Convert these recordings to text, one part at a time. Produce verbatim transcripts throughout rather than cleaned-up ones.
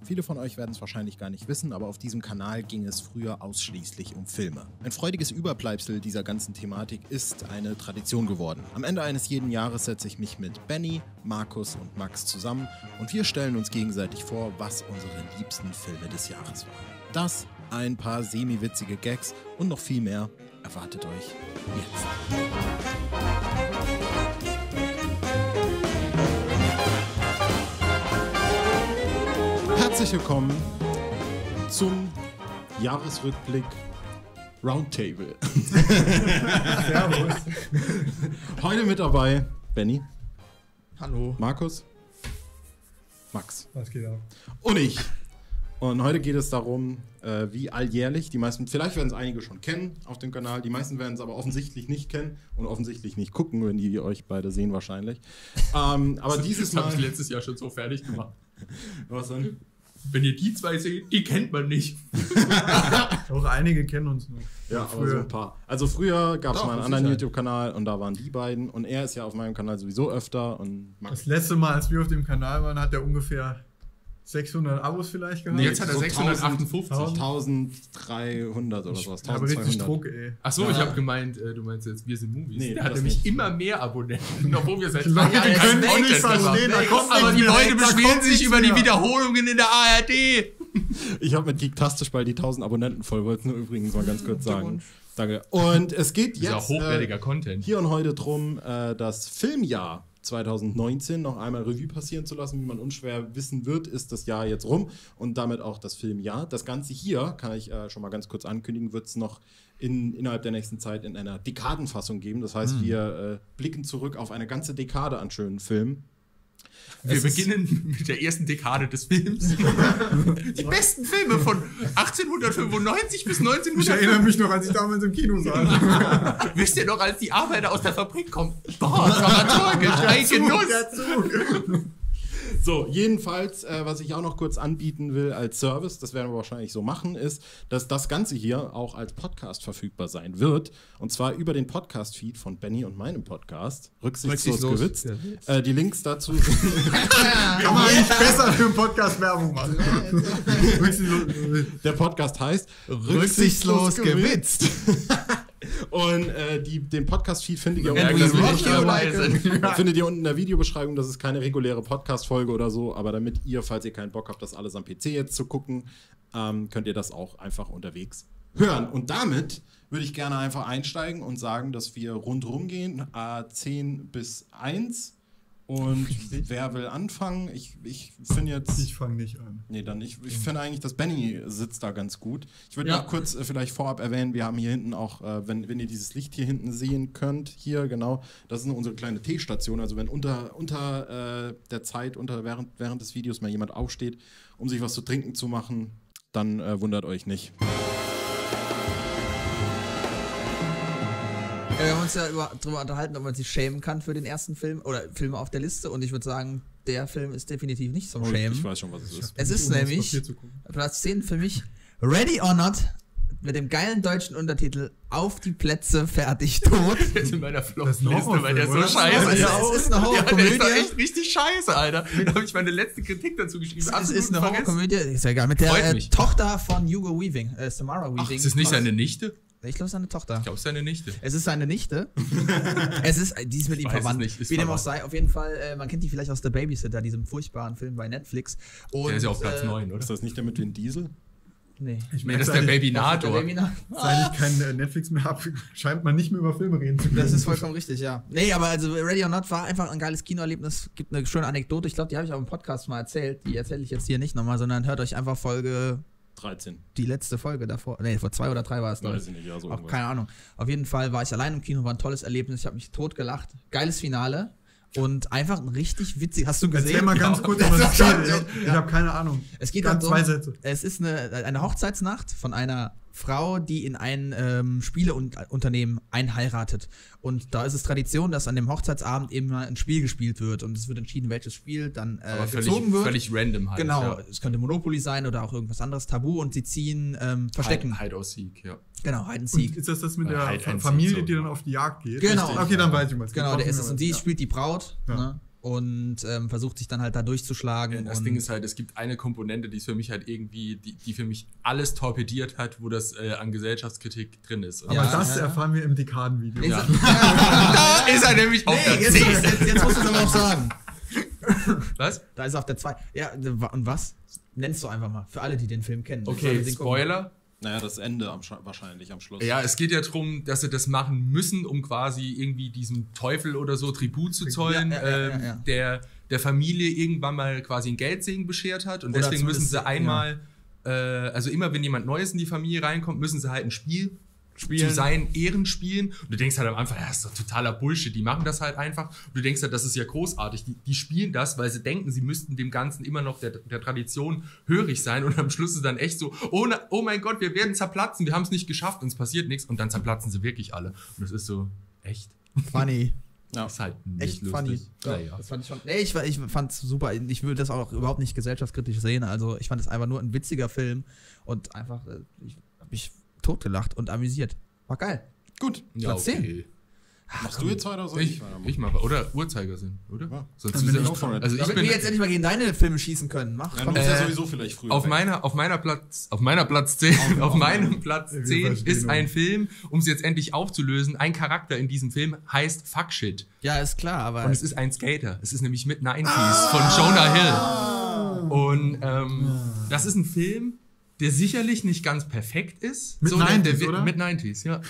Viele von euch werden es wahrscheinlich gar nicht wissen, aber auf diesem Kanal ging es früher ausschließlich um Filme. Ein freudiges Überbleibsel dieser ganzen Thematik ist eine Tradition geworden. Am Ende eines jeden Jahres setze ich mich mit Benny, Markus und Max zusammen und wir stellen uns gegenseitig vor, was unsere liebsten Filme des Jahres waren. Das, ein paar semi-witzige Gags und noch viel mehr erwartet euch jetzt. Herzlich willkommen zum Jahresrückblick Roundtable. Servus. Heute mit dabei Benny. Hallo. Markus. Max. Was geht ab? Und ich. Und heute geht es darum, äh, wie alljährlich, die meisten, vielleicht werden es einige schon kennen auf dem Kanal, die meisten werden es aber offensichtlich nicht kennen und offensichtlich nicht gucken, wenn die euch beide sehen wahrscheinlich. Ähm, aber das dieses das Mal... habe ich letztes Jahr schon so fertig gemacht. Was denn? Wenn ihr die zwei seht, die kennt man nicht. Auch einige kennen uns noch. Ja, aber so ein paar. Also früher gab es Doch, mal einen das anderen ist halt- YouTube-Kanal und da waren die beiden und er ist ja auf meinem Kanal sowieso öfter und Max. Das letzte Mal, als wir auf dem Kanal waren, hat er ungefähr sechshundert Abos vielleicht gehabt. Nee, jetzt hat er so sechshundertachtundfünfzig. eintausenddreihundert oder sowas. Ja, aber richtig eintausendzweihundert. Druck, ey. Achso, Ja. ich habe gemeint, äh, du meinst jetzt, wir sind Movies. Nee, Der hat das nämlich nicht. immer mehr Abonnenten, obwohl wir seit Die Leute Jahren können keinen eh nichts Content verstehen, machen. da kommt Aber nichts die mehr, Leute da beschweren kommt sich nichts über die mehr. Wiederholungen in der A R D. Ich habe mit Geektastisch bald die tausend Abonnenten voll, wollte es nur übrigens mal ganz kurz sagen. Danke. Und es geht Das ist ja jetzt hochwertiger äh, Content. hier und heute drum, äh, das Filmjahr zwanzig neunzehn noch einmal Revue passieren zu lassen. Wie man unschwer wissen wird, ist das Jahr jetzt rum und damit auch das Filmjahr. Das Ganze hier, kann ich äh, schon mal ganz kurz ankündigen, wird es noch in, innerhalb der nächsten Zeit in einer Dekadenfassung geben. Das heißt, Mhm. wir äh, blicken zurück auf eine ganze Dekade an schönen Filmen. Wir Es ist- beginnen mit der ersten Dekade des Films. Die besten Filme von achtzehnhundertfünfundneunzig bis Ich neunzehnhundert. erinnere mich noch, als ich damals im Kino saß. Wisst ihr noch, als die Arbeiter aus der Fabrik kommen? Boah, das war toll, ein Genuss. Der Zug. So, jedenfalls, äh, was ich auch noch kurz anbieten will als Service, das werden wir wahrscheinlich so machen, ist, dass das Ganze hier auch als Podcast verfügbar sein wird. Und zwar über den Podcast-Feed von Benny und meinem Podcast, Rücksichtslos, Rücksichtslos gewitzt. Äh, die Links dazu sind Kann man eigentlich besser für einen Podcast Werbung machen. der Podcast heißt Rücksichtslos gewitzt. Und äh, die, den Podcast-Feed findet ihr, Merkt, unten dass in wir der nicht Video- dabei sind. findet ihr unten in der Videobeschreibung. Das ist keine reguläre Podcast-Folge oder so, aber damit ihr, falls ihr keinen Bock habt, das alles am P C jetzt zu gucken, ähm, könnt ihr das auch einfach unterwegs hören. Und damit würde ich gerne einfach einsteigen und sagen, dass wir rundherum gehen, äh, zehn bis eins. Und wer will anfangen? Ich, ich finde jetzt... Ich fange nicht an. Nee, dann ich, ich finde eigentlich, dass Benny sitzt da ganz gut. Ich würde Ja. noch kurz äh, vielleicht vorab erwähnen, wir haben hier hinten auch, äh, wenn, wenn ihr dieses Licht hier hinten sehen könnt, hier genau, das ist unsere kleine Teestation. Also wenn unter, unter äh, der Zeit, unter, während, während des Videos mal jemand aufsteht, um sich was zu trinken zu machen, dann äh, wundert euch nicht. Ja, wir haben uns ja über, darüber unterhalten, ob man sich schämen kann für den ersten Film oder Filme auf der Liste und ich würde sagen, der Film ist definitiv nicht zum Oh, Schämen. ich weiß schon, was es ist. Es ist Um aufs nämlich Papier zu gucken. Platz zehn für mich Ready or Not mit dem geilen deutschen Untertitel Auf die Plätze, fertig, tot. Der ist in meiner Das ist ein Flop-Liste, weil der so Horrorfilm, oder? scheiße Es ist. ist, es ist eine Ja, der ist Horrorkomödie. doch echt richtig scheiße, Alter. Da habe ich meine letzte Kritik dazu geschrieben. Es Absolut ist eine vergessen. Horrorkomödie, ist ja egal, mit der Freut äh, mich. Tochter von Hugo Weaving, äh, Samara Weaving. Ach, ist das nicht seine Nichte? Ich glaube, seine Tochter. Ich glaube, es ist seine Nichte. Es ist seine Nichte. es ist, die ist mit ihm weiß es verwandt. nicht, ist Wie dem auch verwandt. sei, auf jeden Fall, äh, man kennt die vielleicht aus The Babysitter, diesem furchtbaren Film bei Netflix. Und, Der ist ja auf Platz äh, neun, oder? Ist das nicht der mit Vin Diesel? Nee. Ich Nee, merke, das ist der seit ich- Baby Der Nator. Baby Na- Seit ich kein äh, Netflix mehr habe, scheint man nicht mehr über Filme reden zu können. Das ist vollkommen richtig, ja. Nee, aber also Ready or Not war einfach ein geiles Kinoerlebnis. Gibt eine schöne Anekdote. Ich glaube, die habe ich auch im Podcast mal erzählt. Die erzähle ich jetzt hier nicht nochmal, sondern hört euch einfach Folge, dreizehn. die letzte Folge davor. Nee, vor zwei oder drei war es, glaube Weiß ich. ich nicht, ja, so Auch irgendwas. keine Ahnung. Auf jeden Fall war ich allein im Kino, war ein tolles Erlebnis. Ich habe mich tot gelacht. Geiles Finale. Und einfach ein richtig witzig. Hast du gesehen? Erzähl mal ganz Ja. kurz, um was es geht. Ich, ich habe keine Ahnung. Es geht Ganz darum, zwei Sätze. es ist eine, eine Hochzeitsnacht von einer Frau, die in ein ähm, Spieleunternehmen einheiratet. Und da ist es Tradition, dass an dem Hochzeitsabend eben mal ein Spiel gespielt wird. Und es wird entschieden, welches Spiel dann äh, Aber völlig, gezogen wird. völlig random halt. Genau, Ja. es könnte Monopoly sein oder auch irgendwas anderes, Tabu. Und sie ziehen ähm, Verstecken. Hide, Hide or Seek, ja. Genau, Hide and Und Seek. ist das das mit Oder der Hide and Familie, Seek, so. die dann auf die Jagd geht? Genau. Richtig. Okay, dann weiß ich was. Genau, der ist es. Und die spielt die Braut. Ja. Ne? und ähm, versucht sich dann halt da durchzuschlagen. Ja, das und Ding ist halt, es gibt eine Komponente, die ist für mich halt irgendwie, die, die für mich alles torpediert hat, wo das äh, an Gesellschaftskritik drin ist. Und Aber Ja, das ja. erfahren wir im Dekadenvideo. ja. Da ist er nämlich auf der jetzt, zehn. jetzt, jetzt, jetzt musst du es aber auch sagen. Was? Da ist er auf der zwei. Ja, und was? Nennst du einfach mal, für alle, die den Film kennen. Okay, Den gucken. Spoiler. Naja, das Ende am, Sch- wahrscheinlich am Schluss. Ja, es geht ja darum, dass sie das machen müssen, um quasi irgendwie diesem Teufel oder so Tribut zu zollen, Ja, ja, ja, ähm, ja, ja. der der Familie irgendwann mal quasi einen Geldsegen beschert hat. Und Oder deswegen müssen zumindest- sie einmal, äh, also immer wenn jemand Neues in die Familie reinkommt, müssen sie halt ein Spiel Spielen. zu seinen Ehren spielen. Und du denkst halt am Anfang, ja, das ist doch totaler Bullshit, die machen das halt einfach. Und du denkst halt, das ist ja großartig. Die, die spielen das, weil sie denken, sie müssten dem Ganzen immer noch der, der Tradition hörig sein. Und am Schluss ist dann echt so, oh, na, oh mein Gott, wir werden zerplatzen, wir haben es nicht geschafft, uns passiert nichts. Und dann zerplatzen sie wirklich alle. Und das ist so, echt? Funny. Ja. Ist halt nicht Echt lustig. funny. Ja, Naja. Das fand ich schon. Nee, ich, ich fand's super. Ich würde das auch überhaupt nicht gesellschaftskritisch sehen. Also ich fand es einfach nur ein witziger Film und einfach, äh, ich habe mich totgelacht und amüsiert. War geil. Gut. Ja, Platz zehn. okay. Machst du jetzt weiter oder soll Ich, weitermachen? ich mache, oder Uhrzeigersinn, oder? Ja. Sonst Dann ist bin ja- ich for it. also ich Damit bin wir jetzt endlich mal gegen deine Filme schießen können. Mach. Ja, komm. du bist ja Äh, sowieso vielleicht früher auf weg. meiner, auf meiner Platz, auf meiner Platz zehn, auf meinem Platz Wir zehn verstehen ist ein uns. Film, um es jetzt endlich aufzulösen, ein Charakter in diesem Film heißt Fuck Shit. Ja, ist klar, aber. Und es ist ein Skater. Es ist nämlich Mid nineties von Jonah Hill. Und ähm, das ist ein Film, der sicherlich nicht ganz perfekt ist. Mit der- der, nineties, der, oder? Mit nineties, ja.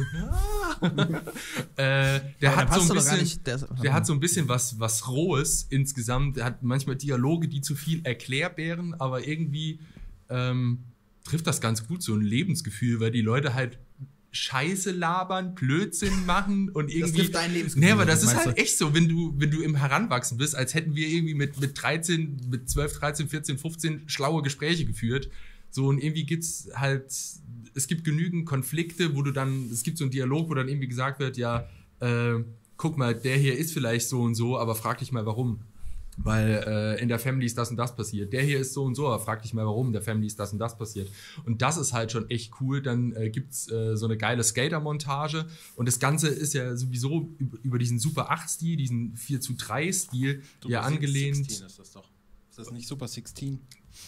äh, der Aber hat passt so ein doch gar bisschen, nicht, der ist- der hat so ein bisschen was, was Rohes insgesamt. Der hat manchmal Dialoge, die zu viel erklärbären, aber irgendwie ähm, trifft das ganz gut so ein Lebensgefühl, weil die Leute halt Scheiße labern, Blödsinn machen und irgendwie. trifft dein Lebensgefühl, Nee, aber das ist meinst halt du? echt so, wenn du, wenn du im Heranwachsen bist, als hätten wir irgendwie mit, mit dreizehn, mit zwölf, dreizehn, vierzehn, fünfzehn schlaue Gespräche geführt. So, und irgendwie gibt's halt, es gibt genügend Konflikte, wo du dann, es gibt so einen Dialog, wo dann irgendwie gesagt wird, ja, äh, guck mal, der hier ist vielleicht so und so, aber frag dich mal warum. Weil äh, in der Family ist das und das passiert. Der hier ist so und so, aber frag dich mal warum, in der Family ist das und das passiert. Und das ist halt schon echt cool. Dann äh, gibt's äh, so eine geile Skater-Montage. Und das Ganze ist ja sowieso über, über diesen Super acht Stil, diesen vier zu drei Stil, ja angelehnt. sechzehn ist das doch. Ist das nicht Super sechzehn?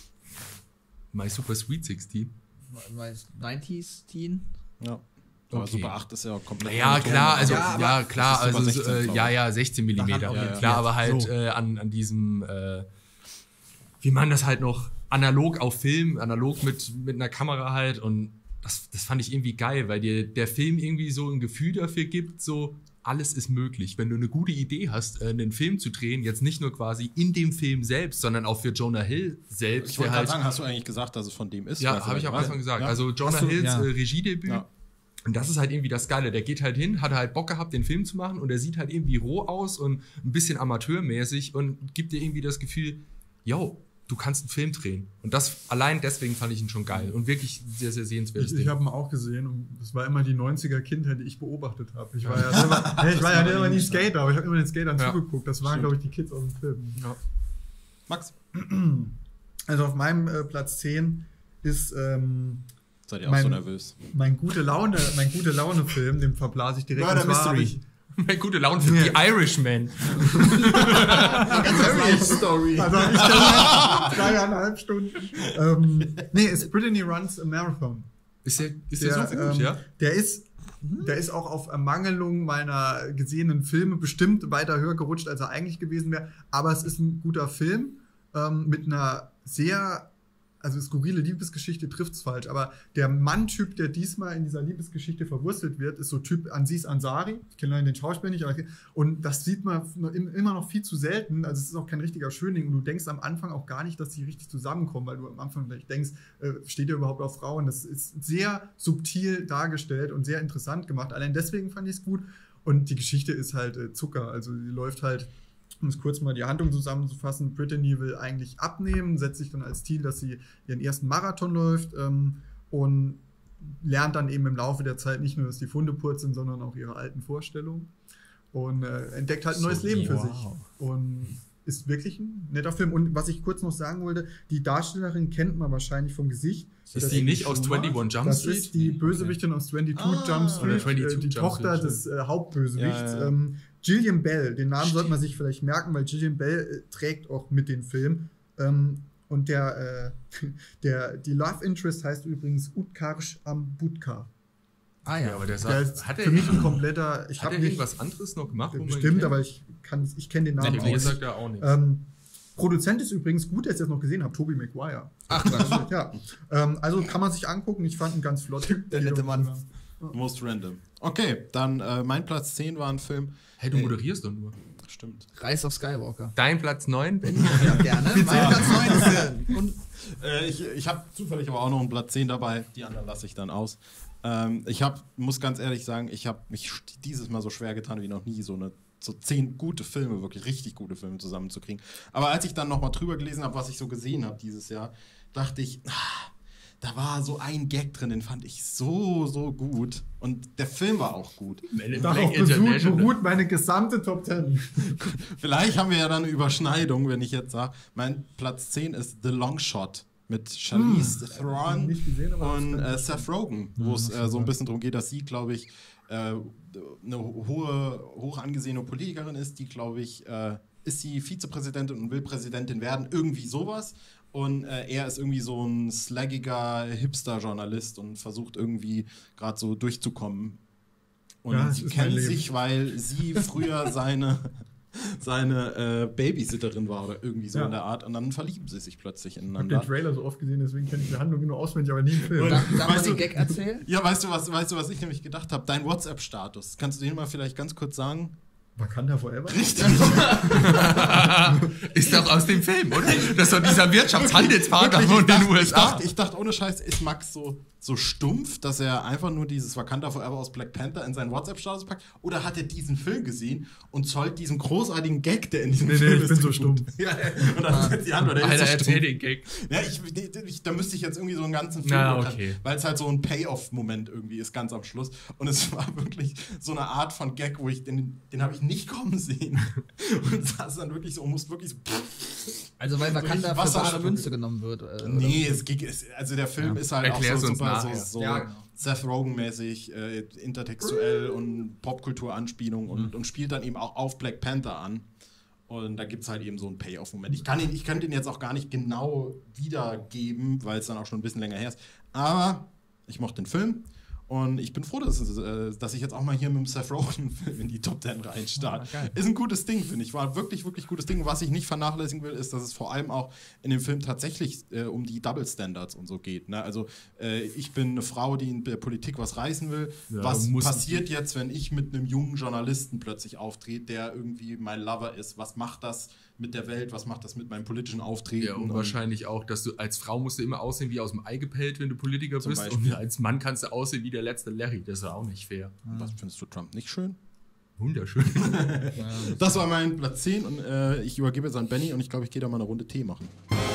My Super Sweet sixteen. neunziger Teen? Ja. Aber Okay. Super acht ist ja komplett. Ja, monoton, klar, also aber- Ja, ja, aber klar, das ist also Super sechzehn, äh, glaub ja, ich. ja, sechzehn Millimeter. Daran orientiert. Klar, aber halt So. äh, an, an diesem, äh, wie man das halt noch analog auf Film, analog mit, mit einer Kamera halt und das, das fand ich irgendwie geil, weil dir der Film irgendwie so ein Gefühl dafür gibt, so alles ist möglich. Wenn du eine gute Idee hast, äh, einen Film zu drehen, jetzt nicht nur quasi in dem Film selbst, sondern auch für Jonah Hill selbst, Ich wollte der gerade halt sagen, hast du eigentlich gesagt, dass es von dem ist? ja, Weißt du, habe ich was am meine? Anfang gesagt. Ja. Also Jonah Hast du- Hills ja. äh, Regiedebüt. Ja. Und das ist halt irgendwie das Geile. Der geht halt hin, hat halt Bock gehabt, den Film zu machen und der sieht halt irgendwie roh aus und ein bisschen amateurmäßig und gibt dir irgendwie das Gefühl, yo, du kannst einen Film drehen. Und das allein deswegen fand ich ihn schon geil und wirklich sehr, sehr sehenswertes Ich, ich Ding. habe ihn auch gesehen und das war immer die neunziger-Kindheit, die ich beobachtet habe. Ich war ja selber, nee, ich war ja selber nie Skater, aber ich habe immer den Skatern Ja. zugeguckt. Das waren, glaube ich, die Kids aus dem Film. Ja. Max, Also auf meinem äh, Platz zehn ist ähm, seid ihr auch Mein- so nervös? mein gute Laune, mein gute Laune-Film, den verblase ich direkt. Murder Und zwar habe Mystery. Meine gute Laune für Ja. The Irishman. Story. Also hab ich gemacht, dreieinhalb Stunden. Ähm, nee, ist Brittany Runs a Marathon. Ist der, ist der, so gut, ähm, ja? Der ist, der ist auch auf Ermangelung meiner gesehenen Filme bestimmt weiter höher gerutscht, als er eigentlich gewesen wäre. Aber es ist ein guter Film ähm, mit einer sehr, also skurrile Liebesgeschichte trifft's falsch, aber der Mann-Typ, der diesmal in dieser Liebesgeschichte verwurzelt wird, ist so Typ Aziz Ansari. Ich kenne leider den Schauspieler nicht, aber und das sieht man noch- immer noch viel zu selten. Also es ist auch kein richtiger Schönling und du denkst am Anfang auch gar nicht, dass die richtig zusammenkommen, weil du am Anfang vielleicht denkst, äh, steht ihr überhaupt auf Frauen? Das ist sehr subtil dargestellt und sehr interessant gemacht. Allein deswegen fand ich es gut. Und die Geschichte ist halt äh, Zucker. Also die läuft halt, um es kurz mal die Handlung zusammenzufassen, Brittany will eigentlich abnehmen, setzt sich dann als Ziel, dass sie ihren ersten Marathon läuft ähm, und lernt dann eben im Laufe der Zeit nicht nur, dass die Funde purzeln, sondern auch ihre alten Vorstellungen und äh, entdeckt halt ein neues So, Leben für wow. sich. Und ist wirklich ein netter Film. Und was ich kurz noch sagen wollte, die Darstellerin kennt man wahrscheinlich vom Gesicht. Ist Das die nicht aus Schumacher? einundzwanzig Jump das Street? ist die Bösewichtin aus zweiunddreißig Ah, Jump oder Street, zweiundzwanzig äh, die Jump Tochter Street, des äh, Hauptbösewichts. Ja, ja, ja. Ähm, Gillian Bell, den Namen sollte man sich vielleicht merken, weil Gillian Bell äh, trägt auch mit den Film. Ähm, und der, äh, der, die Love Interest heißt übrigens Utkarsh Ambudkar. Ah ja, Ja, aber der Der sagt, ist hat er für mich ein kompletter. Ich hat habe er nicht irgendwas anderes noch gemacht? wo man ihn bestimmt, kennt? aber ich, kann- ich kenne den Namen Nee, auch mir nicht. sagt er auch nichts. Ähm, Produzent ist übrigens gut, dass ich das noch gesehen habe, Tobey Maguire. Ach, krass. Ja, ähm, also kann man sich angucken. Ich fand ihn ganz flott. Der nette Mann. Most random. Okay, dann äh, mein Platz zehn war ein Film. Hey, du Äh, moderierst doch nur. Stimmt. Rise of Skywalker. Dein Platz neun, Benny? Ja, gerne. Mein Platz neun ist der- und Äh, ich ich habe zufällig aber auch noch einen Platz zehn dabei. Die anderen lasse ich dann aus. Ähm, ich hab, muss ganz ehrlich sagen, ich habe mich dieses Mal so schwer getan wie noch nie, so eine so zehn gute Filme, wirklich richtig gute Filme zusammenzukriegen. Aber als ich dann nochmal drüber gelesen habe, was ich so gesehen habe dieses Jahr, dachte ich, ah, da war so ein Gag drin, den fand ich so, so gut. Und der Film war auch gut. Men in Darauf Black besucht, International. beruht meine gesamte Top Ten. Vielleicht haben wir ja dann eine Überschneidung, wenn ich jetzt sage, mein Platz zehn ist The Long Shot mit Charlize Theron Nicht gesehen, aber und das kann äh, ich Seth Rogen, wo es äh, so ein bisschen darum geht, dass sie, glaube ich, äh, eine hohe, hoch angesehene Politikerin ist, die, glaube ich, äh, ist sie Vizepräsidentin und will Präsidentin werden, irgendwie sowas. Und äh, er ist irgendwie so ein slaggiger Hipster-Journalist und versucht irgendwie gerade so durchzukommen. Und Ja, das sie ist mein kennen Leben. sich, weil sie früher seine, seine äh, Babysitterin war oder irgendwie so Ja. in der Art. Und dann verlieben sie sich plötzlich Ich habe ineinander. den Trailer so oft gesehen, deswegen kenne ich die Handlung nur auswendig, aber nie den Film. Und- darf, darf man Weißt den du- Gag erzählen? Ja, weißt du, was, weißt du, was ich nämlich gedacht habe? Dein WhatsApp-Status. Kannst du den mal vielleicht ganz kurz sagen? Wakanda Forever? Richtig. Ist doch aus dem Film, oder? Das ist doch dieser Wirtschaftshandelspartner Wirklich, von ich, den dachte, U ich, S A. dachte, ich dachte, ohne Scheiß, ist Max so, so stumpf, dass er einfach nur dieses Wakanda Forever aus Black Panther in seinen WhatsApp-Status packt? Oder hat er diesen Film gesehen und zollt diesen großartigen Gag, der in diesem Nee, nee, Film ich ist? bin so gut? stumpf. Ja, und dann ist jetzt die Antwort, er ist Alter, so erzähl stumpf. den Gag. Ja, ich, nee, ich, da müsste ich jetzt irgendwie so einen ganzen Film Na, erklären, okay. weil es halt so ein Payoff-Moment irgendwie ist, ganz am Schluss. Und es war wirklich so eine Art von Gag, wo ich den, den habe ich nicht kommen sehen. Und saß dann wirklich so und musste wirklich so. Also weil Wakanda für Wasser- bare Münze genommen wird. Äh, Nee, es ging, es, also der Film Ja. ist halt Erklär's auch so uns super nachher. so, so Ja, genau. Seth Rogen-mäßig, äh, intertextuell und Popkultur-Anspielung und, und spielt dann eben auch auf Black Panther an. Und da gibt es halt eben so einen Payoff-Moment. Ich kann ihn, ich könnte ihn jetzt auch gar nicht genau wiedergeben, weil es dann auch schon ein bisschen länger her ist. Aber ich mochte den Film. Und ich bin froh, dass, es, äh, dass ich jetzt auch mal hier mit dem Seth Rogen-Film in die Top Ten reinstarte. Ja, geil. Ist ein gutes Ding, finde ich. War wirklich, wirklich gutes Ding. Was ich nicht vernachlässigen will, ist, dass es vor allem auch in dem Film tatsächlich äh, um die Double Standards und so geht. Ne? Also äh, ich bin eine Frau, die in der Politik was reißen will. Ja, was muss- passiert jetzt, wenn ich mit einem jungen Journalisten plötzlich auftrete, der irgendwie mein Lover ist? Was macht das mit der Welt? Was macht das mit meinem politischen Auftreten? Ja, und wahrscheinlich auch, dass du als Frau musst du immer aussehen wie aus dem Ei gepellt, wenn du Politiker Zum bist. Beispiel. Und als Mann kannst du aussehen wie der letzte Larry. Das ist ja auch nicht fair. Und was findest du Trump nicht schön? Wunderschön. Das war mein Platz zehn und äh, ich übergebe jetzt an Benny und ich glaube, ich gehe da mal eine Runde Tee machen.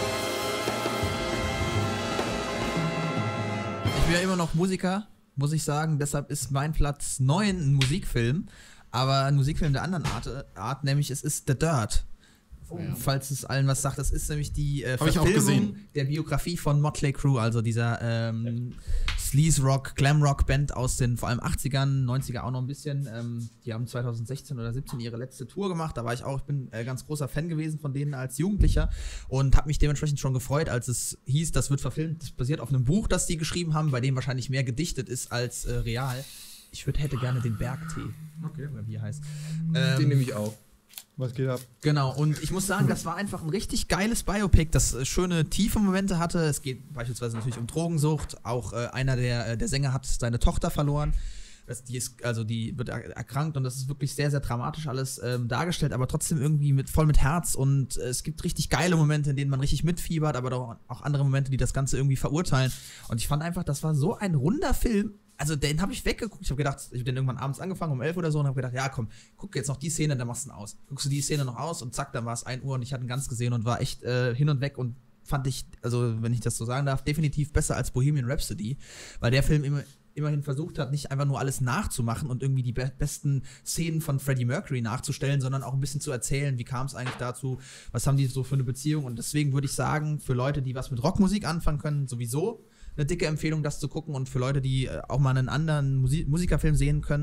Ich bin ja immer noch Musiker, muss ich sagen. Deshalb ist mein Platz neun ein Musikfilm. Aber ein Musikfilm der anderen Art, Art nämlich es ist The Dirt. Falls es allen was sagt, das ist nämlich die äh, Hab ich auch Verfilmung gesehen. der Biografie von Motley Crue, also dieser ähm, Sleaze-Rock, Glam-Rock-Band aus den vor allem achtzigern, neunziger auch noch ein bisschen. Ähm, die haben zwanzig sechzehn oder siebzehn ihre letzte Tour gemacht. Da war ich auch, ich bin äh, ganz großer Fan gewesen von denen als Jugendlicher und habe mich dementsprechend schon gefreut, als es hieß, das wird verfilmt. Das basiert auf einem Buch, das die geschrieben haben, bei dem wahrscheinlich mehr gedichtet ist als äh, real. Ich würd, hätte gerne den Bergtee. Okay. Oder wie er heißt. Den Ähm, nehme ich auch. Was geht ab? Genau, und ich muss sagen, das war einfach ein richtig geiles Biopic, das äh, schöne tiefe Momente hatte. Es geht beispielsweise natürlich um Drogensucht. Auch äh, einer der, äh, der Sänger hat seine Tochter verloren. Das, die ist, also die wird er erkrankt und das ist wirklich sehr, sehr dramatisch alles ähm, dargestellt, aber trotzdem irgendwie mit, voll mit Herz. Und äh, es gibt richtig geile Momente, in denen man richtig mitfiebert, aber doch auch andere Momente, die das Ganze irgendwie verurteilen. Und ich fand einfach, das war so ein runder Film. Also den habe ich weggeguckt. Ich habe gedacht, ich habe den irgendwann abends angefangen, um elf oder so, und habe gedacht, ja komm, guck jetzt noch die Szene, dann machst du ihn aus. Guckst du die Szene noch aus und zack, dann war es ein Uhr und ich hatte ihn ganz gesehen und war echt äh, hin und weg und fand ich, also wenn ich das so sagen darf, definitiv besser als Bohemian Rhapsody, weil der Film immer, immerhin versucht hat, nicht einfach nur alles nachzumachen und irgendwie die be- besten Szenen von Freddie Mercury nachzustellen, sondern auch ein bisschen zu erzählen, wie kam es eigentlich dazu, was haben die so für eine Beziehung, und deswegen würde ich sagen, für Leute, die was mit Rockmusik anfangen können, sowieso eine dicke Empfehlung, das zu gucken, und für Leute, die äh, auch mal einen anderen Musi- Musikerfilm sehen können,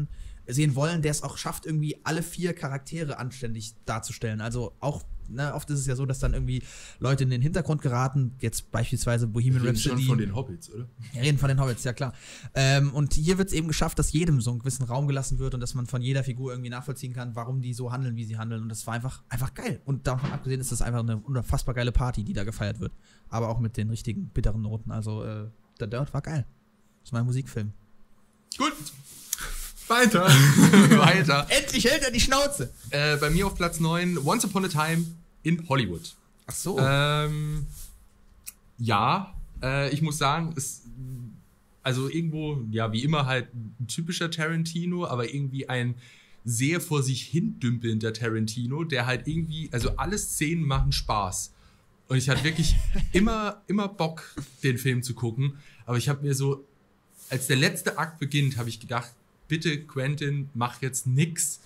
sehen wollen, der es auch schafft, irgendwie alle vier Charaktere anständig darzustellen. Also auch, ne, oft ist es ja so, dass dann irgendwie Leute in den Hintergrund geraten, jetzt beispielsweise Bohemian Wir reden Rhapsody. schon von den Hobbits, oder? Wir reden von den Hobbits, ja klar. Ähm, und hier wird es eben geschafft, dass jedem so einen gewissen Raum gelassen wird und dass man von jeder Figur irgendwie nachvollziehen kann, warum die so handeln, wie sie handeln. Und das war einfach, einfach geil. Und davon abgesehen ist das einfach eine unfassbar geile Party, die da gefeiert wird. Aber auch mit den richtigen bitteren Noten. Also äh, der Dirt war geil. Das ist mein Musikfilm. Gut, Weiter. weiter. Endlich hält er die Schnauze! Äh, bei mir auf Platz neun, Once Upon a Time in Hollywood. Ach so. Ähm, ja, äh, ich muss sagen, es, also irgendwo, ja, wie immer halt ein typischer Tarantino, aber irgendwie ein sehr vor sich hin dümpelnder Tarantino, der halt irgendwie, also alle Szenen machen Spaß. Und ich hatte wirklich immer, immer Bock, den Film zu gucken. Aber ich habe mir so, als der letzte Akt beginnt, habe ich gedacht, bitte Quentin, mach jetzt nix,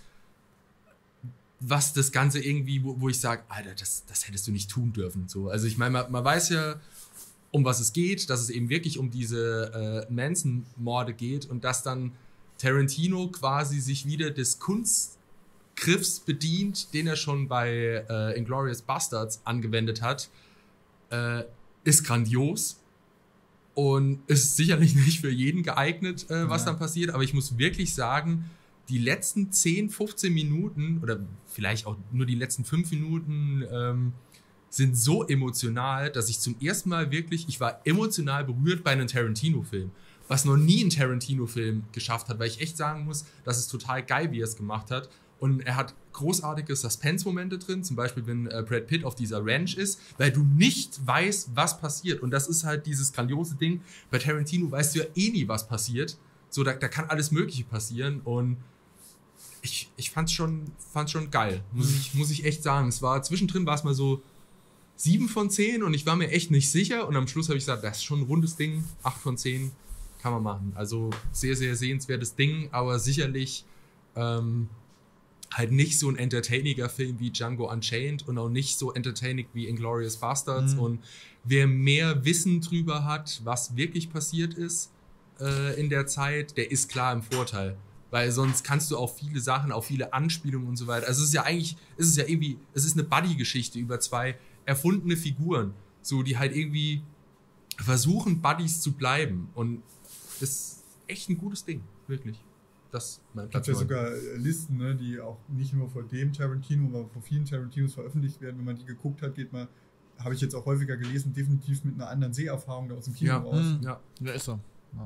was das Ganze irgendwie, wo, wo ich sage, Alter, das, das hättest du nicht tun dürfen. So, also ich meine, man, man weiß ja, um was es geht, dass es eben wirklich um diese äh, Manson-Morde geht und dass dann Tarantino quasi sich wieder des Kunstgriffs bedient, den er schon bei äh, Inglourious Basterds angewendet hat, äh, ist grandios und ist sicherlich nicht für jeden geeignet, äh, was ja. dann passiert, aber ich muss wirklich sagen, die letzten zehn, fünfzehn Minuten oder vielleicht auch nur die letzten fünf Minuten ähm, sind so emotional, dass ich zum ersten Mal wirklich, ich war emotional berührt bei einem Tarantino-Film, was noch nie ein Tarantino-Film geschafft hat, weil ich echt sagen muss, das ist total geil, wie er es gemacht hat. Und er hat großartige Suspense-Momente drin, zum Beispiel, wenn äh, Brad Pitt auf dieser Ranch ist, weil du nicht weißt, was passiert. Und das ist halt dieses grandiose Ding. Bei Tarantino weißt du ja eh nie, was passiert. So, da, da kann alles Mögliche passieren. Und ich, ich fand's schon, fand's schon geil, muss ich, muss ich echt sagen. Es war, zwischendrin war es mal so sieben von zehn und ich war mir echt nicht sicher. Und am Schluss habe ich gesagt, das ist schon ein rundes Ding, acht von zehn kann man machen. Also sehr, sehr sehenswertes Ding, aber sicherlich ähm, halt nicht so ein entertainiger Film wie Django Unchained und auch nicht so entertaining wie Inglourious Basterds. Mhm. Und wer mehr Wissen drüber hat, was wirklich passiert ist äh, in der Zeit, der ist klar im Vorteil. Weil sonst kannst du auch viele Sachen, auch viele Anspielungen und so weiter. Also es ist ja eigentlich, es ist ja irgendwie, es ist eine Buddy-Geschichte über zwei erfundene Figuren, so die halt irgendwie versuchen, Buddies zu bleiben. Und das ist echt ein gutes Ding, wirklich. Das mein Platz. Es gibt ja sogar Listen, ne, die auch nicht nur vor dem Tarantino, aber vor vielen Tarantinos veröffentlicht werden. Wenn man die geguckt hat, geht man, habe ich jetzt auch häufiger gelesen, definitiv mit einer anderen Seherfahrung da aus dem Kino ja. raus. Mhm. Ja, ja, ist so. Ja.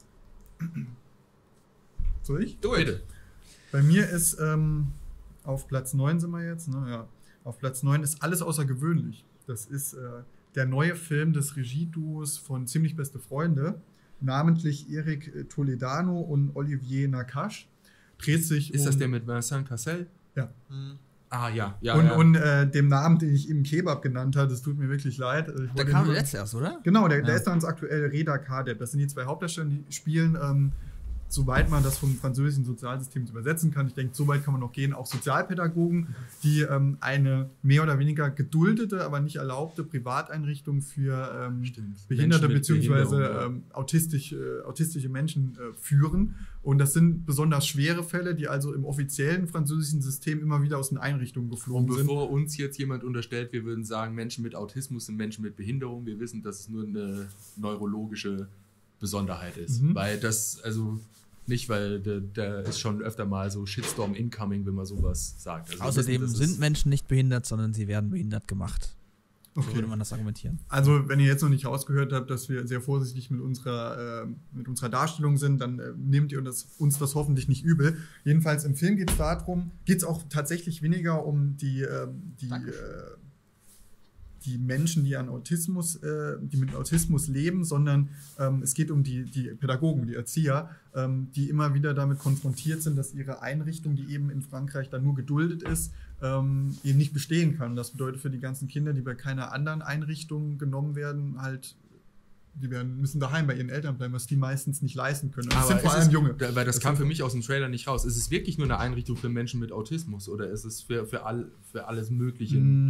Soll ich? Du, bitte. Bei mir ist ähm, auf Platz neun sind wir jetzt, ne? Ja. Auf Platz neun ist Alles außergewöhnlich. Das ist äh, der neue Film des Regieduos von Ziemlich beste Freunde, namentlich Eric Toledano und Olivier Nakache. Dreht sich Ist um, das der mit Vincent Cassel? Ja. Mhm. Ah, ja. ja und ja. und äh, dem Namen, den ich eben Kebab genannt habe, das tut mir wirklich leid. Ich der kam jetzt erst, oder? Genau, der, ja. der ist ganz aktuell Reda Kadeb. Das sind die zwei Hauptdarsteller, die spielen, ähm, soweit man das vom französischen Sozialsystem übersetzen kann. Ich denke, so weit kann man noch gehen. Auch Sozialpädagogen, die ähm, eine mehr oder weniger geduldete, aber nicht erlaubte Privateinrichtung für ähm, Behinderte bzw. Ähm, autistisch, äh, autistische Menschen äh, führen. Und das sind besonders schwere Fälle, die also im offiziellen französischen System immer wieder aus den Einrichtungen geflogen sind. Und bevor sind. uns jetzt jemand unterstellt, wir würden sagen, Menschen mit Autismus sind Menschen mit Behinderung. Wir wissen, dass es nur eine neurologische Besonderheit ist. Mhm. Weil das, also nicht, weil da, da ist schon öfter mal so Shitstorm incoming, wenn man sowas sagt. Also Außerdem wissen, sind Menschen nicht behindert, sondern sie werden behindert gemacht. So okay. würde man das argumentieren. Also, wenn ihr jetzt noch nicht rausgehört habt, dass wir sehr vorsichtig mit unserer, äh, mit unserer Darstellung sind, dann äh, nehmt ihr das, uns das hoffentlich nicht übel. Jedenfalls im Film geht es darum, geht es auch tatsächlich weniger um die, äh, die, äh, die Menschen, die an Autismus, äh, die mit Autismus leben, sondern ähm, es geht um die, die Pädagogen, die Erzieher, ähm, die immer wieder damit konfrontiert sind, dass ihre Einrichtung, die eben in Frankreich dann nur geduldet ist, ähm, eben nicht bestehen kann. Das bedeutet für die ganzen Kinder, die bei keiner anderen Einrichtung genommen werden, halt, die werden, müssen daheim bei ihren Eltern bleiben, was die meistens nicht leisten können. Aber das sind vor allem es, Junge. Weil das, das kam für mich aus dem Trailer nicht raus. Ist es wirklich nur eine Einrichtung für Menschen mit Autismus oder ist es für, für, all, für alles Mögliche? Mm,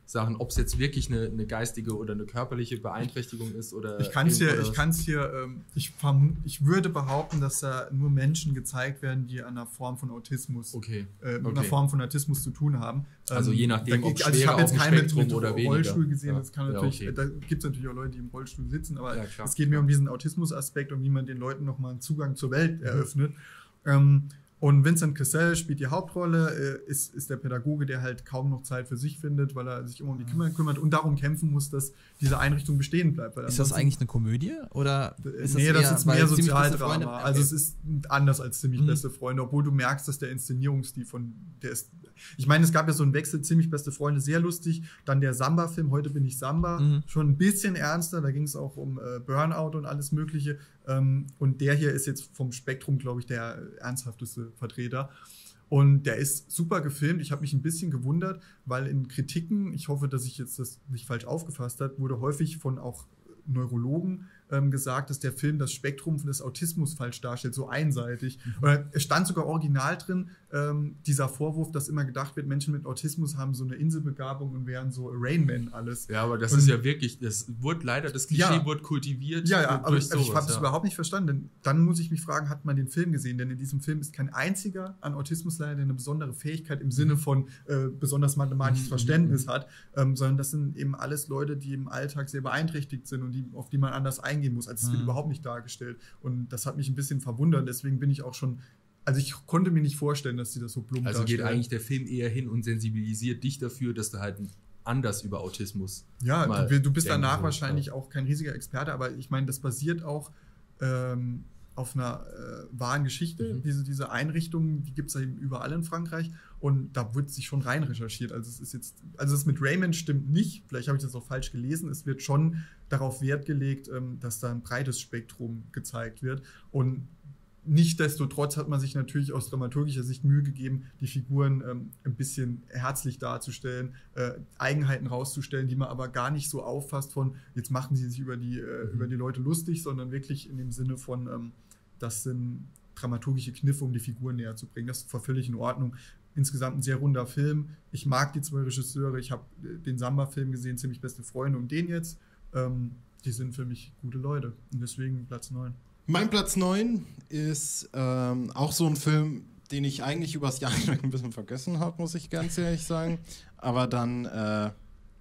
Sachen, ob es jetzt wirklich eine, eine geistige oder eine körperliche Beeinträchtigung ist oder. Ich kann es hier, oder ich kann es hier, ähm, ich, verm- ich würde behaupten, dass da nur Menschen gezeigt werden, die an einer Form von Autismus, Okay. äh, mit Okay. einer Form von Autismus zu tun haben. Also Ähm, je nachdem, da- ob also ich schwerer habe jetzt auf dem keinen mit, Spektrum mit oder weniger. Rollstuhl gesehen, Ja. das kann Ja, natürlich, okay. da gibt es natürlich auch Leute, die im Rollstuhl sitzen, aber Ja, klar. es geht mir um diesen Autismus-Aspekt und wie man den Leuten nochmal einen Zugang zur Welt eröffnet. Ähm, Und Vincent Cassel spielt die Hauptrolle, äh, ist, ist der Pädagoge, der halt kaum noch Zeit für sich findet, weil er sich immer um die Kinder kümmert und darum kämpfen muss, dass diese Einrichtung bestehen bleibt. Weil Ist das eigentlich eine Komödie? Oder ist nee, das, das ist mehr Sozialdrama. Okay. Also es ist anders als Ziemlich Mhm. beste Freunde, obwohl du merkst, dass der Inszenierungsstil von der ist. Ich meine, es gab ja so einen Wechsel, Ziemlich beste Freunde, sehr lustig. Dann der Samba-Film, Heute bin ich Samba, Mhm. schon ein bisschen ernster. Da ging es auch um äh, Burnout und alles Mögliche. Ähm, und der hier ist jetzt vom Spektrum, glaube ich, der ernsthafteste Vertreter. Und der ist super gefilmt. Ich habe mich ein bisschen gewundert, weil in Kritiken, ich hoffe, dass ich jetzt das nicht falsch aufgefasst habe, wurde häufig von auch Neurologen ähm, gesagt, dass der Film das Spektrum des Autismus falsch darstellt, so einseitig. Mhm. Oder es stand sogar original drin, ähm, dieser Vorwurf, dass immer gedacht wird, Menschen mit Autismus haben so eine Inselbegabung und wären so Rain Man alles. Ja, aber das Und- ist ja wirklich, das wurde leider, das Klischee Ja. wurde kultiviert. Ja, ja, durch aber ich, also ich sowas, habe das ja. überhaupt nicht verstanden. Denn dann muss ich mich fragen, hat man den Film gesehen? Denn in diesem Film ist kein einziger an Autismus leider, der eine besondere Fähigkeit im Sinne von äh, besonders mathematisches Mhm, Verständnis hat, ähm, sondern das sind eben alles Leute, die im Alltag sehr beeinträchtigt sind und die, auf die man anders eingehen muss. Also es wird Mhm. überhaupt nicht dargestellt. Und das hat mich ein bisschen verwundert. Deswegen bin ich auch schon, also ich konnte mir nicht vorstellen, dass die das so plump Also geht darstellen. eigentlich der Film eher hin und sensibilisiert dich dafür, dass du halt anders über Autismus. Ja, mal du, du bist denken danach sollst, wahrscheinlich ja. auch kein riesiger Experte, aber ich meine, das basiert auch ähm, auf einer äh, wahren Geschichte. Mhm. Diese, diese Einrichtungen, die gibt es ja eben überall in Frankreich und da wird sich schon rein recherchiert. Also es ist jetzt, also es mit Raymond stimmt nicht, vielleicht habe ich das auch falsch gelesen, es wird schon darauf Wert gelegt, ähm, dass da ein breites Spektrum gezeigt wird und nichtsdestotrotz hat man sich natürlich aus dramaturgischer Sicht Mühe gegeben, die Figuren ähm, ein bisschen herzlich darzustellen, äh, Eigenheiten rauszustellen, die man aber gar nicht so auffasst von, jetzt machen sie sich über die, äh, Mhm. über die Leute lustig, sondern wirklich in dem Sinne von, ähm, das sind dramaturgische Kniffe, um die Figuren näher zu bringen. Das war völlig in Ordnung. Insgesamt ein sehr runder Film. Ich mag die zwei Regisseure. Ich habe den Samba-Film gesehen, Ziemlich beste Freunde und den jetzt. Ähm, die sind für mich gute Leute. Und deswegen Platz neun. Mein Platz neun ist ähm, auch so ein Film, den ich eigentlich übers Jahr hinweg ein bisschen vergessen habe, muss ich ganz ehrlich sagen. Aber dann äh,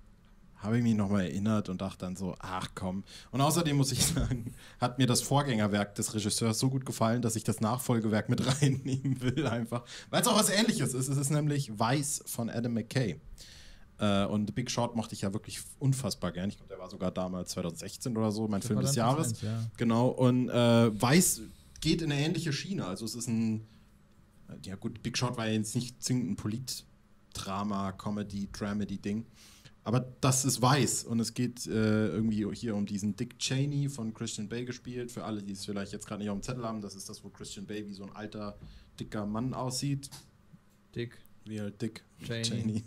habe ich mich nochmal erinnert und dachte dann so, ach komm. Und außerdem muss ich sagen, hat mir das Vorgängerwerk des Regisseurs so gut gefallen, dass ich das Nachfolgewerk mit reinnehmen will einfach. Weil es auch was Ähnliches ist. Es ist nämlich Vice von Adam McKay. Äh, und The Big Short mochte ich ja wirklich unfassbar gern. Ich glaube, der war sogar damals zwanzig sechzehn oder so, mein Das Film war des dann Jahres. Platz eins, ja. Genau, und äh, Weiß geht in eine ähnliche Schiene. Also es ist ein, ja gut, Big Short war ja jetzt nicht zwingend ein Polit-Drama, Comedy, Dramedy-Ding. Aber das ist Weiß und es geht äh, irgendwie hier um diesen Dick Cheney von Christian Bale gespielt. Für alle, die es vielleicht jetzt gerade nicht auf dem Zettel haben, das ist das, wo Christian Bale wie so ein alter, dicker Mann aussieht. Dick. Wie halt Dick Cheney. Cheney.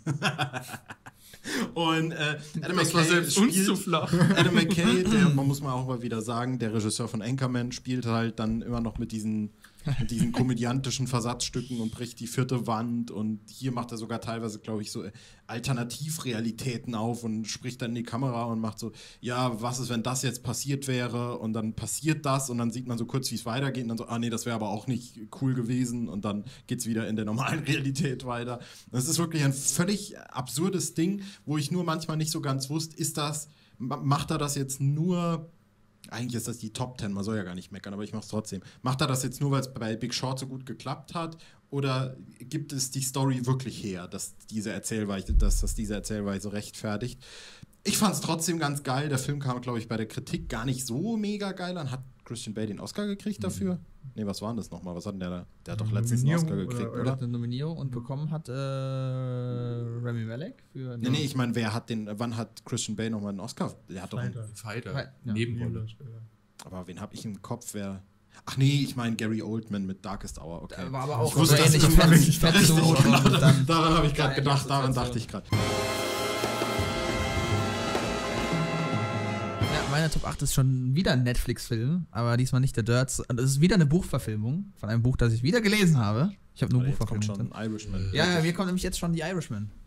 Und äh, Adam Das war McKay selbst uns spielt, zu flach. Adam McKay, der, man muss mal auch mal wieder sagen, der Regisseur von Anchorman spielt halt dann immer noch mit diesen, mit diesen komödiantischen Versatzstücken und bricht die vierte Wand und hier macht er sogar teilweise, glaube ich, so Alternativrealitäten auf und spricht dann in die Kamera und macht so, ja, was ist, wenn das jetzt passiert wäre und dann passiert das und dann sieht man so kurz, wie es weitergeht und dann so, ah nee, das wäre aber auch nicht cool gewesen und dann geht es wieder in der normalen Realität weiter. Das ist wirklich ein völlig absurdes Ding, wo ich nur manchmal nicht so ganz wusste, ist das, macht er das jetzt nur, eigentlich ist das die Top Ten, man soll ja gar nicht meckern, aber ich mach's trotzdem. Macht er das jetzt nur, weil es bei Big Short so gut geklappt hat oder gibt es die Story wirklich her, dass diese Erzählweise, dass das diese Erzählweise rechtfertigt? Ich fand's trotzdem ganz geil, der Film kam, glaube ich, bei der Kritik gar nicht so mega geil an. Hat Christian Bale den Oscar gekriegt dafür? Nee, was war denn das nochmal? Was hat denn der da? Der hat doch letztens einen Oscar Nominierung gekriegt, oder- oder? Hat eine Nominierung und bekommen hat äh, Rami Malek für. Nee, nee, ich meine, wer hat den, wann hat Christian Bale nochmal einen Oscar? Der hat doch einen, Fighter. Fighter, Ja. Nebenrolle. aber wen habe ich im Kopf, wer... Ach nee, ich meine Gary Oldman mit Darkest Hour, okay. Da war aber auch Ich wusste, so dass ähnlich das immer Fett- richtig Fett richtig so ist. und Genau, dann- daran habe ich gerade Ja, gedacht, daran Assoziation. dachte ich gerade. Ja, meine Top acht ist schon wieder ein Netflix-Film, aber diesmal nicht der Dirts. Und es ist wieder eine Buchverfilmung von einem Buch, das ich wieder gelesen habe. Ich habe nur Jetzt kommt Buchverfilmung. schon Irishman. Ja, ja, mir kommt nämlich jetzt schon die Irishman.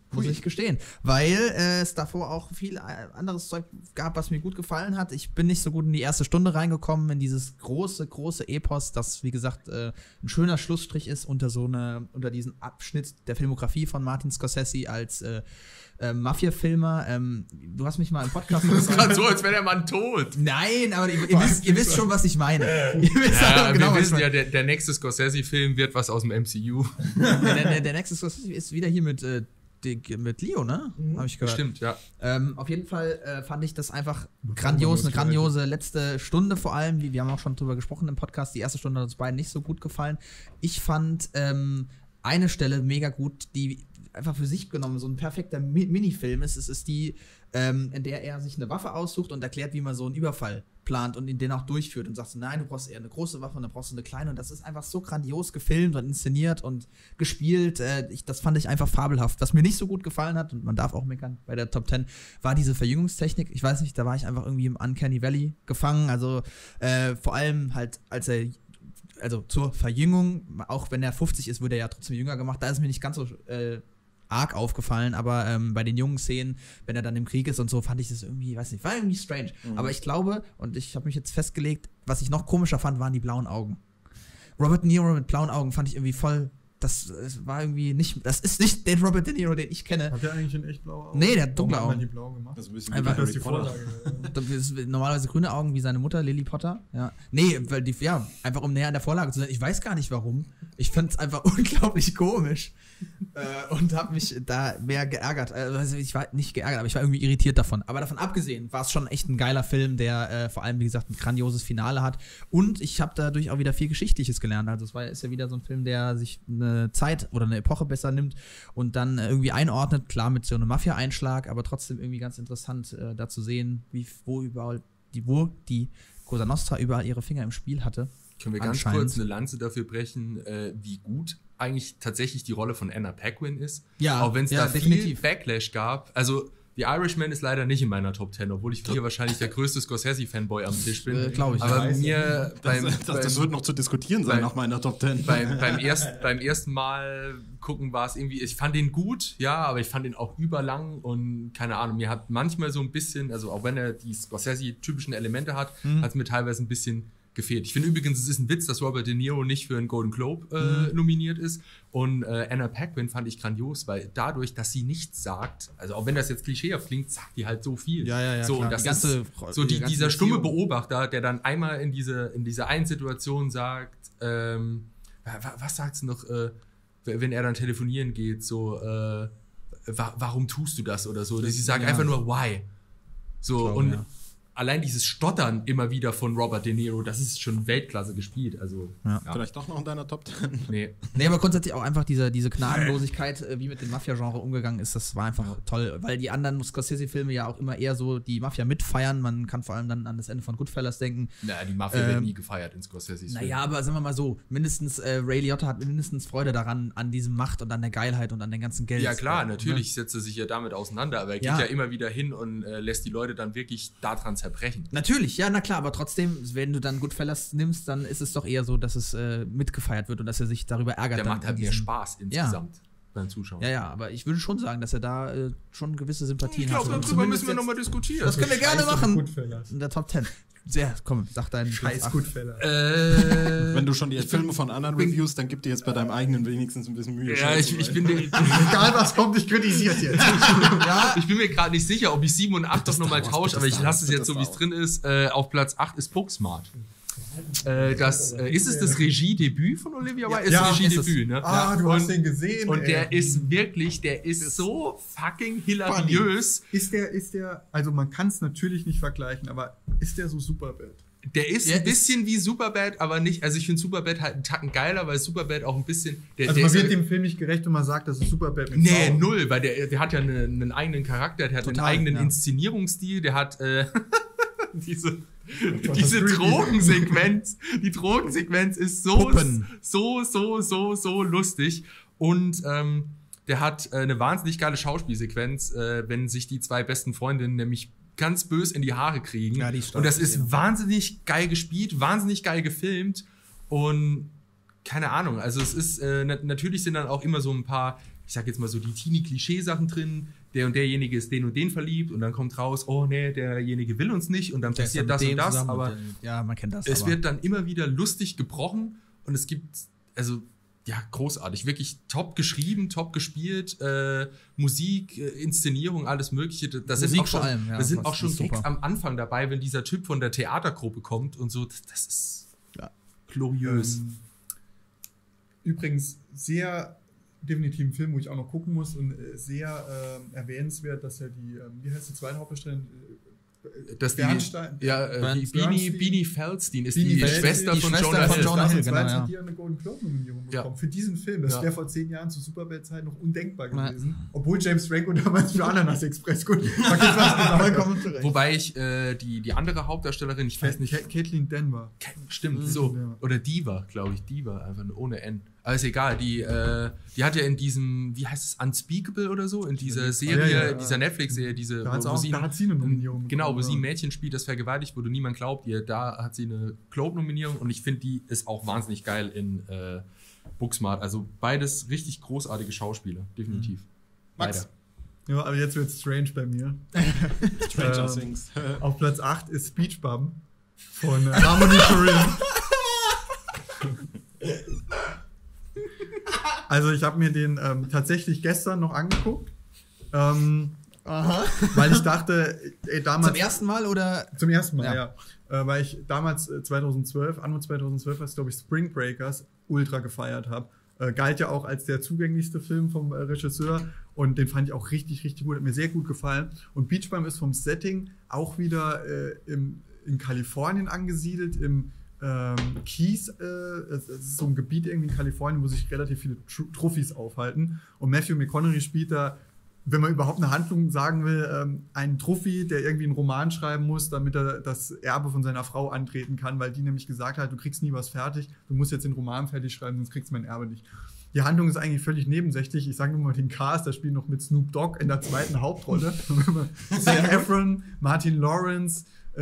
muss Hui. ich gestehen. Weil äh, es davor auch viel äh, anderes Zeug gab, was mir gut gefallen hat. Ich bin nicht so gut in die erste Stunde reingekommen, in dieses große, große Epos, das, wie gesagt, äh, ein schöner Schlussstrich ist unter so eine, unter diesen Abschnitt der Filmografie von Martin Scorsese als äh, äh, Mafia-Filmer. Ähm, du hast mich mal im Podcast Das ist gefragt. gerade so, als wäre der Mann tot. Nein, aber ihr, ihr, wisst, ihr wisst schon, was ich meine. Ihr wisst Ja, aber genau, wir was ich wissen meine. ja, der, der nächste Scorsese-Film wird was aus dem M C U. der, der, der nächste Scorsese ist wieder hier mit, äh, die, mit Leo, ne? Mhm. Habe ich gehört. Stimmt, ja. Ähm, auf jeden Fall äh, fand ich das einfach grandios, eine grandiose letzte Stunde vor allem. Wie, wir haben auch schon drüber gesprochen im Podcast. Die erste Stunde hat uns beiden nicht so gut gefallen. Ich fand ähm, eine Stelle mega gut, die einfach für sich genommen so ein perfekter Mi- Minifilm ist. Es ist die, ähm, in der er sich eine Waffe aussucht und erklärt, wie man so einen Überfall plant und ihn den auch durchführt und sagt so, nein, du brauchst eher eine große Waffe und dann brauchst du eine kleine. Und das ist einfach so grandios gefilmt und inszeniert und gespielt. Äh, ich, das fand ich einfach fabelhaft. Was mir nicht so gut gefallen hat, und man darf auch meckern bei der Top Ten, war diese Verjüngungstechnik. Ich weiß nicht, da war ich einfach irgendwie im Uncanny Valley gefangen. Also äh, vor allem halt, als er also zur Verjüngung, auch wenn er fünfzig ist, wurde er ja trotzdem jünger gemacht. Da ist mir nicht ganz so äh, arg aufgefallen, aber ähm, bei den jungen Szenen, wenn er dann im Krieg ist und so, fand ich das irgendwie, weiß nicht, war irgendwie strange. Mhm. Aber ich glaube, und ich habe mich jetzt festgelegt, was ich noch komischer fand, waren die blauen Augen. Robert De Niro mit blauen Augen fand ich irgendwie voll, das, das war irgendwie nicht, das ist nicht der Robert De Niro, den ich kenne. Hat der eigentlich in echt blaue Augen? Nee, der hat dunkle Warum hat man Augen. die blau gemacht? Das ist ein bisschen Einfach- wie Das ist die Harry Potter. Vorlage. Das ist normalerweise grüne Augen wie seine Mutter, Lily Potter. Ja. Nee, weil die, ja, einfach um näher an der Vorlage zu sein. Ich weiß gar nicht warum. Ich fand es einfach unglaublich komisch. äh, und habe mich da mehr geärgert. Also ich war nicht geärgert, aber ich war irgendwie irritiert davon. Aber davon abgesehen war es schon echt ein geiler Film, der äh, vor allem, wie gesagt, ein grandioses Finale hat. Und ich habe dadurch auch wieder viel Geschichtliches gelernt. Also es war, ist ja wieder so ein Film, der sich eine Zeit oder eine Epoche besser nimmt und dann äh, irgendwie einordnet. Klar mit so einem Mafia-Einschlag, aber trotzdem irgendwie ganz interessant, äh, da zu sehen, wie, wo überall die, wo die Cosa Nostra überall ihre Finger im Spiel hatte. Können wir ganz Anscheinend. kurz eine Lanze dafür brechen, äh, wie gut eigentlich tatsächlich die Rolle von Anna Paquin ist. Ja, Auch wenn es ja, da definitiv. viel Backlash gab. Also The Irishman ist leider nicht in meiner Top Ten, obwohl ich hier wahrscheinlich der größte Scorsese-Fanboy am Tisch bin. Äh, glaub ich. Aber Ja. mir beim, Das, das, das beim, wird noch zu diskutieren sein beim- nach meiner Top Ten. beim, beim, erst, beim ersten Mal gucken war es irgendwie, ich fand den gut, ja, aber ich fand den auch überlang und keine Ahnung, mir hat manchmal so ein bisschen, also auch wenn er die Scorsese-typischen Elemente hat, Mhm. hat es mir teilweise ein bisschen gefehlt. Ich finde übrigens, es ist ein Witz, dass Robert De Niro nicht für einen Golden Globe äh, Mhm. nominiert ist. Und äh, Anna Paquin fand ich grandios, weil dadurch, dass sie nichts sagt, also auch wenn das jetzt klischeehaft klingt, sagt die halt so viel. Ja, ja, ja, So, klar. und das Die ganze- ist so die, die ganze dieser stumme Beziehung. Beobachter, der dann einmal in diese, in dieser einen Situation sagt, ähm, wa- was sagt sie noch, äh, wenn er dann telefonieren geht, so, äh, wa warum tust du das oder so? Sie sagt Ja. einfach nur, why? So, glaube, und ja. allein dieses Stottern immer wieder von Robert De Niro, das ist schon Weltklasse gespielt. Also, Ja. Vielleicht doch noch in deiner Top Ten. nee. Nee, aber grundsätzlich auch einfach diese, diese Gnadenlosigkeit, äh, wie mit dem Mafia-Genre umgegangen ist, das war einfach toll, weil die anderen Scorsese-Filme ja auch immer eher so die Mafia mitfeiern. Man kann vor allem dann an das Ende von Goodfellas denken. Naja, die Mafia Ähm, wird nie gefeiert in Scorsese's Film. Naja, aber sagen wir mal so, mindestens äh, Ray Liotta hat mindestens Freude daran, an diesem Macht und an der Geilheit und an den ganzen Geld. Ja klar, Äh, natürlich setzt er sich ja damit auseinander, aber er geht Ja. ja immer wieder hin und äh, lässt die Leute dann wirklich daran zerbrechen. Natürlich, ja, na klar, aber trotzdem, wenn du dann Goodfellas nimmst, dann ist es doch eher so, dass es äh, mitgefeiert wird und dass er sich darüber ärgert. Der dann macht halt in mehr diesem- Spaß insgesamt beim Zuschauen. Ja, ja, aber ich würde schon sagen, dass er da äh, schon gewisse Sympathien Ich glaube, hat. darüber Zumindest müssen wir jetzt- nochmal diskutieren. Das können wir gerne Scheiße, machen. Goodfellas. In der Top Ten. Sehr, komm, sag deinen Scheiß Platz. Goodfellas. äh, Wenn du schon die Filme von anderen reviewst, dann gib dir jetzt bei deinem eigenen wenigstens ein bisschen Mühe. ja, schnell ich, zu ich sein. bin dir, Egal was kommt, ich kritisiere es jetzt. ja, ich bin mir gerade nicht sicher, ob ich sieben und acht Bitte doch nochmal Star Wars, tausche, aber bitte ich Star lasse es Wars, jetzt so, wie bitte es Star drin ist. Äh, auf Platz acht ist Booksmart. Äh, das, äh, ist es das Regiedebüt von Olivia Wilde? Ja, ist ist das Regiedebüt, ne? Ah, du hast den gesehen. Und ey. der ist wirklich, der ist so fucking hilariös. Ist der, ist der, also man kann es natürlich nicht vergleichen, aber ist der so Superbad? Der ist Der ein bisschen wie Superbad, aber nicht, also ich finde Superbad halt einen Tacken geiler, weil Superbad auch ein bisschen, der, Also der man ist wird ja- dem Film nicht gerecht, wenn man sagt, das ist Superbad mit Nee, Frauen. null, weil der, der hat ja eine, einen eigenen Charakter, der hat Total, einen eigenen ja. Inszenierungsstil, der hat äh, diese, das diese creepy. Drogensequenz. Die Drogensequenz ist so, Puppen. so, so, so, so lustig. Und ähm, der hat äh, eine wahnsinnig geile Schauspielsequenz, äh, wenn sich die zwei besten Freundinnen nämlich ganz bös in die Haare kriegen. Ja, die ist stark, und das die ist Szene. wahnsinnig geil gespielt, wahnsinnig geil gefilmt und keine Ahnung, also es ist, äh, na natürlich sind dann auch immer so ein paar ich sag jetzt mal so, die Teenie-Klischee-Sachen drin, der und derjenige ist den und den verliebt und dann kommt raus, oh nee, derjenige will uns nicht und dann Der ist passiert dann das mit und dem das, zusammen aber mit dem- ja, man kennt das. es aber. wird dann immer wieder lustig gebrochen und es gibt, also ja, großartig, wirklich top geschrieben, top gespielt, äh, Musik, äh, Inszenierung, alles mögliche. Das Musik sind auch schon, vor allem, ja, da sind das auch schon ist Gags super. am Anfang dabei, wenn dieser Typ von der Theatergruppe kommt und so, das, das ist Ja. gloriös. Ähm, übrigens sehr definitiv ein Film, wo ich auch noch gucken muss und äh, sehr ähm, erwähnenswert, dass ja die, ähm, wie heißt die zweite Hauptdarstellerin? Äh, Dass die, Bernstein. ja, äh, die Bernstein. Beanie, Beanie Feldstein ist Beanie die Feldstein, Schwester die von Schwester Jonah von Hill. Jonah Hill, genau, zweitausendzwei ja. hat die eine Golden Globe-Nominierung Ja. bekommen für diesen Film. Das Ja. wäre vor zehn Jahren zu Superbad-Zeit noch undenkbar Ja. gewesen. Obwohl James Franco damals für Ananas Express gut, da gibt's was vollkommen zurecht. Wobei ich äh, die, die andere Hauptdarstellerin, ich weiß nicht, Ka- Caitlin Denver. stimmt, Mhm. so. Ja. Oder Diva, glaube ich. Diva, einfach nur ohne N. Aber ist egal, die, äh, die hat ja in diesem, wie heißt es, Unspeakable oder so, in dieser Serie, ja, ja. dieser Netflix-Serie, diese, Da, hat's wo, wo auch, sie, da hat sie eine Nominierung genau, wo bekommen, sie ein ja. Mädchen spielt, das vergewaltigt wurde, niemand glaubt ihr. Da hat sie eine Globe-Nominierung und ich finde, die ist auch wahnsinnig geil in äh, Booksmart. Also beides richtig großartige Schauspieler, definitiv. Max. Ja, aber jetzt wird strange bei mir. Stranger Ähm, Things. Auf Platz acht ist Speech Bum von äh, Harmony Korine. Also ich habe mir den ähm, tatsächlich gestern noch angeguckt, ähm, weil ich dachte, ey, damals... Zum ersten Mal oder? Zum ersten Mal, Ja. ja. Äh, weil ich damals äh, zweitausendzwölf, anno zweitausendzwölf, als glaube ich Spring Breakers ultra gefeiert habe. Äh, galt ja auch als der zugänglichste Film vom äh, Regisseur und den fand ich auch richtig, richtig gut, hat mir sehr gut gefallen. Und Beach Bum ist vom Setting auch wieder äh, im, in Kalifornien angesiedelt, im ähm, Keys, äh, es, es ist so ein Gebiet irgendwie in Kalifornien, wo sich relativ viele Tr- Trophys aufhalten. Und Matthew McConaughey spielt da, wenn man überhaupt eine Handlung sagen will, ähm, einen Trophy, der irgendwie einen Roman schreiben muss, damit er das Erbe von seiner Frau antreten kann, weil die nämlich gesagt hat, du kriegst nie was fertig, du musst jetzt den Roman fertig schreiben, sonst kriegst du mein Erbe nicht. Die Handlung ist eigentlich völlig nebensächlich. Ich sage nur mal den Cast, da spielt noch mit Snoop Dogg in der zweiten Hauptrolle. Zac Efron, Martin Lawrence,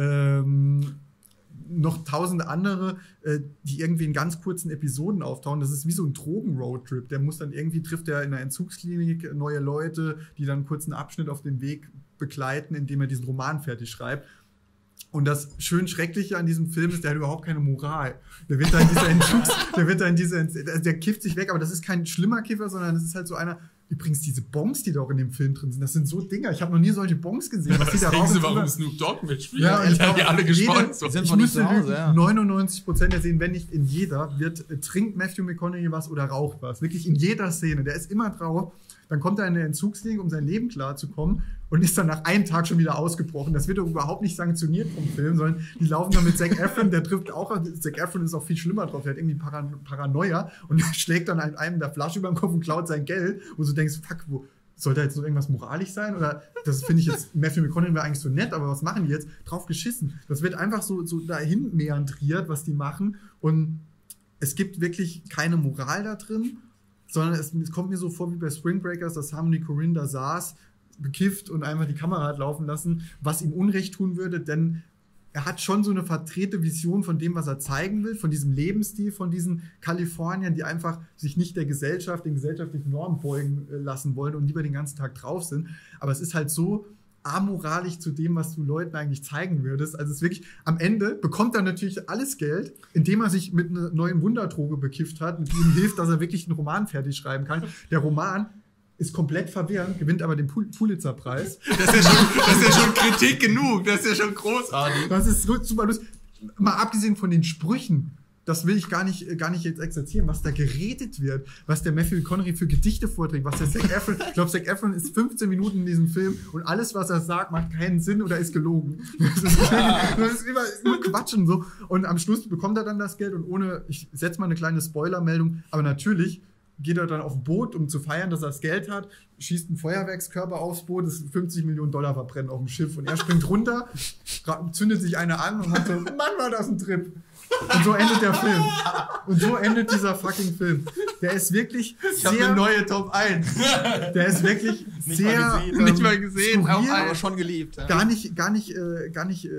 ähm, noch tausende andere, äh, die irgendwie in ganz kurzen Episoden auftauchen. Das ist wie so ein Drogen-Roadtrip. Der muss dann irgendwie, trifft er in einer Entzugsklinik neue Leute, die dann einen kurzen Abschnitt auf dem Weg begleiten, indem er diesen Roman fertig schreibt. Und das schön Schreckliche an diesem Film ist, der hat überhaupt keine Moral. Der wird da in dieser Entzugs, der wird da in dieser, also der kifft sich weg, aber das ist kein schlimmer Kiffer, sondern das ist halt so einer. Übrigens, diese Bongs, die da auch in dem Film drin sind, das sind so Dinger. Ich habe noch nie solche Bongs gesehen. Was die da Denkst rauchen, du, warum drüber- Snoop Dogg mitspielt? Ja, und die ich haben die glaube, alle jede- gesponsert. sind Ich von müsste zu Hause, lügen, ja. neunundneunzig Prozent der Szenen, wenn nicht in jeder, wird äh, trinkt Matthew McConaughey was oder raucht was. Wirklich in jeder Szene. Der ist immer drauf. Dann kommt er in eine Entzugsklinik, um sein Leben klarzukommen und ist dann nach einem Tag schon wieder ausgebrochen. Das wird doch überhaupt nicht sanktioniert vom Film, sondern die laufen dann mit Zac Efron, der trifft auch, Zac Efron ist auch viel schlimmer drauf, der hat irgendwie Paran- Paranoia und schlägt dann einem der Flasche über den Kopf und klaut sein Geld, wo du denkst, fuck, wo, soll da jetzt noch irgendwas moralisch sein? Oder das finde ich jetzt, Matthew McConaughey wäre eigentlich so nett, aber was machen die jetzt? Drauf geschissen. Das wird einfach so, so dahin meandriert, was die machen. Und es gibt wirklich keine Moral da drin, sondern es, es kommt mir so vor wie bei Spring Breakers, dass Harmony Korine da saß, bekifft und einfach die Kamera hat laufen lassen, was ihm Unrecht tun würde, denn er hat schon so eine verdrehte Vision von dem, was er zeigen will, von diesem Lebensstil, von diesen Kaliforniern, die einfach sich nicht der Gesellschaft, den gesellschaftlichen Normen beugen äh, lassen wollen und lieber den ganzen Tag drauf sind. Aber es ist halt so amoralisch zu dem, was du Leuten eigentlich zeigen würdest. Also es ist wirklich, am Ende bekommt er natürlich alles Geld, indem er sich mit einer neuen Wunderdroge bekifft hat, mit die ihm hilft, dass er wirklich einen Roman fertig schreiben kann. Der Roman ist komplett verwirrend, gewinnt aber den Pul- Pulitzer-Preis. Das ist, ja schon, das ist ja schon Kritik genug, das ist ja schon großartig. Das ist so- super lustig. Mal abgesehen von den Sprüchen, das will ich gar nicht, gar nicht jetzt exerzieren, was da geredet wird, was der Matthew McConaughey für Gedichte vorträgt, was der Zac Efron, ich glaube, Zac Efron ist fünfzehn Minuten in diesem Film und alles, was er sagt, macht keinen Sinn oder ist gelogen. Das ist, das ist immer, immer Quatsch und so. Und am Schluss bekommt er dann das Geld und ohne, ich setze mal eine kleine Spoilermeldung, aber natürlich geht er dann auf ein Boot, um zu feiern, dass er das Geld hat, schießt einen Feuerwerkskörper aufs Boot, das fünfzig Millionen Dollar verbrennen auf dem Schiff und er springt runter, ra- zündet sich eine an und hat so, Mann, war das ein Trip. Und so endet der Film. Und so endet dieser fucking Film. Der ist wirklich Ich habe sehr, eine neue Top eins. der ist wirklich Nicht sehr, mal gesehen. ähm, Nicht mal gesehen, skurril, auch Aber schon geliebt. Ja. gar nicht, gar nicht, äh, gar nicht äh,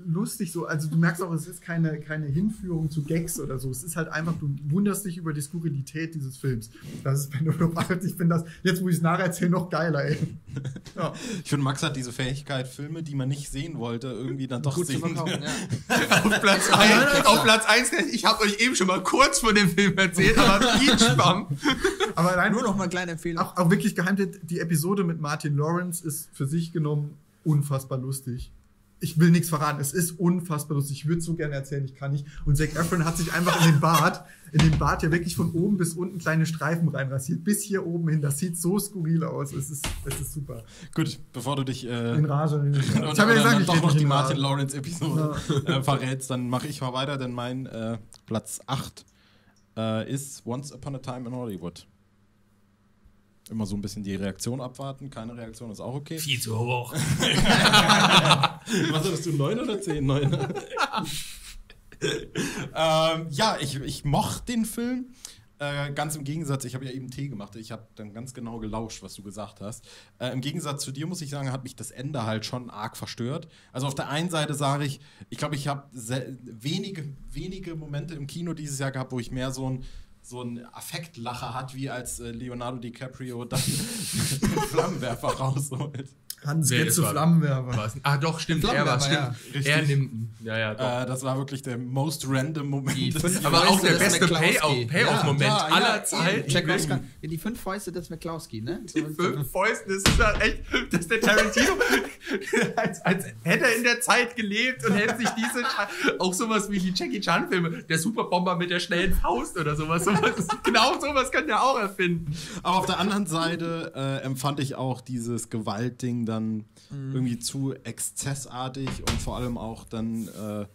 lustig so. Also du merkst auch, es ist keine, keine Hinführung zu Gags oder so. Es ist halt einfach, du wunderst dich über die Skurrilität dieses Films. Das ist bei null Uhr acht. Ich finde das, jetzt wo ich es nacherzähle, noch geiler, ey. Ja. Ich finde, Max hat diese Fähigkeit, Filme, die man nicht sehen wollte, irgendwie dann doch Gut zu sehen. verkaufen, ja. auf Platz eins, auf Platz eins, ich habe euch eben schon mal kurz von dem Film erzählt, aber viel Spam. Aber allein Nur noch mal eine kleine Empfehlung. auch, auch wirklich geheimtipp, die Episode mit Martin Lawrence ist für sich genommen unfassbar lustig. Ich will nichts verraten, es ist unfassbar lustig. Ich würde so gerne erzählen, ich kann nicht. Und Zac Efron hat sich einfach in den Bart, in den Bart ja wirklich von oben bis unten kleine Streifen reinrasiert, bis hier oben hin. Das sieht so skurril aus. Es ist, es ist super. Gut, bevor du dich äh, In Rage. In und, ich habe und ja gesagt, dann ich doch rede noch nicht die in Martin Rage. Lawrence-Episode äh, verrätst, dann mache ich mal weiter, denn mein äh, Platz acht äh, ist Once Upon a Time in Hollywood. Immer so ein bisschen die Reaktion abwarten. Keine Reaktion ist auch okay. Viel zu hoch. Was hattest du, neun oder zehn? neun. ähm, ja, ich, ich mochte den Film. Äh, ganz im Gegensatz, ich habe ja eben Tee gemacht. Ich habe dann ganz genau gelauscht, was du gesagt hast. Äh, Im Gegensatz zu dir, muss ich sagen, hat mich das Ende halt schon arg verstört. Also auf der einen Seite sage ich, ich glaube, ich habe wenige, wenige Momente im Kino dieses Jahr gehabt, wo ich mehr so ein so ein Affektlacher hat, wie als äh, Leonardo DiCaprio dann den Flammenwerfer rausholt. Hans Nee, geht das zu war- Flammenwerfer. Was? Ah, doch, stimmt, er war, Flammenwerfer, stimmt. ja. Er Richtig. nimmt, ja, ja, doch. Äh, das war wirklich der most random Moment. Die fünf aber auch der Fäuste des beste McCloskey. Payoff- Payoff-Moment Ja, ja, aller ja, Zeiten. Check was kann. Ja, die fünf Fäuste des McCloskey, ne? So, Die fünf Fäusten, das ist halt echt, dass der Tarantino, als, als hätte er in der Zeit gelebt und hätte sich diese, Scha- auch sowas wie die Jackie Chan-Filme, der Superbomber mit der schnellen Faust oder sowas, sowas genau sowas kann der auch erfinden. Aber auf der anderen Seite äh, empfand ich auch dieses Gewaltding dann Mhm. irgendwie zu exzessartig und vor allem auch dann, äh,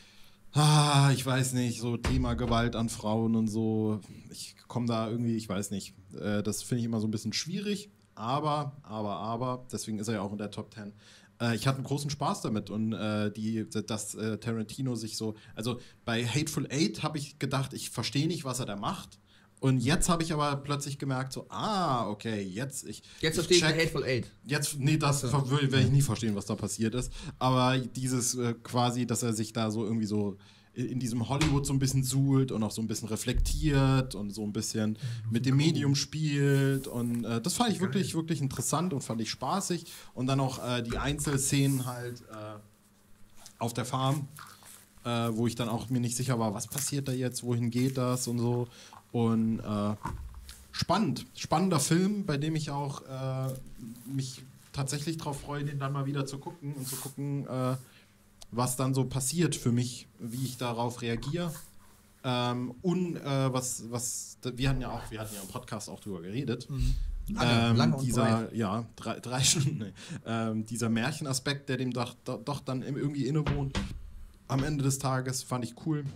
ah, ich weiß nicht, so Thema Gewalt an Frauen und so. Ich komme da irgendwie, ich weiß nicht, äh, das finde ich immer so ein bisschen schwierig, aber, aber, aber, deswegen ist er ja auch in der Top Ten. Äh, ich hatte einen großen Spaß damit und äh, die, dass äh, Tarantino sich so, also bei Hateful Eight habe ich gedacht, ich verstehe nicht, was er da macht. Und jetzt habe ich aber plötzlich gemerkt, so, ah, okay, jetzt ich. Jetzt verstehe ich check- den Hateful Eight. Jetzt, nee, das Ach so. werde ich nie verstehen, was da passiert ist. Aber dieses äh, quasi, dass er sich da so irgendwie so in in diesem Hollywood so ein bisschen suhlt und auch so ein bisschen reflektiert und so ein bisschen mit dem Medium spielt. Und äh, das fand ich wirklich, wirklich interessant und fand ich spaßig. Und dann auch äh, die Einzelszenen halt äh, auf der Farm, äh, wo ich dann auch mir nicht sicher war, was passiert da jetzt, wohin geht das und so. Und äh, spannend, spannender Film, bei dem ich auch äh, mich tatsächlich darauf freue, den dann mal wieder zu gucken und zu gucken, äh, was dann so passiert für mich, wie ich darauf reagiere. Ähm, und äh, was, was, wir hatten ja auch, wir hatten ja im Podcast auch drüber geredet. Lange, ähm, lange und dieser, breit. ja, drei, drei Stunden, nee. ähm, dieser Märchenaspekt, der dem doch, doch, doch dann irgendwie innewohnt, am Ende des Tages fand ich cool.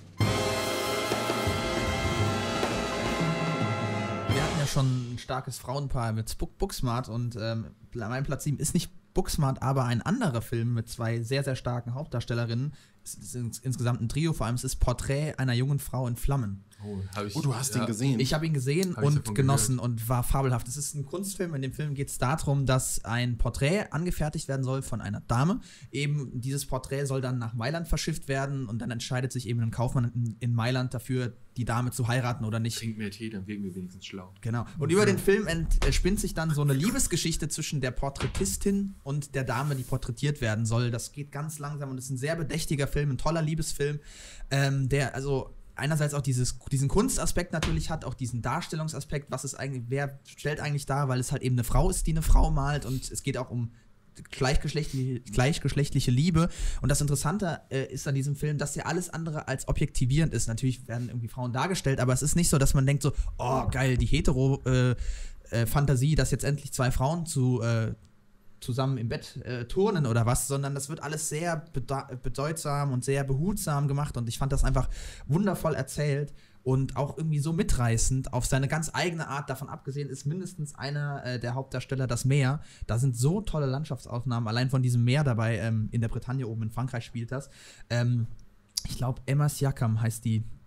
Wir hatten ja schon ein starkes Frauenpaar mit Spook Booksmart und ähm, mein Platz sieben ist nicht Booksmart, aber ein anderer Film mit zwei sehr, sehr starken Hauptdarstellerinnen. Es ist ins, insgesamt ein Trio, vor allem es ist Porträt einer jungen Frau in Flammen. Oh, hab ich, Oh, du hast ja. den gesehen. Ich habe ihn gesehen Hab ich und davon genossen und war fabelhaft. Es ist ein Kunstfilm. In dem Film geht es darum, dass ein Porträt angefertigt werden soll von einer Dame. Eben dieses Porträt soll dann nach Mailand verschifft werden und dann entscheidet sich eben ein Kaufmann in, in Mailand dafür, die Dame zu heiraten oder nicht. Trink mehr Tee, dann wirken wir wenigstens schlau. Genau. Und über den Film entspinnt sich dann so eine Liebesgeschichte zwischen der Porträtistin und der Dame, die porträtiert werden soll. Das geht ganz langsam und ist ein sehr bedächtiger Film, ein toller Liebesfilm, ähm, der also einerseits auch dieses, diesen Kunstaspekt natürlich hat, auch diesen Darstellungsaspekt, was ist eigentlich, wer stellt eigentlich dar, weil es halt eben eine Frau ist, die eine Frau malt und es geht auch um gleichgeschlechtliche, gleichgeschlechtliche Liebe. Und das Interessante äh, ist an diesem Film, dass ja alles andere als objektivierend ist. Natürlich werden irgendwie Frauen dargestellt, aber es ist nicht so, dass man denkt so, oh geil, die Hetero-Fantasie, äh, äh, dass jetzt endlich zwei Frauen zu äh, zusammen im Bett äh, turnen oder was, sondern das wird alles sehr beda- bedeutsam und sehr behutsam gemacht und ich fand das einfach wundervoll erzählt und auch irgendwie so mitreißend auf seine ganz eigene Art. Davon abgesehen ist mindestens einer äh, der Hauptdarsteller das Meer. Da sind so tolle Landschaftsaufnahmen, allein von diesem Meer dabei, ähm, in der Bretagne oben in Frankreich spielt das. Ähm, ich glaube, Emma Siakam heißt die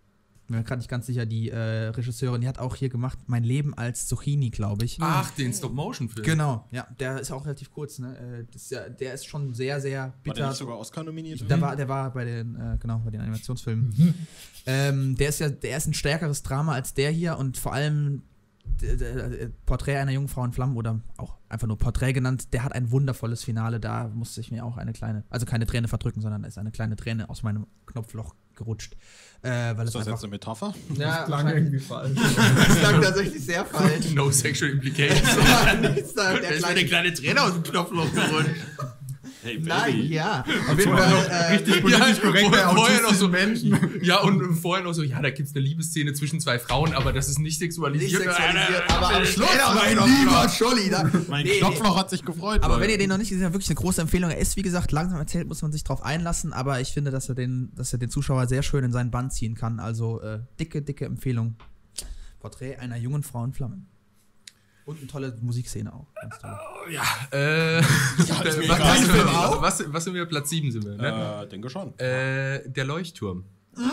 bin mir gerade nicht ganz sicher, die äh, Regisseurin, die hat auch hier gemacht, Mein Leben als Zucchini, glaube ich. Ach, den Stop-Motion-Film. Genau, ja, der ist auch relativ kurz, ne? Äh, Das ist ja, der ist schon sehr, sehr War bitter. der nicht sogar Oscar nominiert? Der war, der war bei den, äh, genau, bei den Animationsfilmen. ähm, der ist ja, der ist ein stärkeres Drama als der hier und vor allem d- d- Porträt einer Jungfrau in Flammen oder auch einfach nur Porträt genannt, der hat ein wundervolles Finale, da musste ich mir auch eine kleine, also keine Träne verdrücken, sondern da ist eine kleine Träne aus meinem Knopfloch gerutscht. Äh, weil Ist es das einfach, jetzt eine Metapher? ja, Klang irgendwie falsch. das klang tatsächlich sehr falsch. No sexual implications. Nichts da, der Da ist mir kleine- eine kleine Träne aus dem Knopfloch gerutscht. Hey, Nein, ja. Auf jeden Vorher Fall. noch Äh, richtig politisch korrekt bei vorher noch autistischen so, Menschen. Ja, und vorher noch so, ja, da gibt's eine Liebesszene zwischen zwei Frauen, aber das ist nicht sexualisiert. nicht sexualisiert, Äh, aber am Schluss Träne aus mein dem Knopfloch. lieber Scholli. Da. Mein Nee, Knopfloch hat sich gefreut. Aber Leute. wenn ihr den noch nicht gesehen habt, wirklich eine große Empfehlung. Er ist, wie gesagt, langsam erzählt, muss man sich drauf einlassen, aber ich finde, dass er den, dass er den Zuschauer sehr schön in seinen Bann ziehen kann. Also äh, dicke, dicke Empfehlung. Porträt einer jungen Frau in Flammen. Und eine tolle Musikszene auch. Ganz toll. Ja, äh, ist mir was, egal. was, sind wir, Auch? was, was sind wir? Platz sieben sind wir, ne? Äh, denke schon. Äh, der Leuchtturm.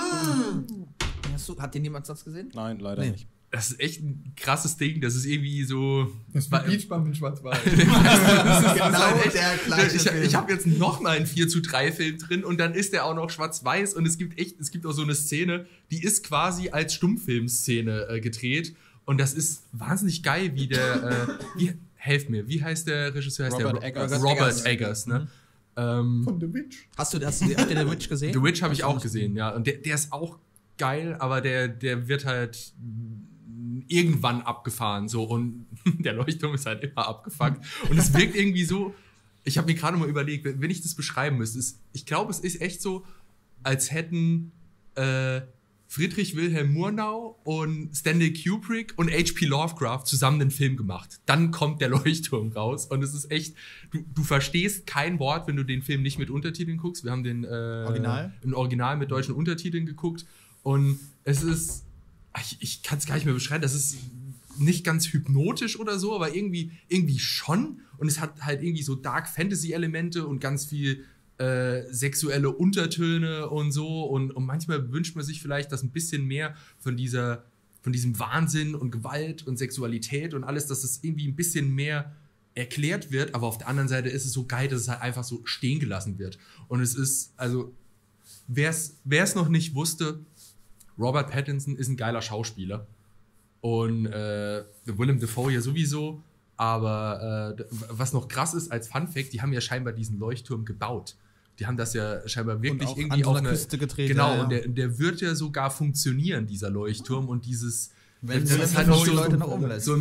Hast du, hat den jemand sonst gesehen? Nein, leider Nee. nicht. Das ist echt ein krasses Ding. Das ist irgendwie so. Das ist wie Beachbump in Schwarz-Weiß. Genau halt der gleiche ich Film. ich habe jetzt noch mal einen vier zu drei Film drin und dann ist der auch noch schwarz-weiß und es gibt echt, es gibt auch so eine Szene, die ist quasi als Stummfilmszene äh, gedreht und das ist wahnsinnig geil, wie der, äh, wie, helft mir, wie heißt der Regisseur? Heißt Robert der Eggers. Robert Eggers. Eggers, ne? Ähm, Von The Witch. Hast du, hast du habt ihr The Witch gesehen? The Witch habe ich auch gesehen, ja. Und der, der ist auch geil, aber der, der wird halt irgendwann abgefahren, so. Und der Leuchtturm ist halt immer abgefuckt. Und es wirkt irgendwie so, ich habe mir gerade mal überlegt, wenn wenn ich das beschreiben müsste, ist, ich glaube, es ist echt so, als hätten äh, Friedrich Wilhelm Murnau und Stanley Kubrick und H P Lovecraft zusammen einen Film gemacht. Dann kommt der Leuchtturm raus und es ist echt, du, du verstehst kein Wort, wenn du den Film nicht mit Untertiteln guckst. Wir haben den äh, Original? im Original mit deutschen Untertiteln geguckt und es ist, ich, ich kann es gar nicht mehr beschreiben, das ist nicht ganz hypnotisch oder so, aber irgendwie, irgendwie schon und es hat halt irgendwie so Dark Fantasy Elemente und ganz viel Äh, sexuelle Untertöne und so und, und manchmal wünscht man sich vielleicht, dass ein bisschen mehr von dieser, von diesem Wahnsinn und Gewalt und Sexualität und alles, dass es irgendwie ein bisschen mehr erklärt wird, aber auf der anderen Seite ist es so geil, dass es halt einfach so stehen gelassen wird und es ist, also wer es noch nicht wusste, Robert Pattinson ist ein geiler Schauspieler und äh, Willem Dafoe ja sowieso, aber äh, was noch krass ist als Funfact, die haben ja scheinbar diesen Leuchtturm gebaut. Die haben das ja scheinbar wirklich auch irgendwie an so auf einer eine Küste gedreht. Genau, ja, ja. und der, der wird ja sogar funktionieren, dieser Leuchtturm und dieses Wenn das Willem ist halt Dafoe noch die so, Leute nach oben lässt. so ein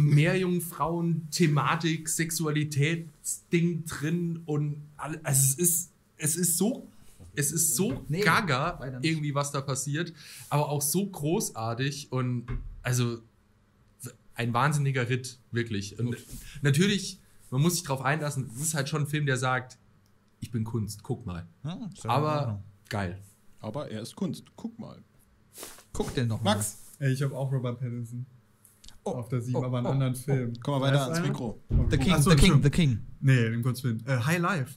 Meerjungfrauen-Thematik, Sexualitätsding drin und all, also es ist es ist so es ist so Nee, gaga weiter nicht. irgendwie, was da passiert, aber auch so großartig und also ein wahnsinniger Ritt, wirklich. Und natürlich, man muss sich drauf einlassen, es ist halt schon ein Film, der sagt, ich bin Kunst, guck mal. Ja, ist ja in Aber Ordnung. geil. Aber er ist Kunst. Guck mal. Guck den noch Max, Ey, ich habe auch Robert Pattinson. Oh, auf der sieben, oh, aber einen oh, anderen Film. komm mal weiter Weißt ans einer? Mikro. mal. The King, Ach so, The King, stimmt. The King. Nee, den kurz Willen. Äh, High Life.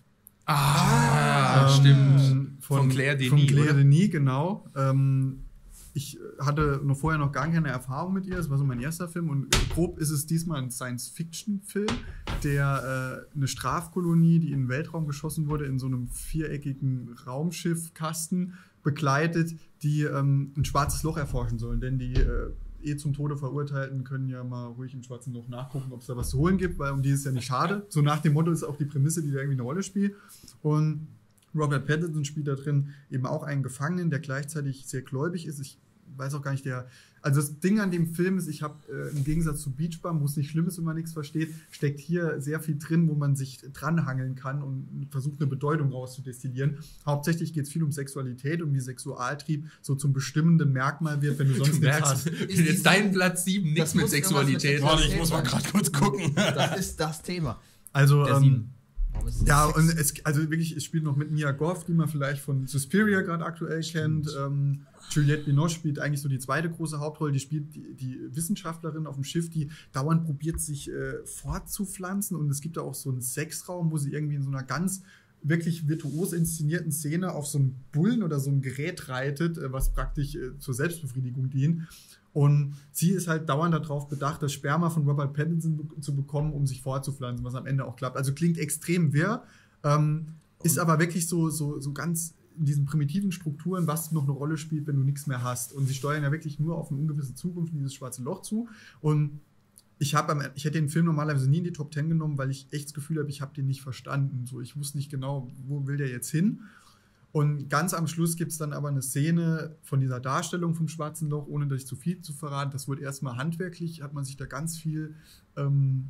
Ah, Ähm, stimmt. Von, Claire Von Denis, Claire oder? Denis, genau. Ähm, ich hatte noch vorher noch gar keine Erfahrung mit ihr. Es war so mein erster Film. Und grob ist es diesmal ein Science-Fiction-Film, der äh, eine Strafkolonie, die in den Weltraum geschossen wurde, in so einem viereckigen Raumschiffkasten begleitet, die ähm, ein schwarzes Loch erforschen sollen. Denn die äh, eh zum Tode Verurteilten können ja mal ruhig im schwarzen Loch nachgucken, ob es da was zu holen gibt, weil um die ist ja nicht schade. So nach dem Motto ist auch die Prämisse, die da irgendwie eine Rolle spielt. Und Robert Pattinson spielt da drin eben auch einen Gefangenen, der gleichzeitig sehr gläubig ist. Ich weiß auch gar nicht, der. Also das Ding an dem Film ist, ich habe äh, im Gegensatz zu Beach Bum, wo es nicht schlimm ist, wenn man nichts versteht, steckt hier sehr viel drin, wo man sich dranhangeln kann und versucht, eine Bedeutung rauszudestillieren. Hauptsächlich geht es viel um Sexualität und wie Sexualtrieb so zum bestimmenden Merkmal wird, wenn du sonst Du nichts merkst, hast. jetzt dein Platz sieben, nichts Das mit muss Sexualität. irgendwas mit Warte, ich muss mal gerade kurz gucken. Das ist das Thema. Also, Der ähm, sieben. Warum ist es ja, sechs? und es, also wirklich, es spielt noch mit Mia Goth, die man vielleicht von Suspiria gerade aktuell kennt. Ähm, Juliette Binoche spielt eigentlich so die zweite große Hauptrolle. Die spielt die, die Wissenschaftlerin auf dem Schiff, die dauernd probiert, sich äh, fortzupflanzen. Und es gibt da auch so einen Sexraum, wo sie irgendwie in so einer ganz wirklich virtuos inszenierten Szene auf so einem Bullen oder so einem Gerät reitet, äh, was praktisch äh, zur Selbstbefriedigung dient. Und sie ist halt dauernd darauf bedacht, das Sperma von Robert Pattinson be- zu bekommen, um sich fortzupflanzen, was am Ende auch klappt. Also klingt extrem wirr, ähm, ist aber wirklich so, so, so ganz in diesen primitiven Strukturen, was noch eine Rolle spielt, wenn du nichts mehr hast. Und sie steuern ja wirklich nur auf eine ungewisse Zukunft in dieses schwarze Loch zu. Und ich, hab am, ich hätte den Film normalerweise nie in die Top Ten genommen, weil ich echt das Gefühl habe, ich habe den nicht verstanden. So, ich wusste nicht genau, wo will der jetzt hin. Und ganz am Schluss gibt es dann aber eine Szene von dieser Darstellung vom schwarzen Loch, ohne dass ich zu viel zu verraten. Das wird erstmal handwerklich, hat man sich da ganz viel ähm,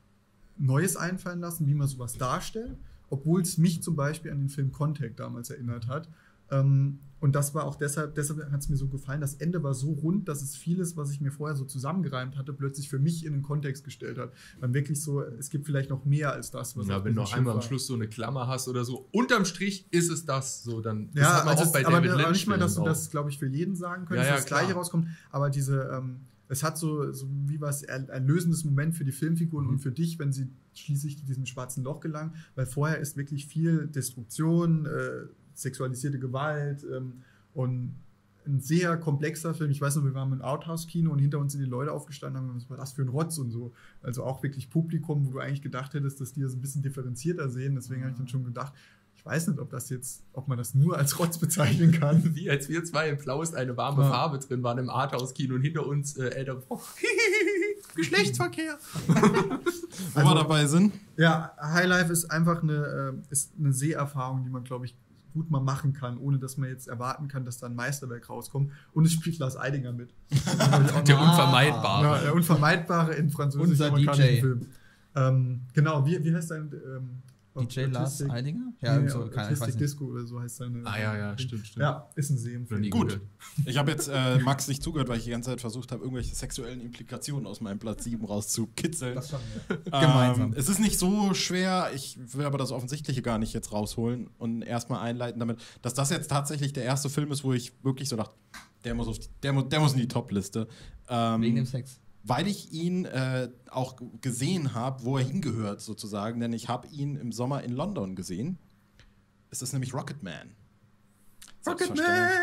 Neues einfallen lassen, wie man sowas darstellt. Obwohl es mich zum Beispiel an den Film Contact damals erinnert hat. Ähm, und das war auch deshalb, deshalb hat es mir so gefallen. Das Ende war so rund, dass es vieles, was ich mir vorher so zusammengereimt hatte, plötzlich für mich in den Kontext gestellt hat. Dann wirklich so, es gibt vielleicht noch mehr als das, was ja, wenn du noch einmal am Schluss so eine Klammer hast oder so, unterm Strich ist es das, so dann ja, das hat man also auch bei aber, David aber Lynch nicht mal, dass du auch. das, glaube ich, für jeden sagen könntest, Ja, ja, dass das Gleiche klar. rauskommt, aber diese, ähm, es hat so, so wie was ein erlösendes Moment für die Filmfiguren Mhm. und für dich, wenn sie schließlich zu diesem schwarzen Loch gelangen, weil vorher ist wirklich viel Destruktion, äh, sexualisierte Gewalt ähm, und ein sehr komplexer Film. Ich weiß noch, wir waren im Outhouse-Kino und hinter uns sind die Leute aufgestanden und haben, was war das für ein Rotz und so. Also auch wirklich Publikum, wo du eigentlich gedacht hättest, dass die das ein bisschen differenzierter sehen. Deswegen habe ich dann schon gedacht, ich weiß nicht, ob das jetzt, ob man das nur als Rotz bezeichnen kann. Wie als wir zwei im Plaust eine warme Ja. Farbe drin waren im Arthouse-Kino und hinter uns äh, älter Geschlechtsverkehr. Wo wir dabei sind. Ja, Highlife ist einfach eine, äh, ist eine Seherfahrung, die man, glaube ich, gut mal machen kann, ohne dass man jetzt erwarten kann, dass da ein Meisterwerk rauskommt. Und es spielt Lars Eidinger mit. Der Unvermeidbare. Ja, der Unvermeidbare in Unser französisch-amerikanischen D J. Film. Ähm, genau, wie, wie heißt dein ähm, D J Lars Autistic- Eidinger? Nee, Ja, so, nee, keine Ahnung, ich weiß Autistic nicht. Disco oder so heißt seine. Ah, ja, ja, stimmt, stimmt. Ja, ist ein See im Noch Film. nie Gut. gehört. Ich habe jetzt äh, Max nicht zugehört, weil ich die ganze Zeit versucht habe, irgendwelche sexuellen Implikationen aus meinem Platz sieben rauszukitzeln. Das schaffen wir. Ähm, Gemeinsam. Es ist nicht so schwer, ich will aber das Offensichtliche gar nicht jetzt rausholen und erstmal einleiten damit, dass das jetzt tatsächlich der erste Film ist, wo ich wirklich so dachte, der muss, auf die, der, mu- der muss in die Top-Liste. Ähm, Wegen dem Sex. Weil ich ihn äh, auch g- gesehen habe, wo er hingehört sozusagen, denn ich habe ihn im Sommer in London gesehen. Es ist nämlich Rocketman. Rocketman!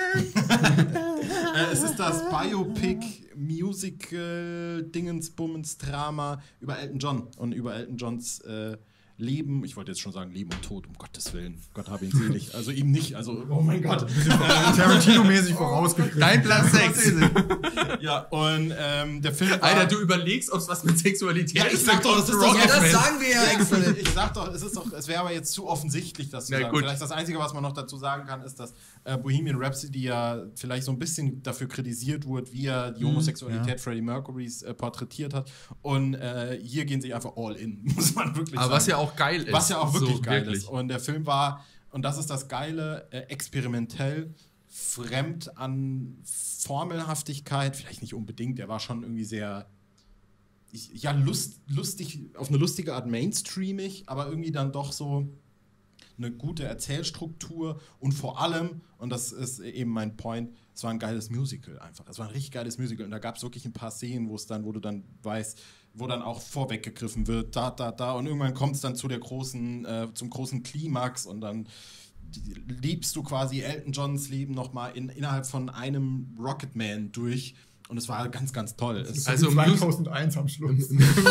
äh, es ist das Biopic Musical Dingensbummens Drama über Elton John und über Elton Johns äh, Leben, ich wollte jetzt schon sagen Leben und Tod, um Gottes Willen. Gott hab ihn selig. Also ihm nicht, also oh mein Gott. Tarantino-mäßig vorausgegriffen. Dein Platz sechs. Ja, und ähm, der Film war, Alter, du überlegst, ob es was mit Sexualität Ja, ich ist. sag doch, das ist das- Ja, das Rocketman. sagen wir ja extra nicht. Ich sag doch, es ist doch, es wäre aber jetzt zu offensichtlich, das zu Na sagen. gut. Vielleicht das Einzige, was man noch dazu sagen kann, ist, dass äh, Bohemian Rhapsody ja vielleicht so ein bisschen dafür kritisiert wurde, wie er die Homosexualität ja. Freddie Mercurys äh, porträtiert hat. Und äh, hier gehen sie einfach all in, muss man wirklich Aber sagen. was ja auch geil ist. Was ja auch wirklich so, geil wirklich. ist. Und der Film war, und das ist das Geile, äh, experimentell, fremd an Formelhaftigkeit, vielleicht nicht unbedingt, der war schon irgendwie sehr, ich, ja, lust, lustig, auf eine lustige Art mainstreamig, aber irgendwie dann doch so eine gute Erzählstruktur und vor allem, und das ist eben mein Point, es war ein geiles Musical einfach. Es war ein richtig geiles Musical und da gab es wirklich ein paar Szenen, wo es dann, wo du dann weißt, wo dann auch vorweggegriffen wird, da, da, da und irgendwann kommt es dann zu der großen, äh, zum großen Klimax und dann liebst du quasi Elton Johns Leben nochmal in, innerhalb von einem Rocketman durch und es war ganz, ganz toll. Es, Also zweitausendeins am Schluss.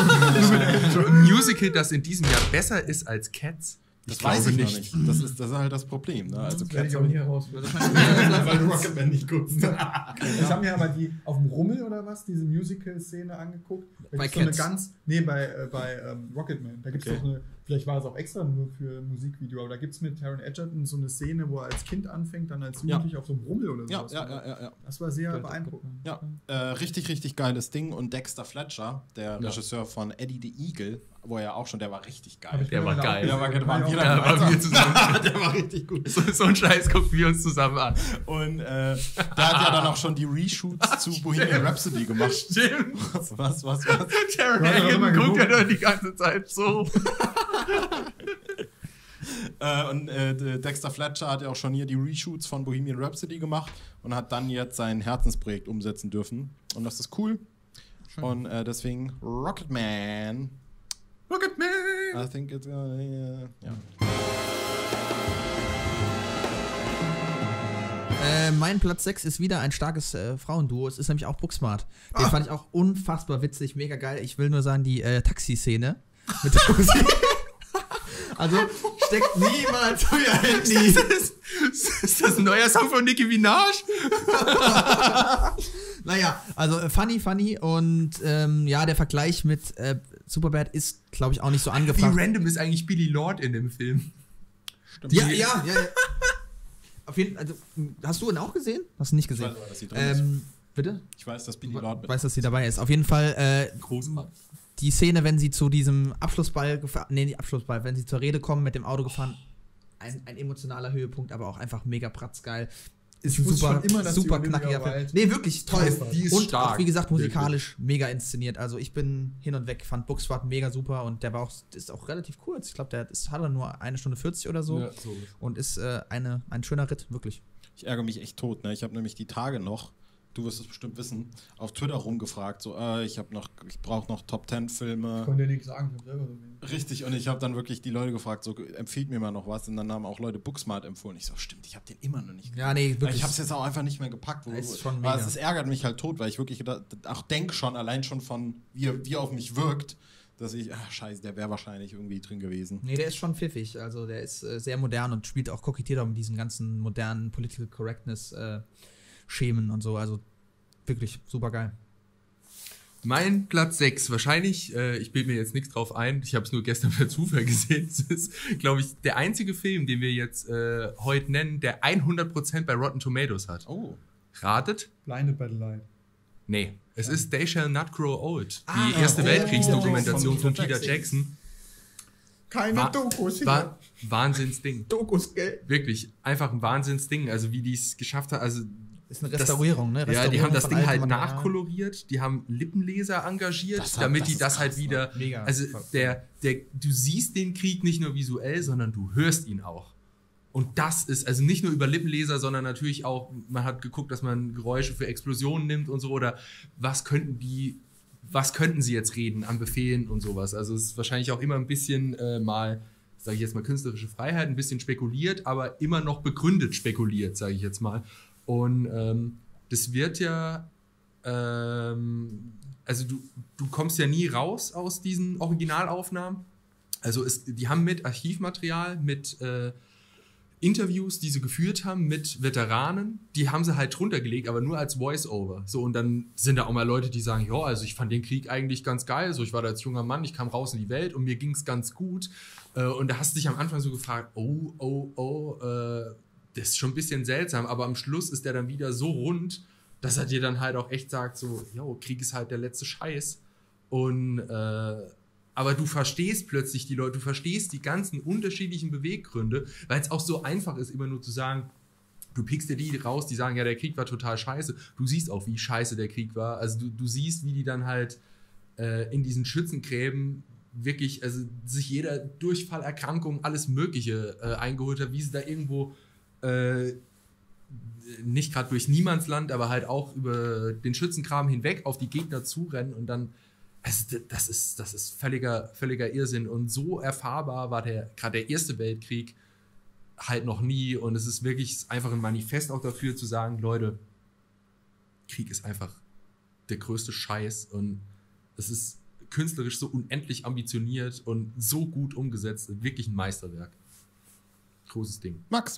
Ein Musical, das in diesem Jahr besser ist als Cats. das glaube weiß ich noch nicht. Das ist, das ist halt das Problem. Ne? Also Das werde ich Cats auch haben- nie herausfinden. weil du Rocketman nicht guckst. Ich habe mir aber die auf dem Rummel oder was, diese Musical-Szene angeguckt. Da Bei gibt's so eine Cats. ganz, nee, bei, äh, bei ähm, Rocketman. Da gibt es Okay. doch eine, vielleicht war es auch extra nur für ein Musikvideo, aber da gibt es mit Taron Egerton so eine Szene, wo er als Kind anfängt, dann als Jugendlicher auf so einem Rummel oder Ja, sowas. ja, ja, ja, ja. Das war sehr beeindruckend. Ja, äh, richtig, richtig geiles Ding. Und Dexter Fletcher, der Ja. Regisseur von Eddie the Eagle, wo er auch schon, der war richtig Hab geil. ich Der mir war dann auch geil. gesehen. Der war- der War war ich auch jeder- Ja, dabei. waren wir zusammen. Der war richtig gut. So, so einen Scheiß gucken wir uns zusammen an. Und äh, der hat ja dann auch schon die Reshoots zu Bohemian Rhapsody gemacht. Stimmt. Was, was, was? was? Taron Du hast doch immer Egerton guckt ja geguckt. nur die ganze Zeit so. äh, und äh, der Dexter Fletcher hat ja auch schon hier die Reshoots von Bohemian Rhapsody gemacht und hat dann jetzt sein Herzensprojekt umsetzen dürfen. Und das ist cool. Und äh, deswegen Rocketman. Rocketman! I think it's gonna, yeah. Ja. Äh, mein Platz sechs ist wieder ein starkes äh, Frauenduo. Es ist nämlich auch Booksmart. Den Ah. fand ich auch unfassbar witzig, mega geil. Ich will nur sagen, die äh, Taxi-Szene mit der Musik. Also, steckt niemals euer Handy. Ist, ist das ein neuer Song von Nicki Minaj? Naja, also äh, funny, funny. Und ähm, ja, der Vergleich mit äh, Superbad ist, glaube ich, auch nicht so Wie angefragt. random ist eigentlich Billy Lord in dem Film? Ja, ja, ja. ja. Auf jeden Fall, also, hast du ihn auch gesehen? Hast du nicht gesehen? Ich weiß aber, dass sie drin ist. Ähm, bitte? Ich weiß, dass Billy Lord Ich weiß, dass sie dabei ist. Auf jeden Fall äh, Großen die Szene, wenn sie zu diesem Abschlussball gefahren, nee, nicht Abschlussball, wenn sie zur Rede kommen, mit dem Auto gefahren, ein, ein emotionaler Höhepunkt, aber auch einfach mega pratzgeil. Ist Ich ein wusste super, schon immer, dass die super Olivia knackiger Film. Wilde Nee, wirklich toll. ist. Die ist und stark. auch, wie gesagt, musikalisch mega inszeniert. Also ich bin hin und weg, fand Booksmart mega super und der war auch, ist auch relativ kurz. Ich glaube, der ist, hat er nur eine Stunde vierzig oder so. Ja, so. Und ist äh, eine, ein schöner Ritt, wirklich. Ich ärgere mich echt tot, ne? Ich habe nämlich die Tage noch, du wirst es bestimmt wissen, auf Twitter rumgefragt, so, äh, ich habe noch, ich brauche noch Top Ten Filme. Ich konnte dir nichts sagen, ich hab selber so wenig. Richtig, und ich habe dann wirklich die Leute gefragt, so, empfiehlt mir mal noch was, und dann haben auch Leute Booksmart empfohlen. Ich so, stimmt, ich habe den immer noch nicht Ja, nee, wirklich. Ich habe es jetzt auch einfach nicht mehr gepackt. Wo, Ist schon aber mega. es ärgert mich halt tot, weil ich wirklich gedacht, auch denk schon, allein schon von, wie er, wie er auf mich wirkt, dass ich, ach scheiße, der wäre wahrscheinlich irgendwie drin gewesen. Nee, der ist schon pfiffig. Also der ist äh, sehr modern und spielt auch kokettiert auch mit diesen ganzen modernen Political Correctness äh, Schemen und so. Also wirklich super geil. Mein Platz sechs, wahrscheinlich, äh, ich bilde mir jetzt nichts drauf ein, ich habe es nur gestern per Zufall gesehen. Es ist, glaube ich, der einzige Film, den wir jetzt äh, heute nennen, der hundert Prozent bei Rotten Tomatoes hat. Oh. Ratet? Blinded by the Light. Nee. Es ist They Shall Not Grow Old. Die Ah, erste oh, Weltkriegsdokumentation von von Peter Peter Jackson. Keine War- Dokus hier. War Wahnsinnsding. Dokus, gell? Wirklich, einfach ein Wahnsinnsding. Also wie die es geschafft hat, also Ist eine Restaurierung, ne? ja, die Restaurierung haben das von Ding altem halt Material. nachkoloriert, die haben Lippenleser engagiert, Das hat- damit das die ist das krass, halt wieder, Mega. also der, der, du siehst den Krieg nicht nur visuell, sondern du hörst ihn auch. Und das ist, also nicht nur über Lippenleser, sondern natürlich auch, man hat geguckt, dass man Geräusche für Explosionen nimmt und so, oder was könnten die, was könnten sie jetzt reden an Befehlen und sowas. Also es ist wahrscheinlich auch immer ein bisschen äh, mal, sage ich jetzt mal, künstlerische Freiheit, ein bisschen spekuliert, aber immer noch begründet spekuliert, sage ich jetzt mal. Und ähm, das wird ja, ähm, also du, du kommst ja nie raus aus diesen Originalaufnahmen. Also es, die haben mit Archivmaterial, mit äh, Interviews, die sie geführt haben mit Veteranen, die haben sie halt drunter gelegt, aber nur als Voice-Over. So, und dann sind da auch mal Leute, die sagen, ja, also ich fand den Krieg eigentlich ganz geil, so ich war da als junger Mann, ich kam raus in die Welt und mir ging es ganz gut. Äh, und da hast du dich am Anfang so gefragt, oh, oh, oh, äh, das ist schon ein bisschen seltsam, aber am Schluss ist der dann wieder so rund, dass er dir dann halt auch echt sagt, so, jo, Krieg ist halt der letzte Scheiß. Und äh, aber du verstehst plötzlich die Leute, du verstehst die ganzen unterschiedlichen Beweggründe, weil es auch so einfach ist, immer nur zu sagen, du pickst dir die raus, die sagen, ja, der Krieg war total scheiße. Du siehst auch, wie scheiße der Krieg war. Also du, du siehst, wie die dann halt äh, in diesen Schützengräben wirklich, also sich jeder Durchfallerkrankung, alles Mögliche äh, eingeholt hat, wie sie da irgendwo äh, nicht gerade durch Niemandsland, aber halt auch über den Schützengraben hinweg auf die Gegner zurennen und dann, also das ist, das ist völliger, völliger Irrsinn und so erfahrbar war der, gerade der Erste Weltkrieg halt noch nie und es ist wirklich einfach ein Manifest auch dafür zu sagen, Leute, Krieg ist einfach der größte Scheiß und es ist künstlerisch so unendlich ambitioniert und so gut umgesetzt, wirklich ein Meisterwerk. Großes Ding. Max.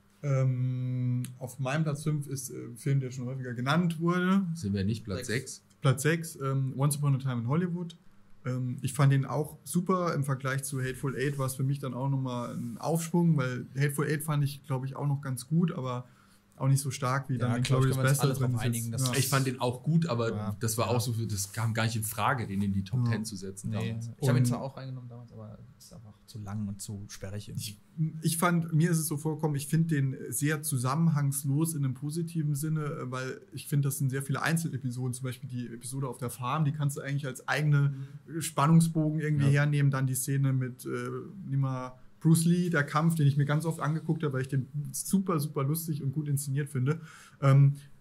Ähm, auf meinem Platz fünf ist äh, ein Film, der schon häufiger genannt wurde. Sind wir nicht Platz Sechs. sechs? Platz sechs, ähm, Once Upon a Time in Hollywood. Ähm, ich fand den auch super. Im Vergleich zu Hateful Eight war es für mich dann auch nochmal ein Aufschwung, weil Hateful Eight fand ich, glaube ich, auch noch ganz gut, aber auch nicht so stark wie Ja, dann glaub ich, Inglourious können wir uns alle Basterds. drauf wenn es einigen, jetzt- dass- ja. Ich fand den auch gut, aber Ja. das war Ja. auch so, für, das kam gar nicht in Frage, den in die Top Ja. Ten zu setzen Nee, damals. ich habe ihn Und- zwar auch reingenommen damals, aber ist einfach zu lang und zu sperrig. Ich, ich fand, mir ist es so vorgekommen, ich finde den sehr zusammenhangslos in einem positiven Sinne, äh, weil ich finde, das sind sehr viele Einzelepisoden, zum Beispiel die Episode auf der Farm, die kannst du eigentlich als eigene Spannungsbogen irgendwie Ja. hernehmen. Dann die Szene mit, äh, nimm mal Bruce Lee, der Kampf, den ich mir ganz oft angeguckt habe, weil ich den super, super lustig und gut inszeniert finde. Ähm,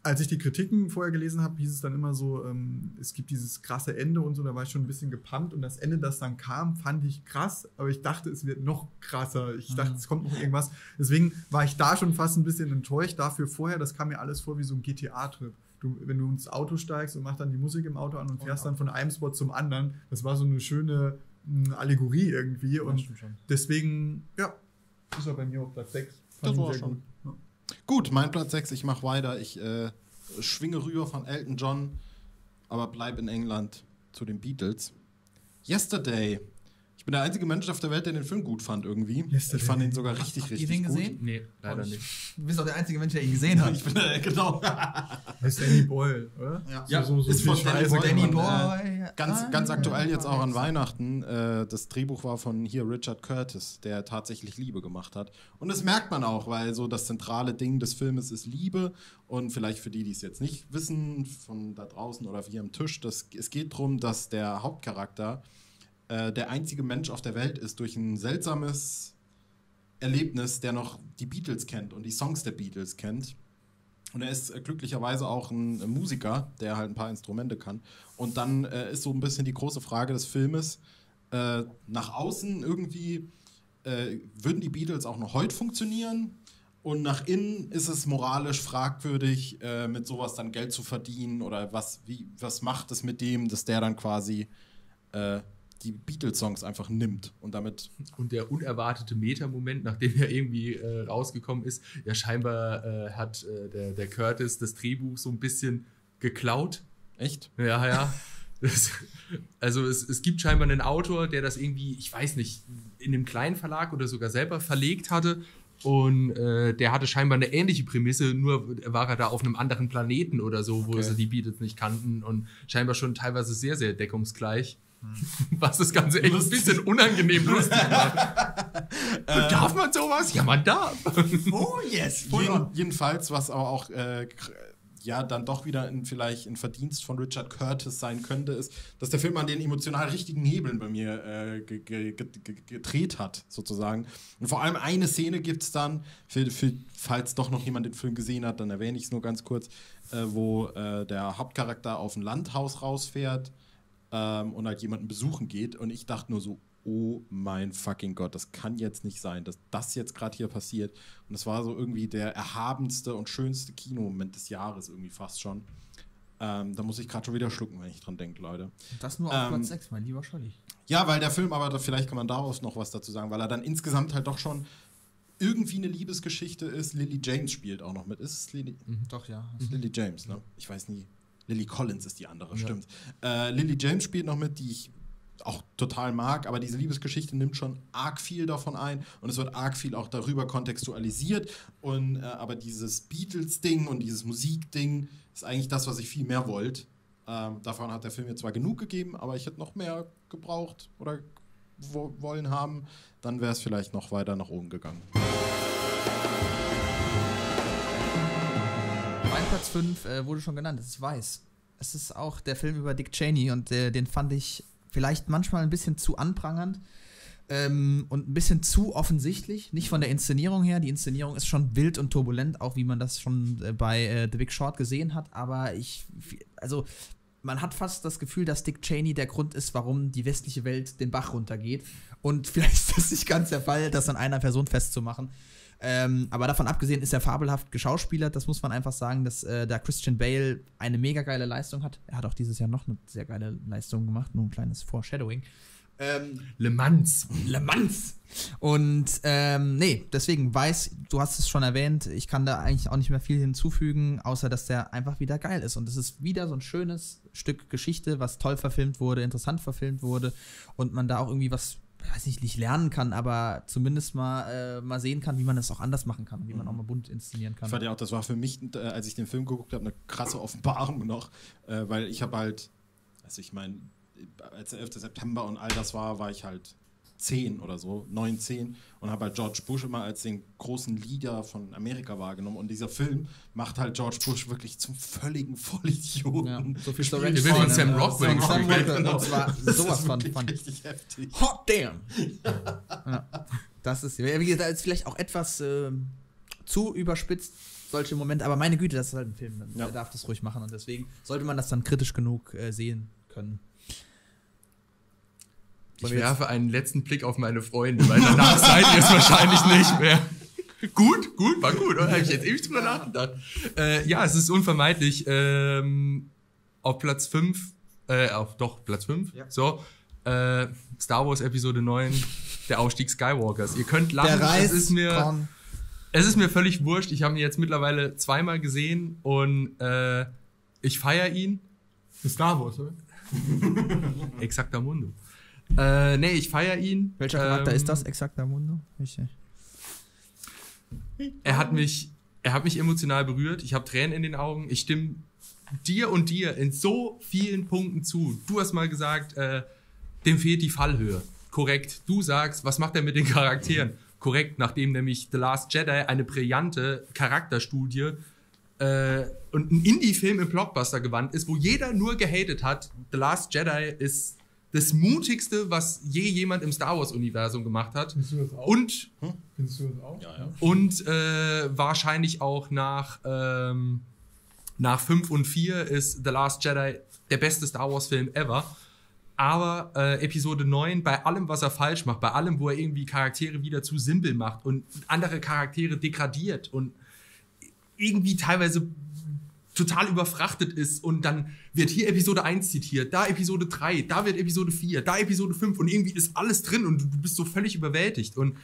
als ich die Kritiken vorher gelesen habe, hieß es dann immer so, ähm, es gibt dieses krasse Ende und so, da war ich schon ein bisschen gepumpt und das Ende, das dann kam, fand ich krass, aber ich dachte, es wird noch krasser. Ich dachte, es kommt noch irgendwas. Deswegen war ich da schon fast ein bisschen enttäuscht. Dafür vorher, das kam mir alles vor wie so ein G T A-Trip. Du, wenn du ins Auto steigst und machst dann die Musik im Auto an und fährst dann von einem Spot zum anderen, das war so eine schöne mh, Allegorie irgendwie. Und deswegen, ja, ist er bei mir auf Platz sechs. Das war schon. Gut. Ja. Gut, mein Platz sechs, ich mache weiter. Ich äh, schwinge rüber von Elton John, aber bleib in England zu den Beatles. Yesterday. Ich bin der einzige Mensch auf der Welt, der den Film gut fand irgendwie. Yesterday. Ich fand ihn sogar richtig, richtig gut. Hast du den gesehen? Nee, leider nicht. Du bist auch der einzige Mensch, der ihn gesehen hat. Ich bin der, genau. Das ist Danny Boyle, oder? Ja, ja so, so, so ist von Danny Boyle. Danny Und, Boy. äh, ganz, ganz aktuell jetzt auch an Weihnachten. Äh, das Drehbuch war von hier Richard Curtis, der tatsächlich Liebe gemacht hat. Und das merkt man auch, weil so das zentrale Ding des Filmes ist Liebe. Und vielleicht für die, die es jetzt nicht wissen, von da draußen oder hier am Tisch, das, es geht darum, dass der Hauptcharakter der einzige Mensch auf der Welt ist durch ein seltsames Erlebnis, der noch die Beatles kennt und die Songs der Beatles kennt. Und er ist äh, glücklicherweise auch ein, ein Musiker, der halt ein paar Instrumente kann. Und dann äh, ist so ein bisschen die große Frage des Filmes, äh, nach außen irgendwie, äh, würden die Beatles auch noch heute funktionieren? Und nach innen ist es moralisch fragwürdig, äh, mit sowas dann Geld zu verdienen oder was, wie, was macht es mit dem, dass der dann quasi äh, die Beatles-Songs einfach nimmt und damit... Und der unerwartete Meta-Moment, nachdem er irgendwie äh, rausgekommen ist, ja scheinbar äh, hat äh, der, der Curtis das Drehbuch so ein bisschen geklaut. Echt? Ja, ja. Das, also es, es gibt scheinbar einen Autor, der das irgendwie, ich weiß nicht, in einem kleinen Verlag oder sogar selber verlegt hatte. Und äh, der hatte scheinbar eine ähnliche Prämisse, nur war er da auf einem anderen Planeten oder so, wo okay. sie die Beatles nicht kannten und scheinbar schon teilweise sehr, sehr deckungsgleich. Was das Ganze echt lustig. Ein bisschen unangenehm lustig macht. äh, darf man sowas? Ja, man darf. Oh, yes. Jeden, jedenfalls, was aber auch äh, ja dann doch wieder in, vielleicht ein Verdienst von Richard Curtis sein könnte, ist, dass der Film an den emotional richtigen Hebeln bei mir äh, ge- ge- ge- gedreht hat, sozusagen. Und vor allem eine Szene gibt es dann, für, für, falls doch noch jemand den Film gesehen hat, dann erwähne ich es nur ganz kurz, äh, wo äh, der Hauptcharakter auf ein Landhaus rausfährt und halt jemanden besuchen geht und ich dachte nur so, oh mein fucking Gott, das kann jetzt nicht sein, dass das jetzt gerade hier passiert. Und es war so irgendwie der erhabenste und schönste Kinomoment des Jahres irgendwie fast schon. Ähm, da muss ich gerade schon wieder schlucken, wenn ich dran denke, Leute. Das nur auf ähm, Platz sechs, mein lieber Scholli. Ja, weil der Film, aber da, vielleicht kann man daraus noch was dazu sagen, weil er dann insgesamt halt doch schon irgendwie eine Liebesgeschichte ist. Lily James spielt auch noch mit. Ist es Lily? Mhm, doch, ja. Ist Lily James, ne? Ich weiß nie. Lily Collins ist die andere, ja. Stimmt. Äh, Lily James spielt noch mit, die ich auch total mag, aber diese Liebesgeschichte nimmt schon arg viel davon ein und es wird arg viel auch darüber kontextualisiert. Und, äh, aber dieses Beatles-Ding und dieses Musik-Ding ist eigentlich das, was ich viel mehr wollte. Ähm, davon hat der Film mir zwar genug gegeben, aber ich hätte noch mehr gebraucht oder wo- wollen haben. Dann wäre es vielleicht noch weiter nach oben gegangen. Mein Platz fünf äh, wurde schon genannt, das ist Weiß. Es ist auch der Film über Dick Cheney und äh, den fand ich vielleicht manchmal ein bisschen zu anprangernd ähm, und ein bisschen zu offensichtlich. Nicht von der Inszenierung her, die Inszenierung ist schon wild und turbulent, auch wie man das schon äh, bei äh, The Big Short gesehen hat, aber ich, also man hat fast das Gefühl, dass Dick Cheney der Grund ist, warum die westliche Welt den Bach runtergeht und vielleicht ist das nicht ganz der Fall, das an einer Person festzumachen. Ähm, aber davon abgesehen ist er fabelhaft geschauspielert, das muss man einfach sagen, dass äh, da Christian Bale eine mega geile Leistung hat. Er hat auch dieses Jahr noch eine sehr geile Leistung gemacht, nur ein kleines Foreshadowing. Ähm, Le Mans. Le Mans! Und ähm, nee, deswegen Weiß, du hast es schon erwähnt, ich kann da eigentlich auch nicht mehr viel hinzufügen, außer dass der einfach wieder geil ist. Und es ist wieder so ein schönes Stück Geschichte, was toll verfilmt wurde, interessant verfilmt wurde und man da auch irgendwie was, weiß nicht, nicht lernen kann, aber zumindest mal, äh, mal sehen kann, wie man das auch anders machen kann, wie man auch mal bunt inszenieren kann. Ich fand ja auch, das war für mich, äh, als ich den Film geguckt habe, eine krasse Offenbarung noch, äh, weil ich habe halt, also ich meine, als der elfte September und all das war, war ich halt zehn oder so, neun, zehn und habe halt George Bush immer als den großen Leader von Amerika wahrgenommen und dieser Film macht halt George Bush wirklich zum völligen Vollidioten. Ja, so viel Der wird von Sam Rockwell Sam gespielt. Rockwell, und zwar sowas von, von richtig heftig. Hot damn! Ja, das ist, wie gesagt, ist vielleicht auch etwas äh, zu überspitzt solche Momente, aber meine Güte, das ist halt ein Film, Ja. der darf das ruhig machen und deswegen sollte man das dann kritisch genug äh, sehen können. Ich werfe einen letzten Blick auf meine Freunde, weil danach seid ihr es wahrscheinlich nicht mehr. Gut, gut, war gut, oder? Habe ich jetzt ewig drüber nachgedacht. Äh, ja, es ist unvermeidlich. Ähm, auf Platz fünf, äh, auf doch, Platz fünf, Ja. so, äh, Star Wars Episode neun, der Aufstieg Skywalkers. Ihr könnt lachen, Der Reis es ist mir, von es ist mir völlig wurscht. Ich habe ihn jetzt mittlerweile zweimal gesehen und äh, ich feiere ihn. Star Wars, oder? Exactamundo. Äh, nee, ich feiere ihn. Welcher Charakter Ähm, ist das? Exactamundo? Richtig. Er hat mich, er hat mich emotional berührt. Ich habe Tränen in den Augen. Ich stimme dir und dir in so vielen Punkten zu. Du hast mal gesagt, äh, dem fehlt die Fallhöhe. Korrekt. Du sagst, was macht er mit den Charakteren? Korrekt, nachdem nämlich The Last Jedi eine brillante Charakterstudie äh, und ein Indie-Film im Blockbuster gewandt ist, wo jeder nur gehatet hat. The Last Jedi ist das Mutigste, was je jemand im Star Wars-Universum gemacht hat. Findest du das auch? Und Findest du das auch? Ja, ja. Und äh, wahrscheinlich auch nach, ähm, nach fünf und vier ist The Last Jedi der beste Star Wars-Film ever. Aber äh, Episode neun, bei allem, was er falsch macht, bei allem, wo er irgendwie Charaktere wieder zu simpel macht und andere Charaktere degradiert und irgendwie teilweise total überfrachtet ist und dann wird hier Episode eins zitiert, da Episode drei, da wird Episode vier, da Episode fünf und irgendwie ist alles drin und du bist so völlig überwältigt und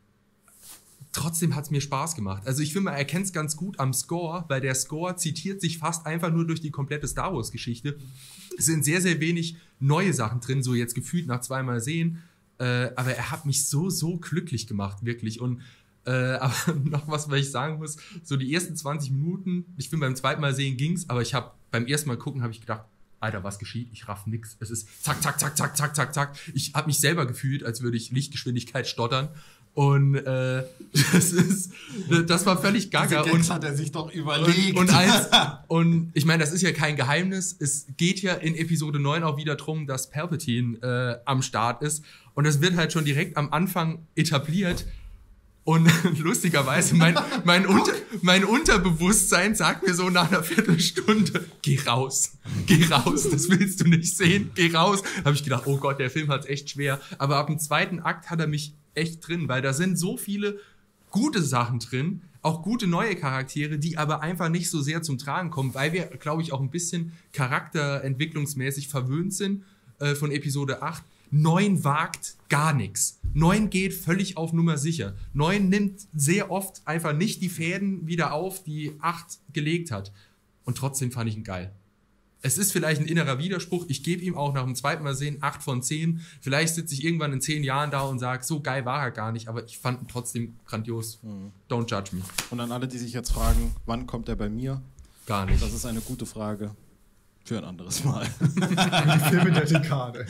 trotzdem hat es mir Spaß gemacht. Also ich finde, man erkennt es ganz gut am Score, weil der Score zitiert sich fast einfach nur durch die komplette Star Wars-Geschichte. Es sind sehr, sehr wenig neue Sachen drin, so jetzt gefühlt nach zweimal sehen, äh, aber er hat mich so, so glücklich gemacht, wirklich. Und Äh, aber noch was, was ich sagen muss, so die ersten zwanzig Minuten, ich finde beim zweiten Mal sehen ging's, aber ich habe beim ersten Mal gucken, habe ich gedacht, Alter, was geschieht? Ich raff nix. Es ist zack, zack, zack, zack, zack, zack, zack. Ich habe mich selber gefühlt, als würde ich Lichtgeschwindigkeit stottern. Und äh, das ist, das war völlig gaga. Diese Gags hat er sich doch überlegt. Und, und, eins, und ich meine, das ist ja kein Geheimnis. Es geht ja in Episode neun auch wieder drum, dass Palpatine äh, am Start ist. Und das wird halt schon direkt am Anfang etabliert. Und lustigerweise, mein, mein, Unter, mein Unterbewusstsein sagt mir so nach einer Viertelstunde, geh raus, geh raus, das willst du nicht sehen, geh raus. Habe ich gedacht, oh Gott, der Film hat's echt schwer. Aber ab dem zweiten Akt hat er mich echt drin, weil da sind so viele gute Sachen drin, auch gute neue Charaktere, die aber einfach nicht so sehr zum Tragen kommen, weil wir, glaube ich, auch ein bisschen charakterentwicklungsmäßig verwöhnt sind äh, von Episode acht. neun wagt gar nichts. neun geht völlig auf Nummer sicher. neun nimmt sehr oft einfach nicht die Fäden wieder auf, die acht gelegt hat. Und trotzdem fand ich ihn geil. Es ist vielleicht ein innerer Widerspruch. Ich gebe ihm auch nach dem zweiten Mal sehen acht von zehn. Vielleicht sitze ich irgendwann in zehn Jahren da und sage, so geil war er gar nicht. Aber ich fand ihn trotzdem grandios. Mhm. Don't judge me. Und an alle, die sich jetzt fragen, wann kommt er bei mir? Gar nicht. Das ist eine gute Frage für ein anderes Mal. Die Filme der Dekade.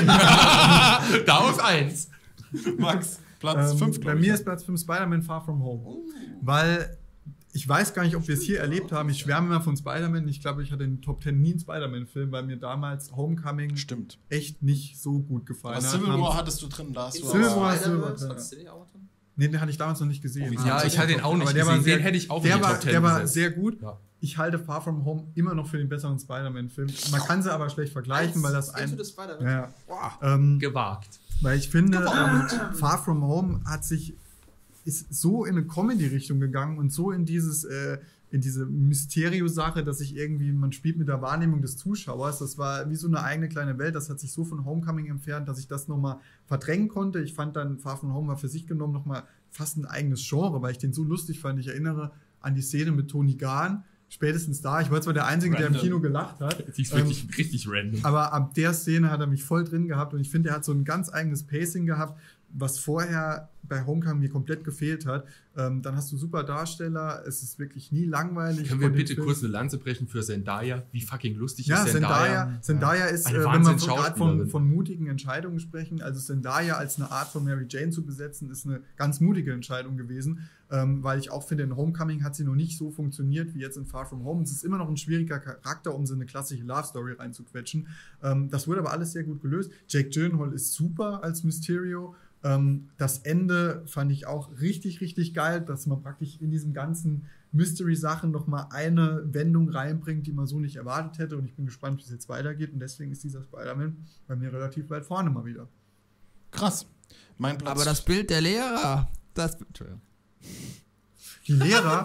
Da auf eins. Max, Platz Ähm, fünf. bei mir ist Platz fünf Spider-Man Far From Home. Weil ich weiß gar nicht, ob wir es hier erlebt haben. Ich schwärme immer von Spider-Man. Ich glaube, ich hatte in den Top Ten nie einen Spider-Man-Film, weil mir damals Homecoming Stimmt. echt nicht so gut gefallen Was hat. Civil Man- War hattest du drin, da hast du Civil aber- War- Spider-Verse, ja. hattest du den auch drin? Nee, den hatte ich damals noch nicht gesehen. Oh, wie Ja, ich hatte den auch nicht Aber der gesehen. war sehr- Den hätte ich auch in der die war, Top Ten Der war gesetzt. sehr gut. Ja. Ich halte Far From Home immer noch für den besseren Spider-Man-Film. Man kann sie aber schlecht vergleichen, weil das Into ein... the Spider-Verse. Ja, ja. Ähm, Gewagt. Weil ich finde, ähm, Far From Home hat sich ist so in eine Comedy-Richtung gegangen und so in dieses äh, in diese Mysterio-Sache, dass sich irgendwie man spielt mit der Wahrnehmung des Zuschauers. Das war wie so eine eigene kleine Welt. Das hat sich so von Homecoming entfernt, dass ich das nochmal verdrängen konnte. Ich fand dann Far From Home war für sich genommen nochmal fast ein eigenes Genre, weil ich den so lustig fand. Ich erinnere an die Szene mit Tony Gahn. Spätestens da. Ich war zwar der Einzige, der im Random. Kino gelacht hat. Die ist Ähm, wirklich richtig random. aber ab der Szene hat er mich voll drin gehabt und ich finde, er hat so ein ganz eigenes Pacing gehabt, was vorher bei Homecoming mir komplett gefehlt hat. Ähm, dann hast du super Darsteller, es ist wirklich nie langweilig. Können wir von den bitte Filmen. kurz eine Lanze brechen für Zendaya? Wie fucking lustig Ja, ist Zendaya, Zendaya? Zendaya ist, Eine äh, wenn wir gerade Wahnsinns-Schauspielerin. von, von mutigen Entscheidungen sprechen, also Zendaya als eine Art von Mary Jane zu besetzen, ist eine ganz mutige Entscheidung gewesen, ähm, weil ich auch finde, in Homecoming hat sie noch nicht so funktioniert wie jetzt in Far From Home. Es ist immer noch ein schwieriger Charakter, um so eine klassische Love-Story reinzuquetschen. Ähm, das wurde aber alles sehr gut gelöst. Jake Gyllenhaal ist super als Mysterio. Ähm, das Ende fand ich auch richtig, richtig geil, dass man praktisch in diesem ganzen Mystery-Sachen nochmal eine Wendung reinbringt, die man so nicht erwartet hätte. Und ich bin gespannt, wie es jetzt weitergeht. Und deswegen ist dieser Spider-Man bei mir relativ weit vorne mal wieder. Krass. Mein Platz. Aber das Bild der Lehrer, das... Entschuldigung. Die Lehrer...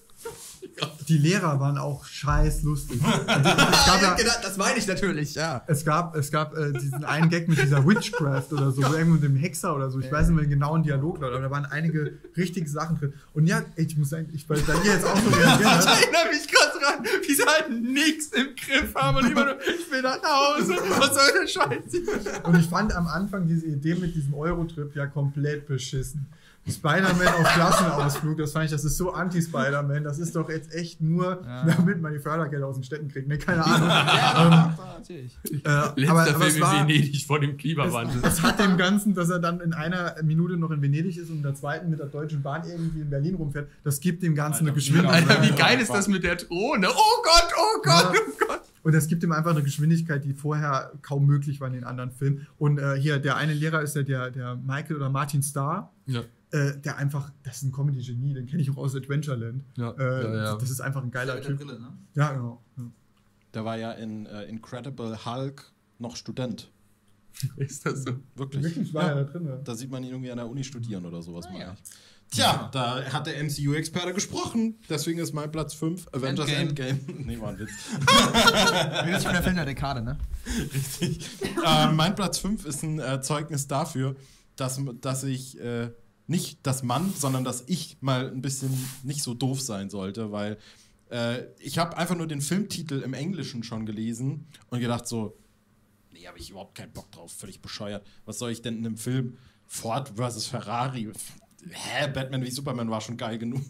Die Lehrer waren auch scheiß lustig. Also, es gab ja, das meine ich natürlich, ja. Es gab, es gab äh, diesen einen Gag mit dieser Witchcraft oder so, irgendwo mit dem Hexer oder so. Ich weiß nicht mehr genau einen Dialog, aber da waren einige richtige Sachen drin. Und ja, ich muss sagen, ich weil da hier jetzt auch so reagieren. Ich erinnere mich gerade dran, wie sie halt nichts im Griff haben und immer nur, ich will nach Hause, was soll der Scheiß? Und ich fand am Anfang diese Idee mit diesem Eurotrip ja komplett beschissen. Spider-Man auf Klassenausflug, das fand ich, das ist so anti-Spider-Man, das ist doch jetzt echt nur, ja. damit man die Fördergelder aus den Städten kriegt, ne, keine Ahnung. Ja, ähm, natürlich. Äh, Letzter aber, Film aber in war, Venedig vor dem Klimawandel. Es, es hat dem Ganzen, dass er dann in einer Minute noch in Venedig ist und in der zweiten mit der Deutschen Bahn irgendwie in Berlin rumfährt, das gibt dem Ganzen eine Geschwindigkeit. Alter, wie geil ist das mit der Drohne? Oh Gott, oh Gott, ja. oh Gott. Und es gibt ihm einfach eine Geschwindigkeit, die vorher kaum möglich war in den anderen Filmen. Und äh, hier, der eine Lehrer ist ja der, der Michael oder Martin Starr. Ja. Äh, der einfach, das ist ein Comedy-Genie, den kenne ich auch aus Adventureland. Ja, äh, ja, ja. Das ist einfach ein geiler Typ. Brille, ne? Ja, genau. Ja. Der war ja in äh, Incredible Hulk noch Student. Ist das so? Wirklich. Wirklich war ja. er da drin. Ja. Da sieht man ihn irgendwie an der Uni studieren oder sowas. Ah, mal. ja. Tja, da hat der M C U-Experte gesprochen. Deswegen ist mein Platz fünf Avengers Endgame. Endgame. Nee, war ein Witz. Das ist schon der Film der Dekade, ne? Richtig. äh, mein Platz fünf ist ein äh, Zeugnis dafür, dass, dass ich äh, nicht das Mann, sondern dass ich mal ein bisschen nicht so doof sein sollte, weil äh, ich habe einfach nur den Filmtitel im Englischen schon gelesen und gedacht so, nee, habe ich überhaupt keinen Bock drauf, völlig bescheuert. Was soll ich denn in einem Film Ford versus Ferrari? Hä, Batman wie Superman war schon geil genug.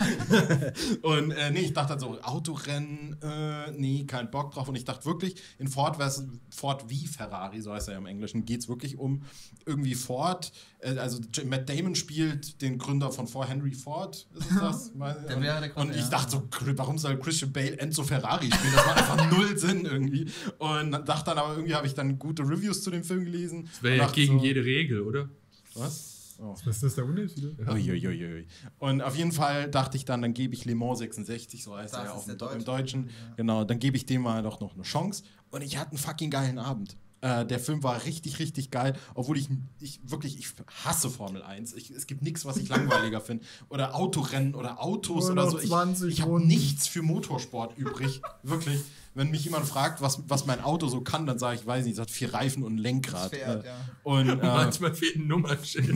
Und äh, nee, ich dachte dann so, Autorennen, äh, nee, kein Bock drauf. Und ich dachte wirklich, in Ford versus Ford wie Ferrari, so heißt er ja im Englischen, geht es wirklich um irgendwie Ford. Äh, also Matt Damon spielt den Gründer von Ford, Henry Ford, ist es das? Der wäre der Gründer, und ich ja. dachte so, warum soll Christian Bale Enzo Ferrari spielen? Das macht einfach null Sinn irgendwie. Und dachte dann aber, irgendwie habe ich dann gute Reviews zu dem Film gelesen. Das wäre ja gegen so, jede Regel, oder? Was? Oh. Was ist das der Unterschied? Ja. Uiuiui. Und auf jeden Fall dachte ich dann, dann gebe ich Le Mans sechsundsechzig, so heißt das er ja auch im, Deutsch. im Deutschen. Ja. Genau, dann gebe ich dem mal doch noch eine Chance. Und ich hatte einen fucking geilen Abend. Äh, der Film war richtig, richtig geil, obwohl ich, ich wirklich, ich hasse Formel eins. Ich, es gibt nichts, was ich langweiliger finde. Oder Autorennen oder Autos Nur oder so. Ich, ich habe Runden. nichts für Motorsport übrig. Wirklich. Wenn mich jemand fragt, was, was mein Auto so kann, dann sage ich, weiß nicht, es hat vier Reifen und ein Lenkrad. Fährt, äh, ja. Und, äh, Manchmal fehlt ein Nummernschild.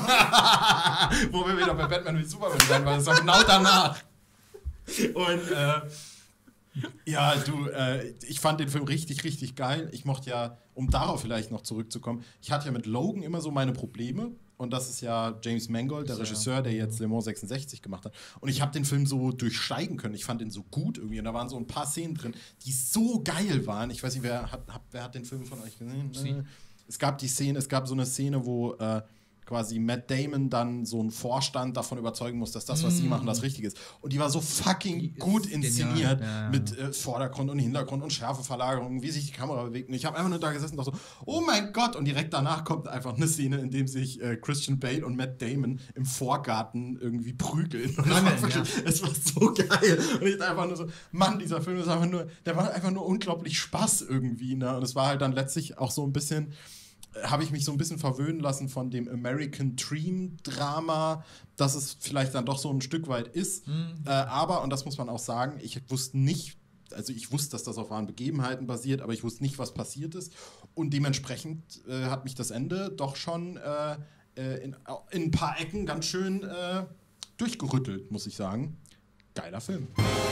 Wo wir wieder bei Batman wie Superman sein, weil das war genau danach. Und äh, ja, du, äh, ich fand den Film richtig, richtig geil. Ich mochte ja, um darauf vielleicht noch zurückzukommen, ich hatte ja mit Logan immer so meine Probleme. Und das ist ja James Mangold, der Regisseur, der jetzt Le Mans sechsundsechzig gemacht hat. Und ich habe den Film so durchsteigen können. Ich fand ihn so gut irgendwie. Und da waren so ein paar Szenen drin, die so geil waren. Ich weiß nicht, wer hat, hat, wer hat den Film von euch gesehen? Sie. Es gab die Szene, es gab so eine Szene, wo äh, quasi Matt Damon dann so einen Vorstand davon überzeugen muss, dass das, was mm. sie machen, das Richtige ist. Und die war so fucking die gut inszeniert ja, ja. mit äh, Vordergrund und Hintergrund und Schärfeverlagerung, wie sich die Kamera bewegt. Und ich habe einfach nur da gesessen und dachte so, oh mein Gott! Und direkt danach kommt einfach eine Szene, in dem sich äh, Christian Bale und Matt Damon im Vorgarten irgendwie prügeln. Und das war wirklich, ja. Es war so geil. Und ich dachte einfach nur so, Mann, dieser Film ist einfach nur, der macht einfach nur unglaublich Spaß irgendwie. Ne? Und es war halt dann letztlich auch so ein bisschen, habe ich mich so ein bisschen verwöhnen lassen von dem American Dream Drama, dass es vielleicht dann doch so ein Stück weit ist. Mhm. Äh, aber, und das muss man auch sagen, ich wusste nicht, also ich wusste, dass das auf wahren Begebenheiten basiert, aber ich wusste nicht, was passiert ist. Und dementsprechend äh, hat mich das Ende doch schon äh, in, in ein paar Ecken ganz schön äh, durchgerüttelt, muss ich sagen. Geiler Film.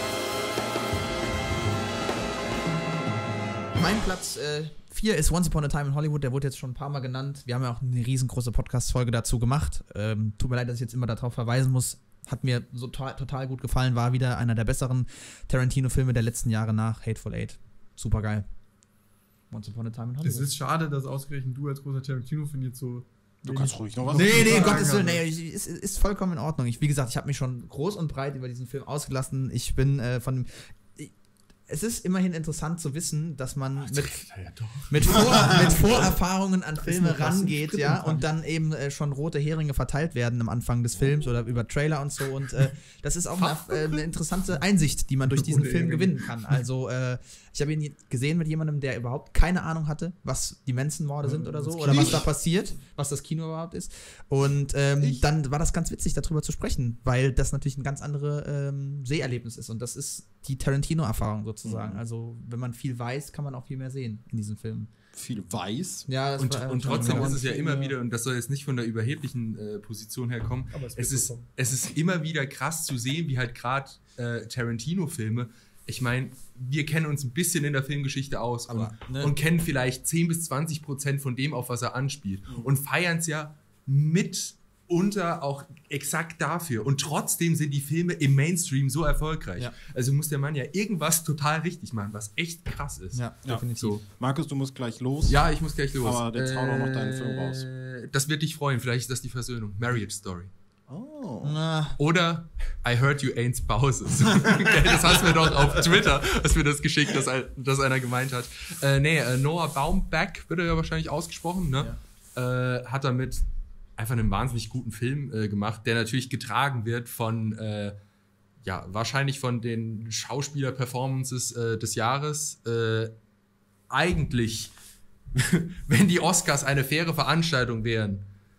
Mein Platz vier äh, ist Once Upon a Time in Hollywood. Der wurde jetzt schon ein paar Mal genannt. Wir haben ja auch eine riesengroße Podcast-Folge dazu gemacht. Ähm, tut mir leid, dass ich jetzt immer darauf verweisen muss. Hat mir so to- total gut gefallen. War wieder einer der besseren Tarantino-Filme der letzten Jahre nach Hateful Eight. Super geil. Once Upon a Time in Hollywood. Es ist schade, dass ausgerechnet du als großer Tarantino-Fan jetzt so... Du kannst ruhig noch was Nee, nee, sagen, Gottes Willen, aber- nee, ich- ist, ist vollkommen in Ordnung. Ich, wie gesagt, ich habe mich schon groß und breit über diesen Film ausgelassen. Ich bin äh, von dem. Ich, es ist immerhin interessant zu wissen, dass man mit, Ja, doch. mit, Vor, mit Vorerfahrungen an Filme noch was rangeht, drin ja, dran. und dann eben äh, schon rote Heringe verteilt werden am Anfang des Films oder über Trailer und so. Und äh, das ist auch eine, äh, eine interessante Einsicht, die man durch diesen Rote Film Heringe. gewinnen kann. Also äh, ich habe ihn gesehen mit jemandem, der überhaupt keine Ahnung hatte, was die Manson-Morde sind oder so, das oder was Kino. da passiert, was das Kino überhaupt ist. Und ähm, dann war das ganz witzig, darüber zu sprechen, weil das natürlich ein ganz anderes ähm, Seherlebnis ist. Und das ist die Tarantino-Erfahrung sozusagen. Mhm. Also wenn man viel weiß, kann man auch viel mehr sehen in diesen Filmen. Viel weiß. Ja, das Und, war- und trotzdem ja, ist es ja ja. immer wieder, und das soll jetzt nicht von der überheblichen äh, Position herkommen, Aber es es, wird ist, so kommen. es ist immer wieder krass zu sehen, wie halt gerade äh, Tarantino-Filme, ich meine, wir kennen uns ein bisschen in der Filmgeschichte aus Aber, und, ne? und kennen vielleicht zehn bis zwanzig Prozent von dem, auf was er anspielt Mhm. und feiern es ja mitunter auch exakt dafür. Und trotzdem sind die Filme im Mainstream so erfolgreich. Ja. Also muss der Mann ja irgendwas total richtig machen, was echt krass ist. Ja, Ja, definitiv. So. Markus, du musst gleich los. Ja, ich muss gleich los. Aber jetzt hau doch noch deinen Film raus. Das wird dich freuen. Vielleicht ist das die Versöhnung. Marriage Story. Oh. Na, Oder I heard you ain't spouses. Das hast du mir doch auf Twitter, hast mir das geschickt, dass, ein- dass einer gemeint hat. Äh, nee, äh, Noah Baumbach wird er ja wahrscheinlich ausgesprochen, ne? Äh, hat damit einfach einen wahnsinnig guten Film äh, gemacht, der natürlich getragen wird von, äh, ja, wahrscheinlich von den Schauspieler-Performances äh, des Jahres. Äh, eigentlich, wenn die Oscars eine faire Veranstaltung wären,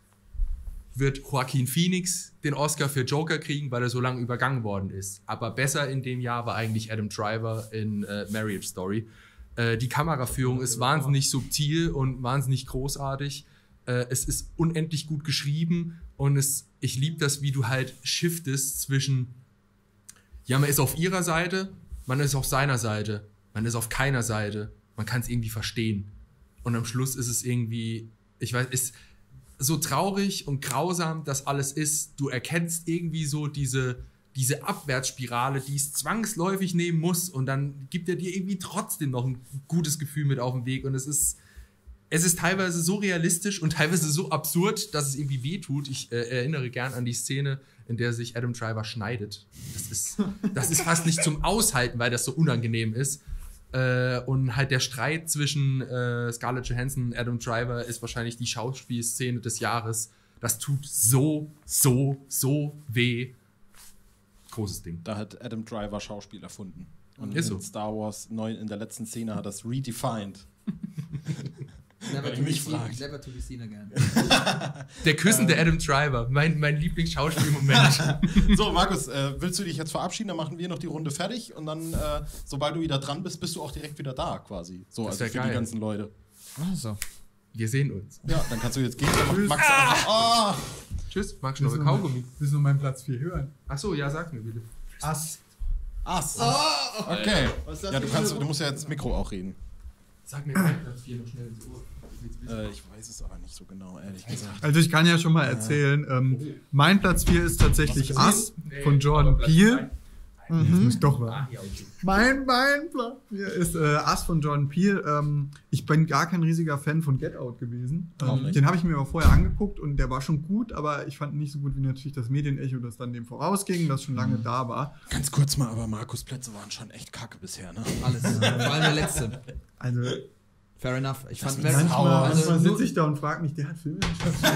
wird Joaquin Phoenix den Oscar für Joker kriegen, weil er so lange übergangen worden ist. Aber besser in dem Jahr war eigentlich Adam Driver in äh, Marriage Story. Äh, die Kameraführung ist wahnsinnig subtil und wahnsinnig großartig. Äh, es ist unendlich gut geschrieben und es, ich liebe das, wie du halt shiftest zwischen, ja, man ist auf ihrer Seite, man ist auf seiner Seite, man ist auf keiner Seite, man kann es irgendwie verstehen. Und am Schluss ist es irgendwie, ich weiß, ist so traurig und grausam das alles ist. Du erkennst irgendwie so diese, diese Abwärtsspirale, die es zwangsläufig nehmen muss und dann gibt er dir irgendwie trotzdem noch ein gutes Gefühl mit auf den Weg und es ist Es ist teilweise so realistisch und teilweise so absurd, dass es irgendwie wehtut. Ich äh, erinnere gern an die Szene, in der sich Adam Driver schneidet. Das ist, das ist fast nicht zum Aushalten, weil das so unangenehm ist. Äh, und halt der Streit zwischen äh, Scarlett Johansson und Adam Driver ist wahrscheinlich die Schauspielszene des Jahres. Das tut so, so, so weh. Großes Ding. Da hat Adam Driver Schauspiel erfunden. Und Ist in so. Star Wars neun in der letzten Szene hat das redefined. Never Wenn to ihr mich be seen- fragt. never to be seen again. Der küssende Adam Driver, mein, mein Lieblingsschauspielmoment. So, Markus, äh, willst du dich jetzt verabschieden? Dann machen wir noch die Runde fertig und dann, äh, sobald du wieder dran bist, bist du auch direkt wieder da quasi. So, Das also wär für geil. die ganzen Leute. Also. Wir sehen uns. Ja, dann kannst du jetzt gehen. Dann macht Max einfach, ah! Tschüss, magst du noch Willst ein du noch- Kaugummi? willst du noch meinen Platz vier hören? Achso, ja, sag mir bitte. Ass. Ass. Okay. Was ist das Ja, du, für kannst, eine- du musst ja jetzt Mikro auch reden. Sag mir mein Platz vier noch schnell ins Ohr. Äh, ich weiß es aber nicht so genau, ehrlich gesagt. Also ich kann ja schon mal erzählen, ähm, mein Platz vier ist tatsächlich Ass von Jordan Peele. Jetzt muss ich doch mal. Ah, ja, okay. Mein, mein Platz vier ist äh, Ass von Jordan Peele. Ähm, ich bin gar kein riesiger Fan von Get Out gewesen. Auch Ähm, nicht. den habe ich mir aber vorher angeguckt und der war schon gut, aber ich fand ihn nicht so gut wie natürlich das Medienecho, das dann dem vorausging, das schon lange da war. Ganz kurz mal, aber Markus Plätze waren schon echt kacke bisher, ne? Alles. Vor allem der letzte. Also Fair enough. Ich fand ist Mary- Sauer. manchmal, also manchmal nur- sitze ich da und frage mich, der hat Filme.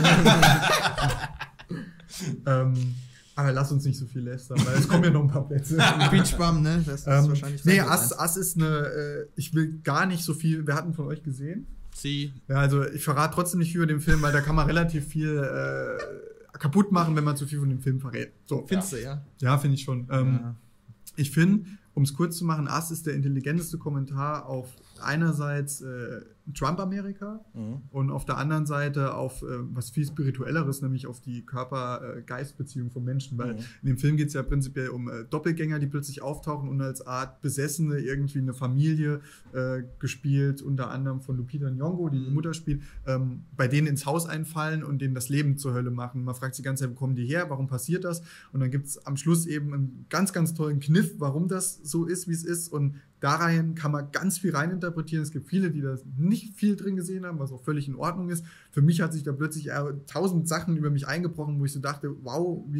ähm, aber lass uns nicht so viel lästern, weil es kommen ja noch ein paar Plätze. Beach Bum, ne? Das ist ähm, wahrscheinlich nee, Platz Ass, eins. Ass ist eine, äh, ich will gar nicht so viel, wer hat ihn von euch gesehen? Sie. Ja, also ich verrate trotzdem nicht viel über den Film, weil da kann man relativ viel äh, kaputt machen, wenn man zu viel von dem Film verrät. So. Findest du, ja? Ja, finde ich schon. Ähm, Ja. Ich finde, um es kurz zu machen, Ass ist der intelligenteste Kommentar auf einerseits äh, Trump-Amerika Mhm. und auf der anderen Seite auf äh, was viel Spirituelleres, nämlich auf die Körper-Geist-Beziehung von Menschen. Weil Mhm. in dem Film geht es ja prinzipiell um äh, Doppelgänger, die plötzlich auftauchen und als Art Besessene irgendwie eine Familie äh, gespielt, unter anderem von Lupita Nyong'o, die die Mutter spielt, ähm, bei denen ins Haus einfallen und denen das Leben zur Hölle machen. Man fragt sich die ganze Zeit, wo kommen die her, warum passiert das? Und dann gibt es am Schluss eben einen ganz, ganz tollen Kniff, warum das so ist, wie es ist. Und da rein kann man ganz viel reininterpretieren. Es gibt viele, die da nicht viel drin gesehen haben, was auch völlig in Ordnung ist. Für mich hat sich da plötzlich äh, tausend Sachen über mich eingebrochen, wo ich so dachte, wow, wie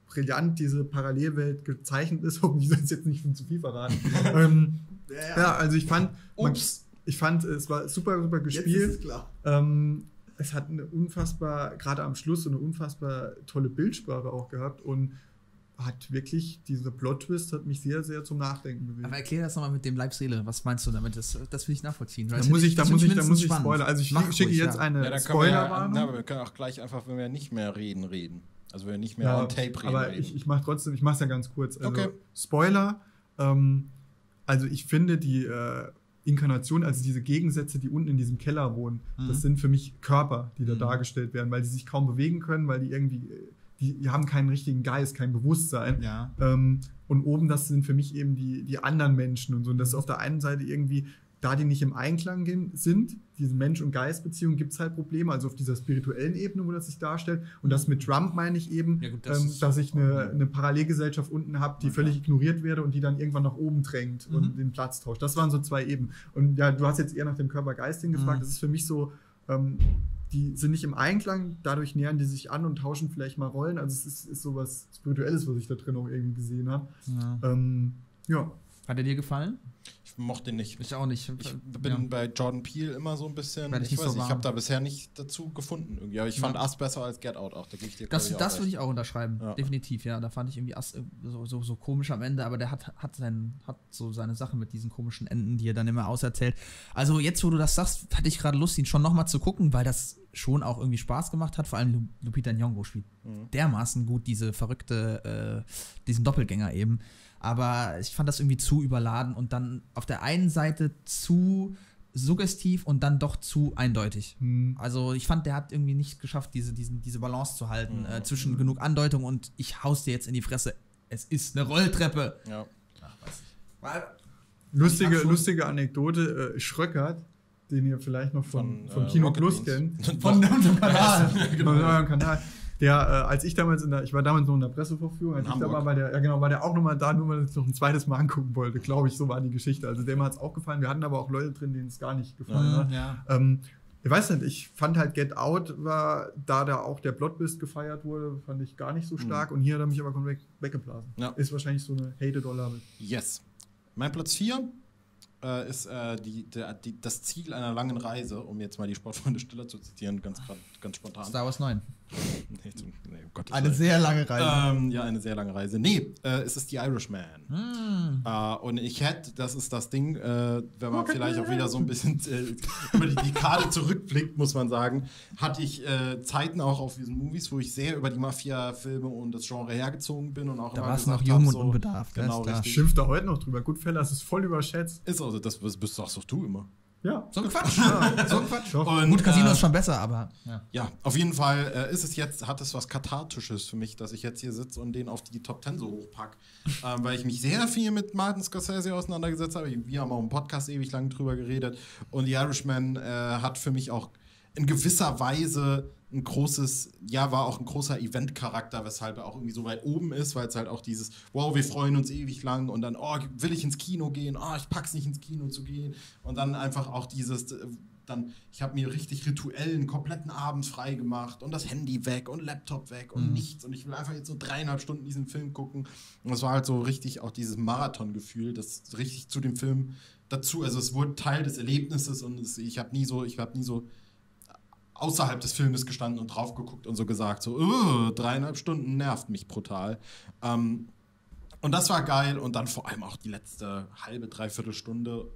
brillant diese Parallelwelt gezeichnet ist. Hoffentlich soll ich jetzt nicht zu viel verraten. ähm, ja, ja, also ich fand, man, ich fand, es war super, super gespielt. Jetzt ist es klar. Ähm, es hat eine unfassbar, gerade am Schluss, eine unfassbar tolle Bildsprache auch gehabt und hat wirklich, dieser Plot-Twist hat mich sehr, sehr zum Nachdenken bewegt. Aber erklär das nochmal mit dem Leib-Seele. Was meinst du damit? Das, das will ich nachvollziehen. Da muss ich, da muss ich, da muss ich spoilern. Also ich Mach schicke ruhig, jetzt ja. eine ja, Spoilerwarnung. Ja, aber wir können auch gleich einfach, wenn wir nicht mehr reden, reden. Also wenn wir nicht mehr ja, on Tape reden. Aber reden. ich, ich mache trotzdem, ich mache es ja ganz kurz. Also okay. Spoiler, ähm, also ich finde die äh, Inkarnation, also diese Gegensätze, die unten in diesem Keller wohnen, mhm. das sind für mich Körper, die da mhm. dargestellt werden, weil die sich kaum bewegen können, weil die irgendwie Die, die haben keinen richtigen Geist, kein Bewusstsein. Ja. Ähm, und oben, das sind für mich eben die, die anderen Menschen und so. Und das ist auf der einen Seite irgendwie, da die nicht im Einklang gehen, sind, diese Mensch- und Geist-Beziehung, gibt es halt Probleme, also auf dieser spirituellen Ebene, wo das sich darstellt. Und das mit Trump meine ich eben, ja, gut, das ähm, dass ich eine, eine Parallelgesellschaft unten habe, die ja. völlig ignoriert werde und die dann irgendwann nach oben drängt mhm. und den Platz tauscht. Das waren so zwei Ebenen. Und ja, du hast jetzt eher nach dem Körper-Geist-Ding gefragt. Mhm. Das ist für mich so, ähm, die sind nicht im Einklang, dadurch nähern die sich an und tauschen vielleicht mal Rollen. Also es ist, ist so was Spirituelles, was ich da drin auch irgendwie gesehen habe. Ja. Ähm, ja. Hat er dir gefallen? Ich mochte ihn nicht. Ich auch nicht. Ich bin ja. bei Jordan Peele immer so ein bisschen, ich, ich weiß so ich habe da bisher nicht dazu gefunden irgendwie. Aber ich fand ja. Us besser als Get Out auch. Da gebe ich dir Das, ich das auch würde ich auch unterschreiben, ja. definitiv, ja. Da fand ich irgendwie Us so, so, so komisch am Ende, aber der hat, hat, sein, hat so seine Sache mit diesen komischen Enden, die er dann immer auserzählt. Also jetzt, wo du das sagst, hatte ich gerade Lust, ihn schon nochmal zu gucken, weil das schon auch irgendwie Spaß gemacht hat. Vor allem Lupita Nyong'o spielt mhm. dermaßen gut diese verrückte, äh, diesen Doppelgänger eben. Aber ich fand das irgendwie zu überladen und dann auf der einen Seite zu suggestiv und dann doch zu eindeutig. Mhm. Also ich fand, der hat irgendwie nicht geschafft, diese, diesen, diese Balance zu halten mhm. äh, zwischen genug Andeutung und ich haus dir jetzt in die Fresse. Es ist eine Rolltreppe. Ja. Ach, weiß ich. Weil, lustige, lustige Anekdote, äh, Schröckert, den ihr vielleicht noch von, von, von äh, Kino Rocket Plus kennt. Von unserem Kanal. Von eurem Kanal. Der, äh, als ich damals in der, ich war damals noch in der Pressevorführung, als in ich Hamburg. da war, war der, ja genau, war der auch nochmal da, nur weil ich es noch ein zweites Mal angucken wollte, glaube ich, so war die Geschichte. Also dem hat es auch gefallen, wir hatten aber auch Leute drin, denen es gar nicht gefallen mhm, hat. Ja. Ähm, ich weiß nicht, ich fand halt Get Out war, da da auch der Plot-Twist gefeiert wurde, fand ich gar nicht so stark mhm. und hier hat er mich aber komplett weggeblasen. Ja. Ist wahrscheinlich so eine Hated or Love It. Yes. Mein Platz vier äh, ist äh, die, der, die, das Ziel einer langen Reise, um jetzt mal die Sportfreunde Stiller zu zitieren, ganz, ganz spontan. Star Wars neun. nee, nee, um Gottes eine Willen. sehr lange Reise. Ähm, ja, eine sehr lange Reise. Nee, äh, es ist The Irishman. Mm. Äh, und ich hätte, das ist das Ding, äh, wenn man vielleicht auch wieder so ein bisschen äh, über die Dekade zurückblickt, muss man sagen, hatte ich äh, Zeiten auch auf diesen Movies, wo ich sehr über die Mafia-Filme und das Genre hergezogen bin und auch da immer warst du noch gesagt jung hab, und so, unbedarft. Genau, richtig. Schimpft da heute noch drüber. Goodfellas ist voll überschätzt. Ist also, das bist doch du immer. Ja. So ein Quatsch. Ja, so ein Quatsch. Und, Gut, Casino äh, ist schon besser, aber ja. Ja, auf jeden Fall äh, ist es jetzt, hat es was Kathartisches für mich, dass ich jetzt hier sitze und den auf die Top Ten so hochpack. ähm, weil ich mich sehr viel mit Martin Scorsese auseinandergesetzt habe. Wir haben auch im Podcast ewig lang drüber geredet. Und The Irishman äh, hat für mich auch in gewisser Weise ein großes, ja, war auch ein großer Event-Charakter, weshalb er auch irgendwie so weit oben ist, weil es halt auch dieses, wow, wir freuen uns ewig lang und dann, oh, will ich ins Kino gehen, oh, ich pack's nicht ins Kino zu gehen und dann einfach auch dieses, dann, ich habe mir richtig rituell einen kompletten Abend frei gemacht und das Handy weg und Laptop weg und mhm. nichts und ich will einfach jetzt so dreieinhalb Stunden diesen Film gucken und das war halt so richtig auch dieses Marathon-Gefühl, das richtig zu dem Film dazu, also es wurde Teil des Erlebnisses und es, ich habe nie so, ich habe nie so außerhalb des Filmes gestanden und drauf geguckt und so gesagt, so, uh, dreieinhalb Stunden nervt mich brutal. Ähm, und das war geil und dann vor allem auch die letzte halbe, dreiviertel Stunde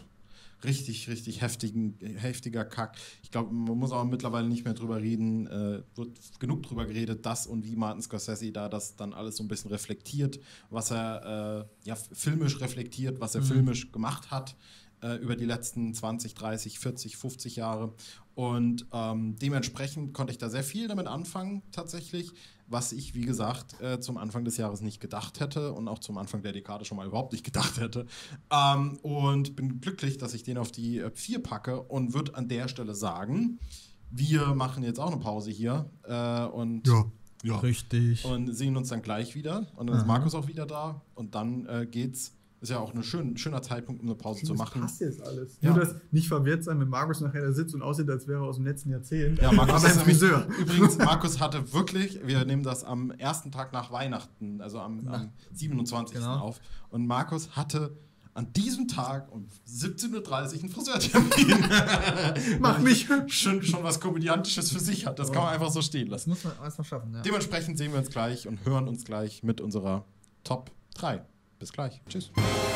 richtig, richtig heftigen, heftiger Kack. Ich glaube, man muss auch mittlerweile nicht mehr drüber reden, äh, wird genug drüber geredet, dass und wie Martin Scorsese da das dann alles so ein bisschen reflektiert, was er äh, ja, filmisch reflektiert, was er mhm. filmisch gemacht hat äh, über die letzten zwanzig, dreißig, vierzig, fünfzig Jahre. Und ähm, dementsprechend konnte ich da sehr viel damit anfangen, tatsächlich, was ich, wie gesagt, äh, zum Anfang des Jahres nicht gedacht hätte und auch zum Anfang der Dekade schon mal überhaupt nicht gedacht hätte. Ähm, und bin glücklich, dass ich den auf die äh, vier packe und würde an der Stelle sagen, wir machen jetzt auch eine Pause hier äh, und ja. Ja. Richtig. Und sehen uns dann gleich wieder. Und dann ist Markus auch wieder da. Und dann äh, geht's Ist ja auch ein schön, schöner Zeitpunkt, um eine Pause das zu machen. passt jetzt alles. Ja. Nur, dass nicht verwirrt sein, wenn Markus nachher da sitzt und aussieht, als wäre er aus dem letzten Jahrzehnt. Ja, Markus aber ein ist nämlich- Friseur. Übrigens, Markus hatte wirklich, wir nehmen das am ersten Tag nach Weihnachten, also am, am siebenundzwanzigsten Genau. auf. Und Markus hatte an diesem Tag um siebzehn Uhr dreißig einen Friseurtermin. Mach mich hübsch. schon, schon was Komödiantisches für sich hat. Das kann man einfach so stehen Das lassen. muss man erstmal schaffen, ja. Dementsprechend sehen wir uns gleich und hören uns gleich mit unserer Top drei. Bis gleich. Tschüss.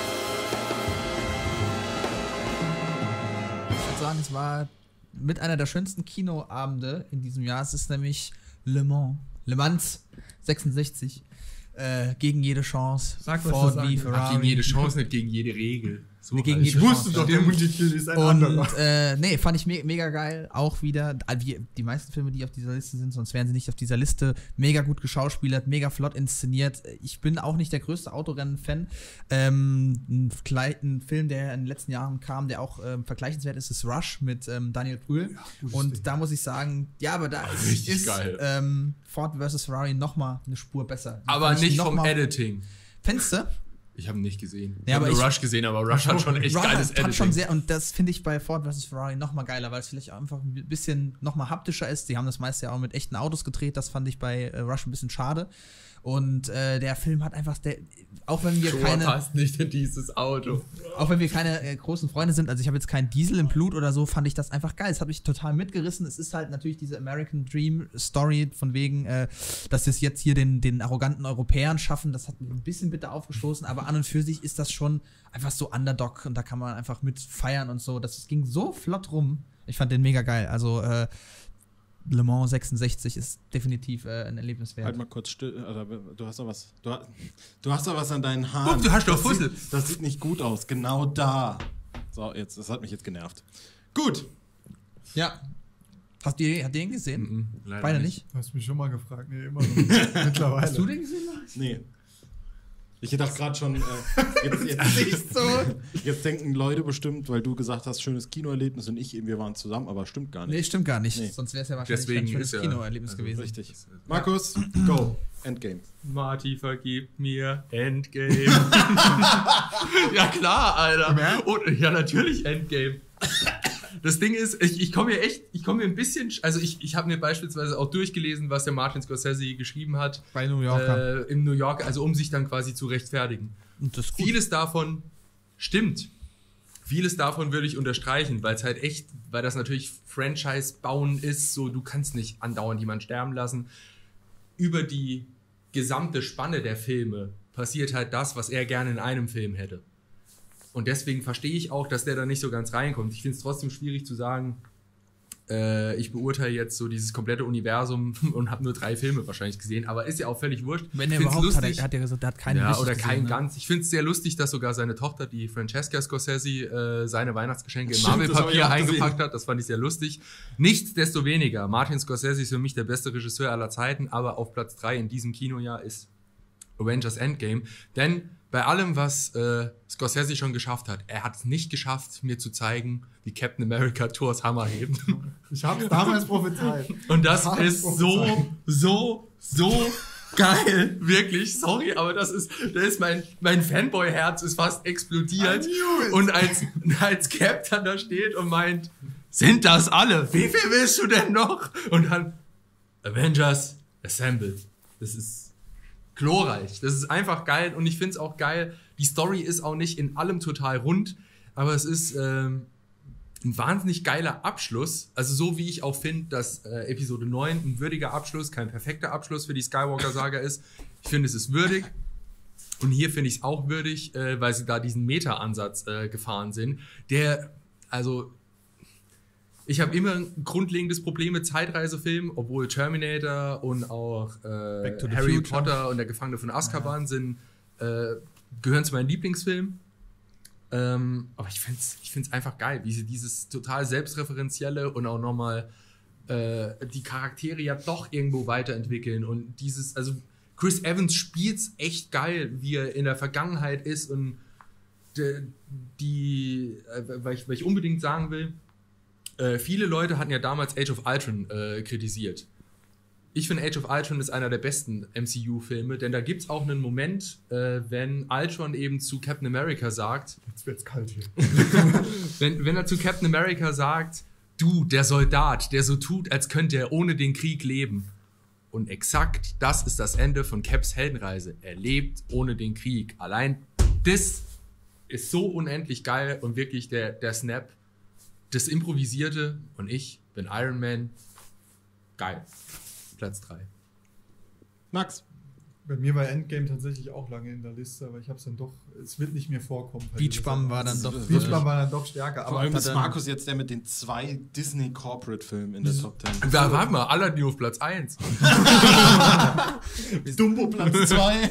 Ich würde sagen, es war mit einer der schönsten Kinoabende in diesem Jahr. Es ist nämlich Le Mans. Le Mans sechsundsechzig. Äh, gegen jede Chance. Sag, was Ford du sagen wie willst. Ach, Ferrari. gegen jede Chance, nicht gegen jede Regel. So Nee, gegen halt. jede Ich wusste Chance, doch, ja. der Multikill ist ein Und anderer. äh, nee, fand ich me mega geil. Auch wieder, äh, wie die meisten Filme, die auf dieser Liste sind, sonst wären sie nicht auf dieser Liste. Mega gut geschauspielert, mega flott inszeniert. Ich bin auch nicht der größte Autorennen-Fan. Ähm, ein, Klei- ein Film, der in den letzten Jahren kam, der auch ähm, vergleichenswert ist, ist Rush mit ähm, Daniel Brühl. gutes Und Ding. da muss ich sagen, ja, aber da ist, Richtig ist geil. ähm, Ford versus Ferrari nochmal eine Spur besser. Aber Fand ich nicht noch vom mal- Editing. Fenster? Ich habe ihn nicht gesehen. Ich Ja, habe aber nur ich- Rush gesehen, aber Rush hat schon echt Rush geiles hat Editing. schon sehr, und das finde ich bei Ford versus Ferrari noch mal geiler, weil es vielleicht einfach ein bisschen noch mal haptischer ist. Die haben das meiste ja auch mit echten Autos gedreht, das fand ich bei äh, Rush ein bisschen schade. Und äh, der Film hat einfach, der, auch wenn wir Joa keine, passt nicht in dieses Auto. auch wenn wir keine äh, großen Freunde sind, also ich habe jetzt keinen Diesel im Blut oder so, fand ich das einfach geil. Es hat mich total mitgerissen. Es ist halt natürlich diese American Dream Story von wegen, äh, dass wir es jetzt hier den, den arroganten Europäern schaffen. Das hat mich ein bisschen bitter aufgestoßen, aber an und für sich ist das schon einfach so Underdog und da kann man einfach mit feiern und so. Das, das ging so flott rum. Ich fand den mega geil. Also äh, Le Mans sechsundsechzig ist definitiv äh, ein Erlebnis wert. Halt mal kurz still. Alter, du hast doch was. Du, ha- du hast doch was an deinen Haaren. Guck, du hast doch das Fussel. sieht, das sieht nicht gut aus. Genau da. So, jetzt, das hat mich jetzt genervt. Gut. Ja. Hast du, habt ihr den gesehen? Mhm, leider Beide nicht? Du hast mich schon mal gefragt. Nee, immer noch nicht. Mittlerweile. Hast du den gesehen, Max? Nee. Ich dachte gerade schon, äh, jetzt, jetzt, so. jetzt denken Leute bestimmt, weil du gesagt hast, schönes Kinoerlebnis und ich, wir waren zusammen, aber stimmt gar nicht. Nee, stimmt gar nicht. Nee. Sonst wäre es ja wahrscheinlich Deswegen ein schönes ist ja- Kinoerlebnis also gewesen. Richtig. Markus, go. Endgame. Marty vergibt mir Endgame. Ja klar, Alter. Und, ja, natürlich Endgame. Das Ding ist, ich, ich komme mir echt, ich komme mir ein bisschen, also ich, ich habe mir beispielsweise auch durchgelesen, was der Martin Scorsese geschrieben hat. Bei New Yorker. Äh, im New York, also um sich dann quasi zu rechtfertigen. Und das ist gut. Vieles davon stimmt. Vieles davon würde ich unterstreichen, weil es halt echt, weil das natürlich Franchise-Bauen ist, so du kannst nicht andauernd jemanden sterben lassen. Über die gesamte Spanne der Filme passiert halt das, was er gerne in einem Film hätte. Und deswegen verstehe ich auch, dass der da nicht so ganz reinkommt. Ich finde es trotzdem schwierig zu sagen, äh, ich beurteile jetzt so dieses komplette Universum und habe nur drei Filme wahrscheinlich gesehen, aber ist ja auch völlig wurscht. Wenn er Ich find's überhaupt hat, lustig- er hat ja gesagt, er hat keinen ja, richtig oder gesehen, kein ne? ganz. Ich finde es sehr lustig, dass sogar seine Tochter, die Francesca Scorsese, äh, seine Weihnachtsgeschenke im Stimmt, das hab ich Marvel-Papier auch gesehen. eingepackt hat. Das fand ich sehr lustig. Nichtsdestoweniger, Martin Scorsese ist für mich der beste Regisseur aller Zeiten, aber auf Platz drei in diesem Kinojahr ist Avengers Endgame. Denn bei allem, was äh, Scorsese schon geschafft hat, er hat es nicht geschafft, mir zu zeigen, wie Captain America Thors Hammer hebt. Ich hab's damals prophezeit. Und das Ah, ist so, so, so geil. Wirklich, sorry, aber das ist, das ist mein, mein Fanboy-Herz ist fast explodiert. I knew it. Und als, als Cap dann da steht und meint, sind das alle? Wie viel willst du denn noch? Und dann Avengers Assemble. Das ist glorreich. Das ist einfach geil und ich finde es auch geil. Die Story ist auch nicht in allem total rund, aber es ist ähm, ein wahnsinnig geiler Abschluss. Also so wie ich auch finde, dass äh, Episode neun ein würdiger Abschluss, kein perfekter Abschluss für die Skywalker-Saga ist. Ich finde, es ist würdig. Und hier finde ich es auch würdig, äh, weil sie da diesen Meta-Ansatz äh, gefahren sind, der, also ich habe immer ein grundlegendes Problem mit Zeitreisefilmen, obwohl Terminator und auch äh, Back to the Harry Future. Potter und der Gefangene von Azkaban sind, äh, gehören zu meinen Lieblingsfilmen. Ähm, aber ich finde es ich find's einfach geil, wie sie dieses total selbstreferenzielle und auch nochmal äh, die Charaktere ja doch irgendwo weiterentwickeln und dieses, also Chris Evans spielt's echt geil, wie er in der Vergangenheit ist und de, die, äh, weil, ich, weil ich unbedingt sagen will, äh, viele Leute hatten ja damals Age of Ultron äh, kritisiert. Ich finde Age of Ultron ist einer der besten M C U-Filme, denn da gibt es auch einen Moment, äh, wenn Ultron eben zu Captain America sagt, Jetzt wird's kalt hier. wenn, wenn er zu Captain America sagt, du, der Soldat, der so tut, als könnte er ohne den Krieg leben. Und exakt das ist das Ende von Caps Heldenreise. Er lebt ohne den Krieg. Allein das ist so unendlich geil und wirklich der, der Snap, das Improvisierte und ich bin Iron Man. Geil. Platz drei. Max. Bei mir war Endgame tatsächlich auch lange in der Liste, aber ich habe es dann doch, es wird nicht mehr vorkommen. Beachbum war dann doch... Beachbum war dann doch stärker. Vor Aber allem ist dann- Markus jetzt der mit den zwei Disney-Corporate-Filmen in der Top Ten. Da warten wir, Aladdin auf Platz eins. Dumbo Platz zwei.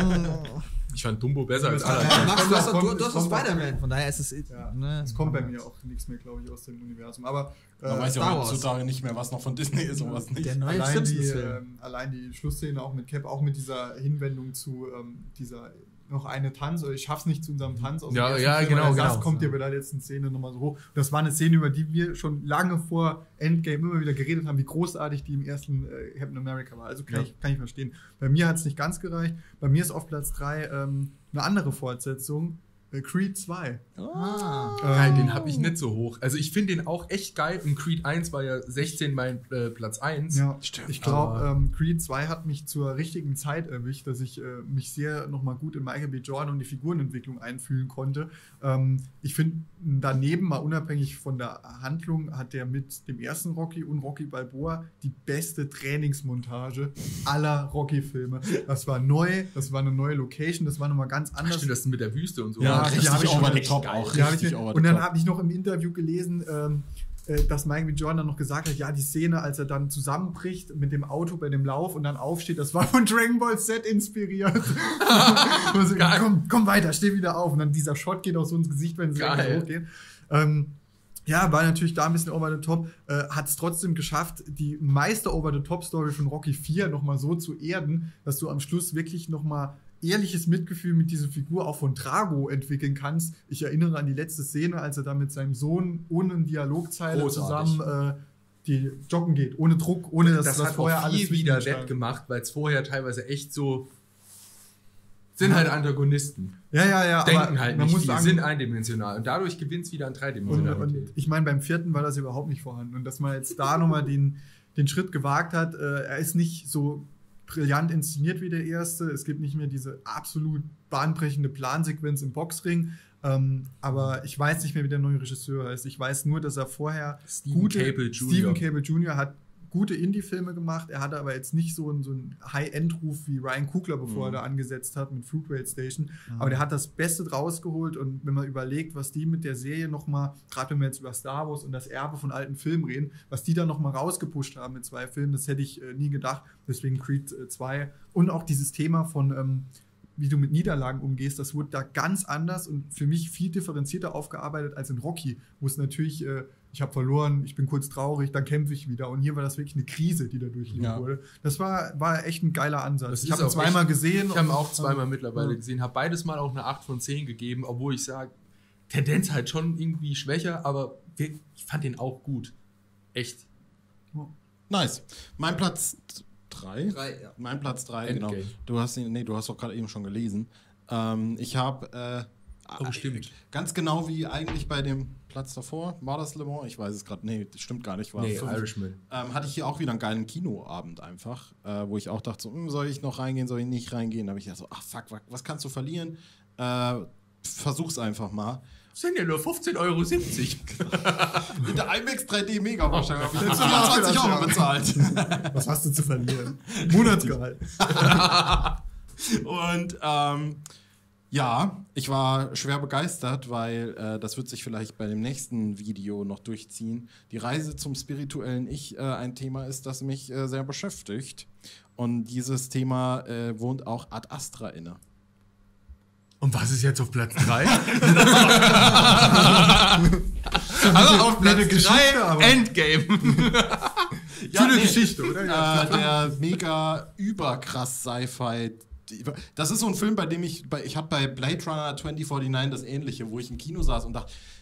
Ich fand Dumbo besser als Ja, Aladdin. Max, du hast, doch- du, Es du hast doch kommt auch- Spider-Man, von daher ist es... Ja, ne, es kommt bei mir auch nichts mehr, glaube ich, aus dem Universum. Aber äh, Man weiß ja Star Wars. heutzutage nicht mehr, was noch von Disney ist und was nicht. Der neue allein, die, Simpsons-Film. ähm, allein die Schlussszene auch mit Cap, auch mit dieser Hinwendung zu ähm, dieser noch eine Tanz, oder ich schaff's nicht zu unserem Tanz aus dem Ja, ersten ja, Film, genau, weil Das genau. kommt ja bei der letzten Szene nochmal so hoch. Das war eine Szene, über die wir schon lange vor Endgame immer wieder geredet haben, wie großartig die im ersten äh, Captain America war. Also kann, Ja. ich, kann ich verstehen. Bei mir hat es nicht ganz gereicht. Bei mir ist auf Platz drei ähm, eine andere Fortsetzung, äh, Creed zwei. Ah. Geil, Ähm, den habe ich nicht so hoch. Also ich finde den auch echt geil und Creed eins war ja sechzehn mein äh, Platz eins. Ja, Stimmt. ich glaube, Aber- ähm, Creed zwei hat mich zur richtigen Zeit erwischt, dass ich äh, mich sehr nochmal gut in Michael B. Jordan und die Figurenentwicklung einfühlen konnte. Ähm, ich finde, daneben, mal unabhängig von der Handlung, hat der mit dem ersten Rocky und Rocky Balboa die beste Trainingsmontage aller Rocky-Filme. Das war neu, das war eine neue Location, das war nochmal ganz Ach, anders. stimmt, das mit der Wüste und so. Ja, Ja, richtig die hab ich schon over the echt top geil. auch. Die hab ich Richtig mir, over the und dann top. habe ich noch im Interview gelesen, ähm, äh, dass Michael B. Jordan dann noch gesagt hat, ja, die Szene, als er dann zusammenbricht mit dem Auto bei dem Lauf und dann aufsteht, das war von Dragon Ball Z inspiriert. Also, Geil. komm, komm weiter, steh wieder auf. Und dann dieser Shot geht auch so ins Gesicht, wenn sie Geil. hochgehen. Ähm, ja, war natürlich da ein bisschen over the top, äh, hat es trotzdem geschafft, die meiste over the top Story von Rocky vier nochmal so zu erden, dass du am Schluss wirklich nochmal ehrliches Mitgefühl mit dieser Figur auch von Drago entwickeln kannst. Ich erinnere an die letzte Szene, als er da mit seinem Sohn ohne eine Dialogzeile Großartig. zusammen äh, die joggen geht, ohne Druck, ohne dass das was hat vorher auch alles viel wieder zwischen stand. wettgemacht, weil es vorher teilweise echt so sind halt Antagonisten. Ja, ja, ja. Denken aber halt man nicht muss viel, sagen, sind eindimensional. Und dadurch gewinnt es wieder an Und, Dreidimensionalität. und ich meine, beim vierten war das überhaupt nicht vorhanden. Und dass man jetzt da nochmal den, den Schritt gewagt hat, äh, er ist nicht so brillant inszeniert wie der erste. Es gibt nicht mehr diese absolut bahnbrechende Plansequenz im Boxring. Ähm, aber ich weiß nicht mehr, wie der neue Regisseur heißt. Ich weiß nur, dass er vorher Stephen gute, Cable Junior Stephen Cable Junior hat gute Indie-Filme gemacht. Er hatte aber jetzt nicht so einen, so einen High-End-Ruf wie Ryan Coogler, bevor Mhm. er da angesetzt hat mit Fruitvale Station. Mhm. Aber der hat das Beste draus geholt. Und wenn man überlegt, was die mit der Serie nochmal, gerade wenn wir jetzt über Star Wars und das Erbe von alten Filmen reden, was die da nochmal rausgepusht haben mit zwei Filmen, das hätte ich äh, nie gedacht. Deswegen Creed äh, zwei. Und auch dieses Thema von ähm, wie du mit Niederlagen umgehst, das wurde da ganz anders und für mich viel differenzierter aufgearbeitet als in Rocky, wo es natürlich, äh, ich habe verloren, ich bin kurz traurig, dann kämpfe ich wieder. Und hier war das wirklich eine Krise, die da durchlebt Ja. wurde. Das war, war echt ein geiler Ansatz. Das ich ist habe ihn auch zweimal echt- gesehen. Ich habe ihn und- auch zweimal mittlerweile Ja. gesehen, habe beides Mal auch eine acht von zehn gegeben, obwohl ich sage, Tendenz halt schon irgendwie schwächer, aber wir- ich fand den auch gut. Echt. Nice. Mein Platz drei. Drei, ja. Mein Platz drei, Endgame. genau. Du hast ihn, nee, du hast doch gerade eben schon gelesen. Ähm, ich habe äh, Oh, stimmt. ganz genau wie eigentlich bei dem Platz davor. War das Le Mans? Ich weiß es gerade. Nee, das stimmt gar nicht. War Nee, fünf. Irishman. Ähm, hatte ich hier auch wieder einen geilen Kinoabend einfach, äh, wo ich auch dachte, so, hm, soll ich noch reingehen, soll ich nicht reingehen? Da habe ich ja so, ach fuck, wa- was kannst du verlieren? Äh, versuch's einfach mal. Das sind ja nur fünfzehn Euro siebzig. In der IMAX drei D Mega wahrscheinlich. Ja, habe ich fünfundzwanzig Euro bezahlt. Was hast du zu verlieren? Monatsgehalt. Und ähm, ja, ich war schwer begeistert, weil äh, das wird sich vielleicht bei dem nächsten Video noch durchziehen. Die Reise zum spirituellen Ich äh, ein Thema ist, das mich äh, sehr beschäftigt. Und dieses Thema äh, wohnt auch Ad Astra inne. Und was ist jetzt auf Platz drei? also auf Platz Nette Geschichte, drei aber- Endgame. Schöne Geschichte, oder? Äh, der mega überkrass Sci-Fi. Die- Das ist so ein Film, bei dem ich, bei, ich habe bei Blade Runner zwanzig neunundvierzig das Ähnliche, wo ich im Kino saß und dachte,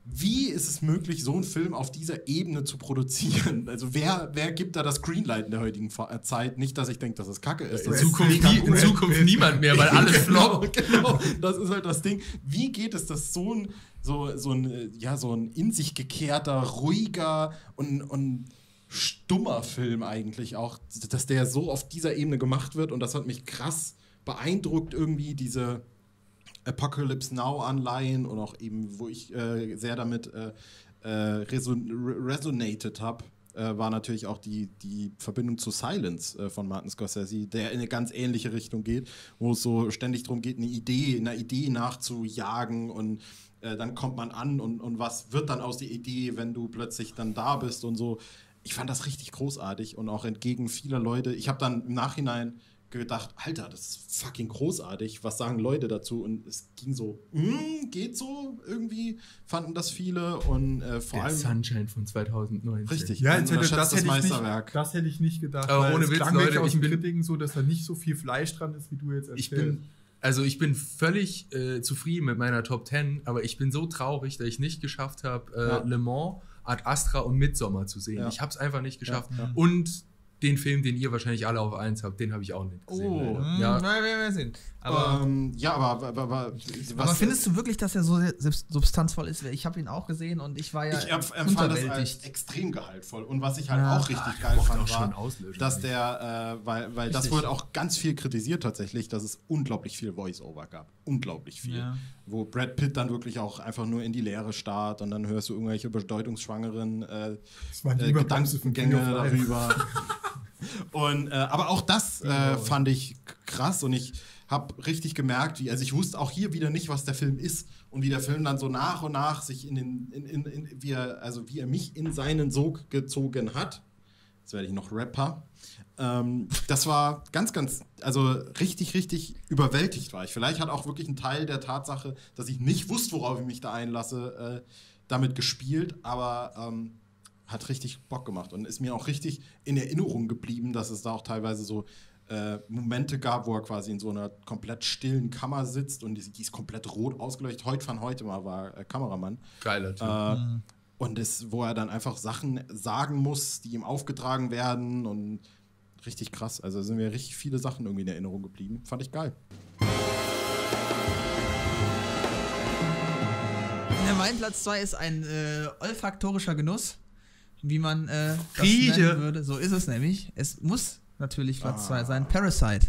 wie ist es möglich, so einen Film auf dieser Ebene zu produzieren? Also wer, wer gibt da das Greenlight in der heutigen Fa- Zeit? Nicht, dass ich denke, dass das Kacke ist. In Das Zukunft, ist nie, in Zukunft niemand mehr, weil alles floppt. Genau, das ist halt das Ding. Wie geht es, dass so ein, so, so ein, ja, so ein in sich gekehrter, ruhiger und, und stummer Film eigentlich auch, dass der so auf dieser Ebene gemacht wird, und das hat mich krass beeindruckt irgendwie, diese Apocalypse Now-Anleihen und auch eben, wo ich äh, sehr damit äh, äh, reson- resonated habe, äh, war natürlich auch die, die Verbindung zu Silence äh, von Martin Scorsese, der in eine ganz ähnliche Richtung geht, wo es so ständig darum geht, eine Idee, einer Idee nachzujagen, und äh, dann kommt man an und, und was wird dann aus der Idee, wenn du plötzlich dann da bist und so. Ich fand das richtig großartig und auch entgegen vieler Leute. Ich habe dann im Nachhinein gedacht, Alter, das ist fucking großartig, was sagen Leute dazu? Und es ging so, mm, geht so, irgendwie fanden das viele, und äh, vor Der allem Sunshine von zweitausendneunzehn. richtig, Ja, ein jetzt hätte, das, unterschätztes hätte ich nicht, Meisterwerk. das hätte ich nicht gedacht. Aber weil ohne es Witz, klang Leute, wirklich aus ich den bin- Kritiken so, dass da nicht so viel Fleisch dran ist, wie du jetzt Ich erzählst. bin, also ich bin völlig äh, zufrieden mit meiner Top zehn, aber ich bin so traurig, dass ich nicht geschafft habe, äh, Ja. Le Mans, Ad Astra und Midsommar zu sehen. Ja. Ich habe es einfach nicht geschafft. Ja, ja. Und den Film, den ihr wahrscheinlich alle auf eins habt, den habe ich auch nicht gesehen. Oh. leider. Ja, Ja. na, wir werden sehen. Aber, ähm, ja, aber, aber, aber, was, aber findest du wirklich, dass er so selbst substanzvoll ist? Ich habe ihn auch gesehen und ich war ja ich empf- empfand das als unterwältigt. extrem gehaltvoll. Und was ich halt Ja. auch richtig Ah, der geil braucht fand, auch schon war, Auslöschung, dass ey. der, äh, weil, weil das Richtig. wurde auch ganz viel kritisiert tatsächlich, dass es unglaublich viel Voice-Over gab. Unglaublich viel. Ja. Wo Brad Pitt dann wirklich auch einfach nur in die Leere starrt, und dann hörst du irgendwelche bedeutungsschwangeren äh, Das waren die äh, Überbleibsel von King Gedankengänge of Life. darüber. Und, äh, aber auch das äh, fand ich k- krass, und ich habe richtig gemerkt, wie, also ich wusste auch hier wieder nicht, was der Film ist, und wie der Film dann so nach und nach sich in den, in, in, in, wie er, also wie er mich in seinen Sog gezogen hat. Jetzt werde ich noch Rapper. Ähm, das war ganz, ganz, also richtig, richtig überwältigt war ich. Vielleicht hat auch wirklich ein Teil der Tatsache, dass ich nicht wusste, worauf ich mich da einlasse, äh, damit gespielt, aber ähm, hat richtig Bock gemacht und ist mir auch richtig in Erinnerung geblieben, dass es da auch teilweise so äh, Momente gab, wo er quasi in so einer komplett stillen Kammer sitzt, und die, die ist komplett rot ausgeleuchtet. Heute van heute mal war äh, Kameramann. Geiler Typ. Äh, Und das, wo er dann einfach Sachen sagen muss, die ihm aufgetragen werden, und richtig krass. Also sind mir richtig viele Sachen irgendwie in Erinnerung geblieben. Fand ich geil. Ja, mein Platz zwei ist ein äh, olfaktorischer Genuss, wie man äh, das Rieche. nennen würde. So ist es nämlich. Es muss natürlich Platz Ah. zwei sein. Parasite.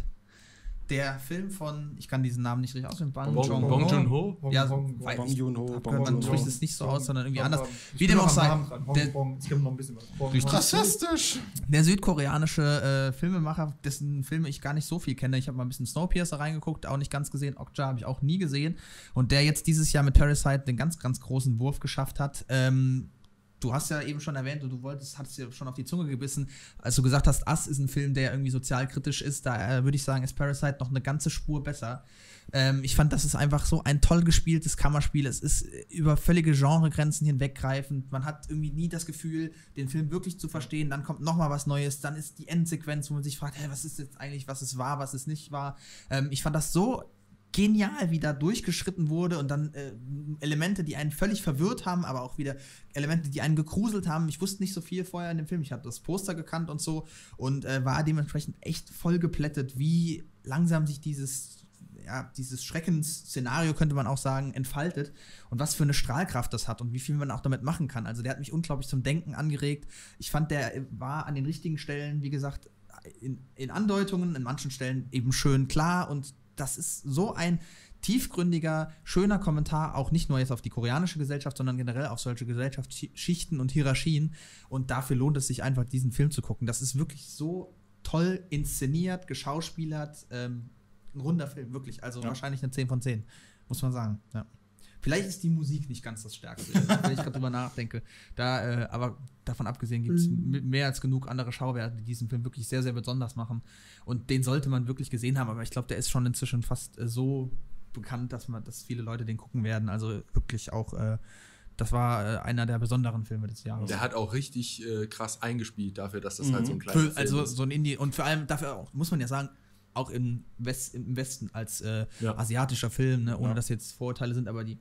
Der Film von, ich kann diesen Namen nicht richtig aussprechen, Bong Bong- Joon-ho. Bong Joon-ho? Ja, Bong- weiß Bong ich. Joon-ho, Hab Bong gehört, man Joon-ho. spricht es nicht so aus, sondern irgendwie anders. Ich Wie bin dem auch noch am sei. Namen dran. Hong Der, Kong. Es gibt noch ein bisschen was. Hong Durch Kong. Rassistisch! der südkoreanische äh, Filmemacher, dessen Filme ich gar nicht so viel kenne. Ich habe mal ein bisschen Snowpiercer reingeguckt, auch nicht ganz gesehen. Okja habe ich auch nie gesehen. Und der jetzt dieses Jahr mit Parasite den ganz, ganz großen Wurf geschafft hat. Ähm, du hast ja eben schon erwähnt, und du wolltest, hattest ja schon auf die Zunge gebissen, als du gesagt hast, Us ist ein Film, der irgendwie sozialkritisch ist. Da äh, würde ich sagen, ist Parasite noch eine ganze Spur besser. Ähm, ich fand, das ist einfach so ein toll gespieltes Kammerspiel. Es ist äh, über völlige Genregrenzen hinweggreifend. Man hat irgendwie nie das Gefühl, den Film wirklich zu verstehen. Dann kommt noch mal was Neues. Dann ist die Endsequenz, wo man sich fragt, hey, was ist jetzt eigentlich, was es war, was es nicht war. Ähm, ich fand das so genial, wie da durchgeschritten wurde, und dann äh, Elemente, die einen völlig verwirrt haben, aber auch wieder Elemente, die einen gegruselt haben. Ich wusste nicht so viel vorher in dem Film. Ich hatte das Poster gekannt und so, und äh, war dementsprechend echt voll geplättet, wie langsam sich dieses ja, dieses Schreckensszenario, könnte man auch sagen, entfaltet, und was für eine Strahlkraft das hat und wie viel man auch damit machen kann. Also der hat mich unglaublich zum Denken angeregt. Ich fand, der war an den richtigen Stellen, wie gesagt, in, in Andeutungen, in manchen Stellen eben schön klar, und das ist so ein tiefgründiger, schöner Kommentar, auch nicht nur jetzt auf die koreanische Gesellschaft, sondern generell auf solche Gesellschaftsschichten und Hierarchien, und dafür lohnt es sich einfach, diesen Film zu gucken. Das ist wirklich so toll inszeniert, geschauspielert, ähm, ein runder Film, wirklich. Also Ja. wahrscheinlich eine zehn von zehn, muss man sagen. Ja. Vielleicht ist die Musik nicht ganz das Stärkste, wenn ich gerade drüber nachdenke. Da, äh, aber davon abgesehen gibt es m- mehr als genug andere Schauwerte, die diesen Film wirklich sehr, sehr besonders machen. Und den sollte man wirklich gesehen haben. Aber ich glaube, der ist schon inzwischen fast äh, so bekannt, dass man, dass viele Leute den gucken werden. Also wirklich auch, äh, das war äh, einer der besonderen Filme des Jahres. Der hat auch richtig äh, krass eingespielt dafür, dass das Mhm. halt so ein kleiner Für, Film also ist. so ein Indie, und vor allem dafür auch, muss man ja sagen, auch im, West, im Westen als äh, Ja. asiatischer Film, ne, ohne Ja. dass jetzt Vorurteile sind, aber die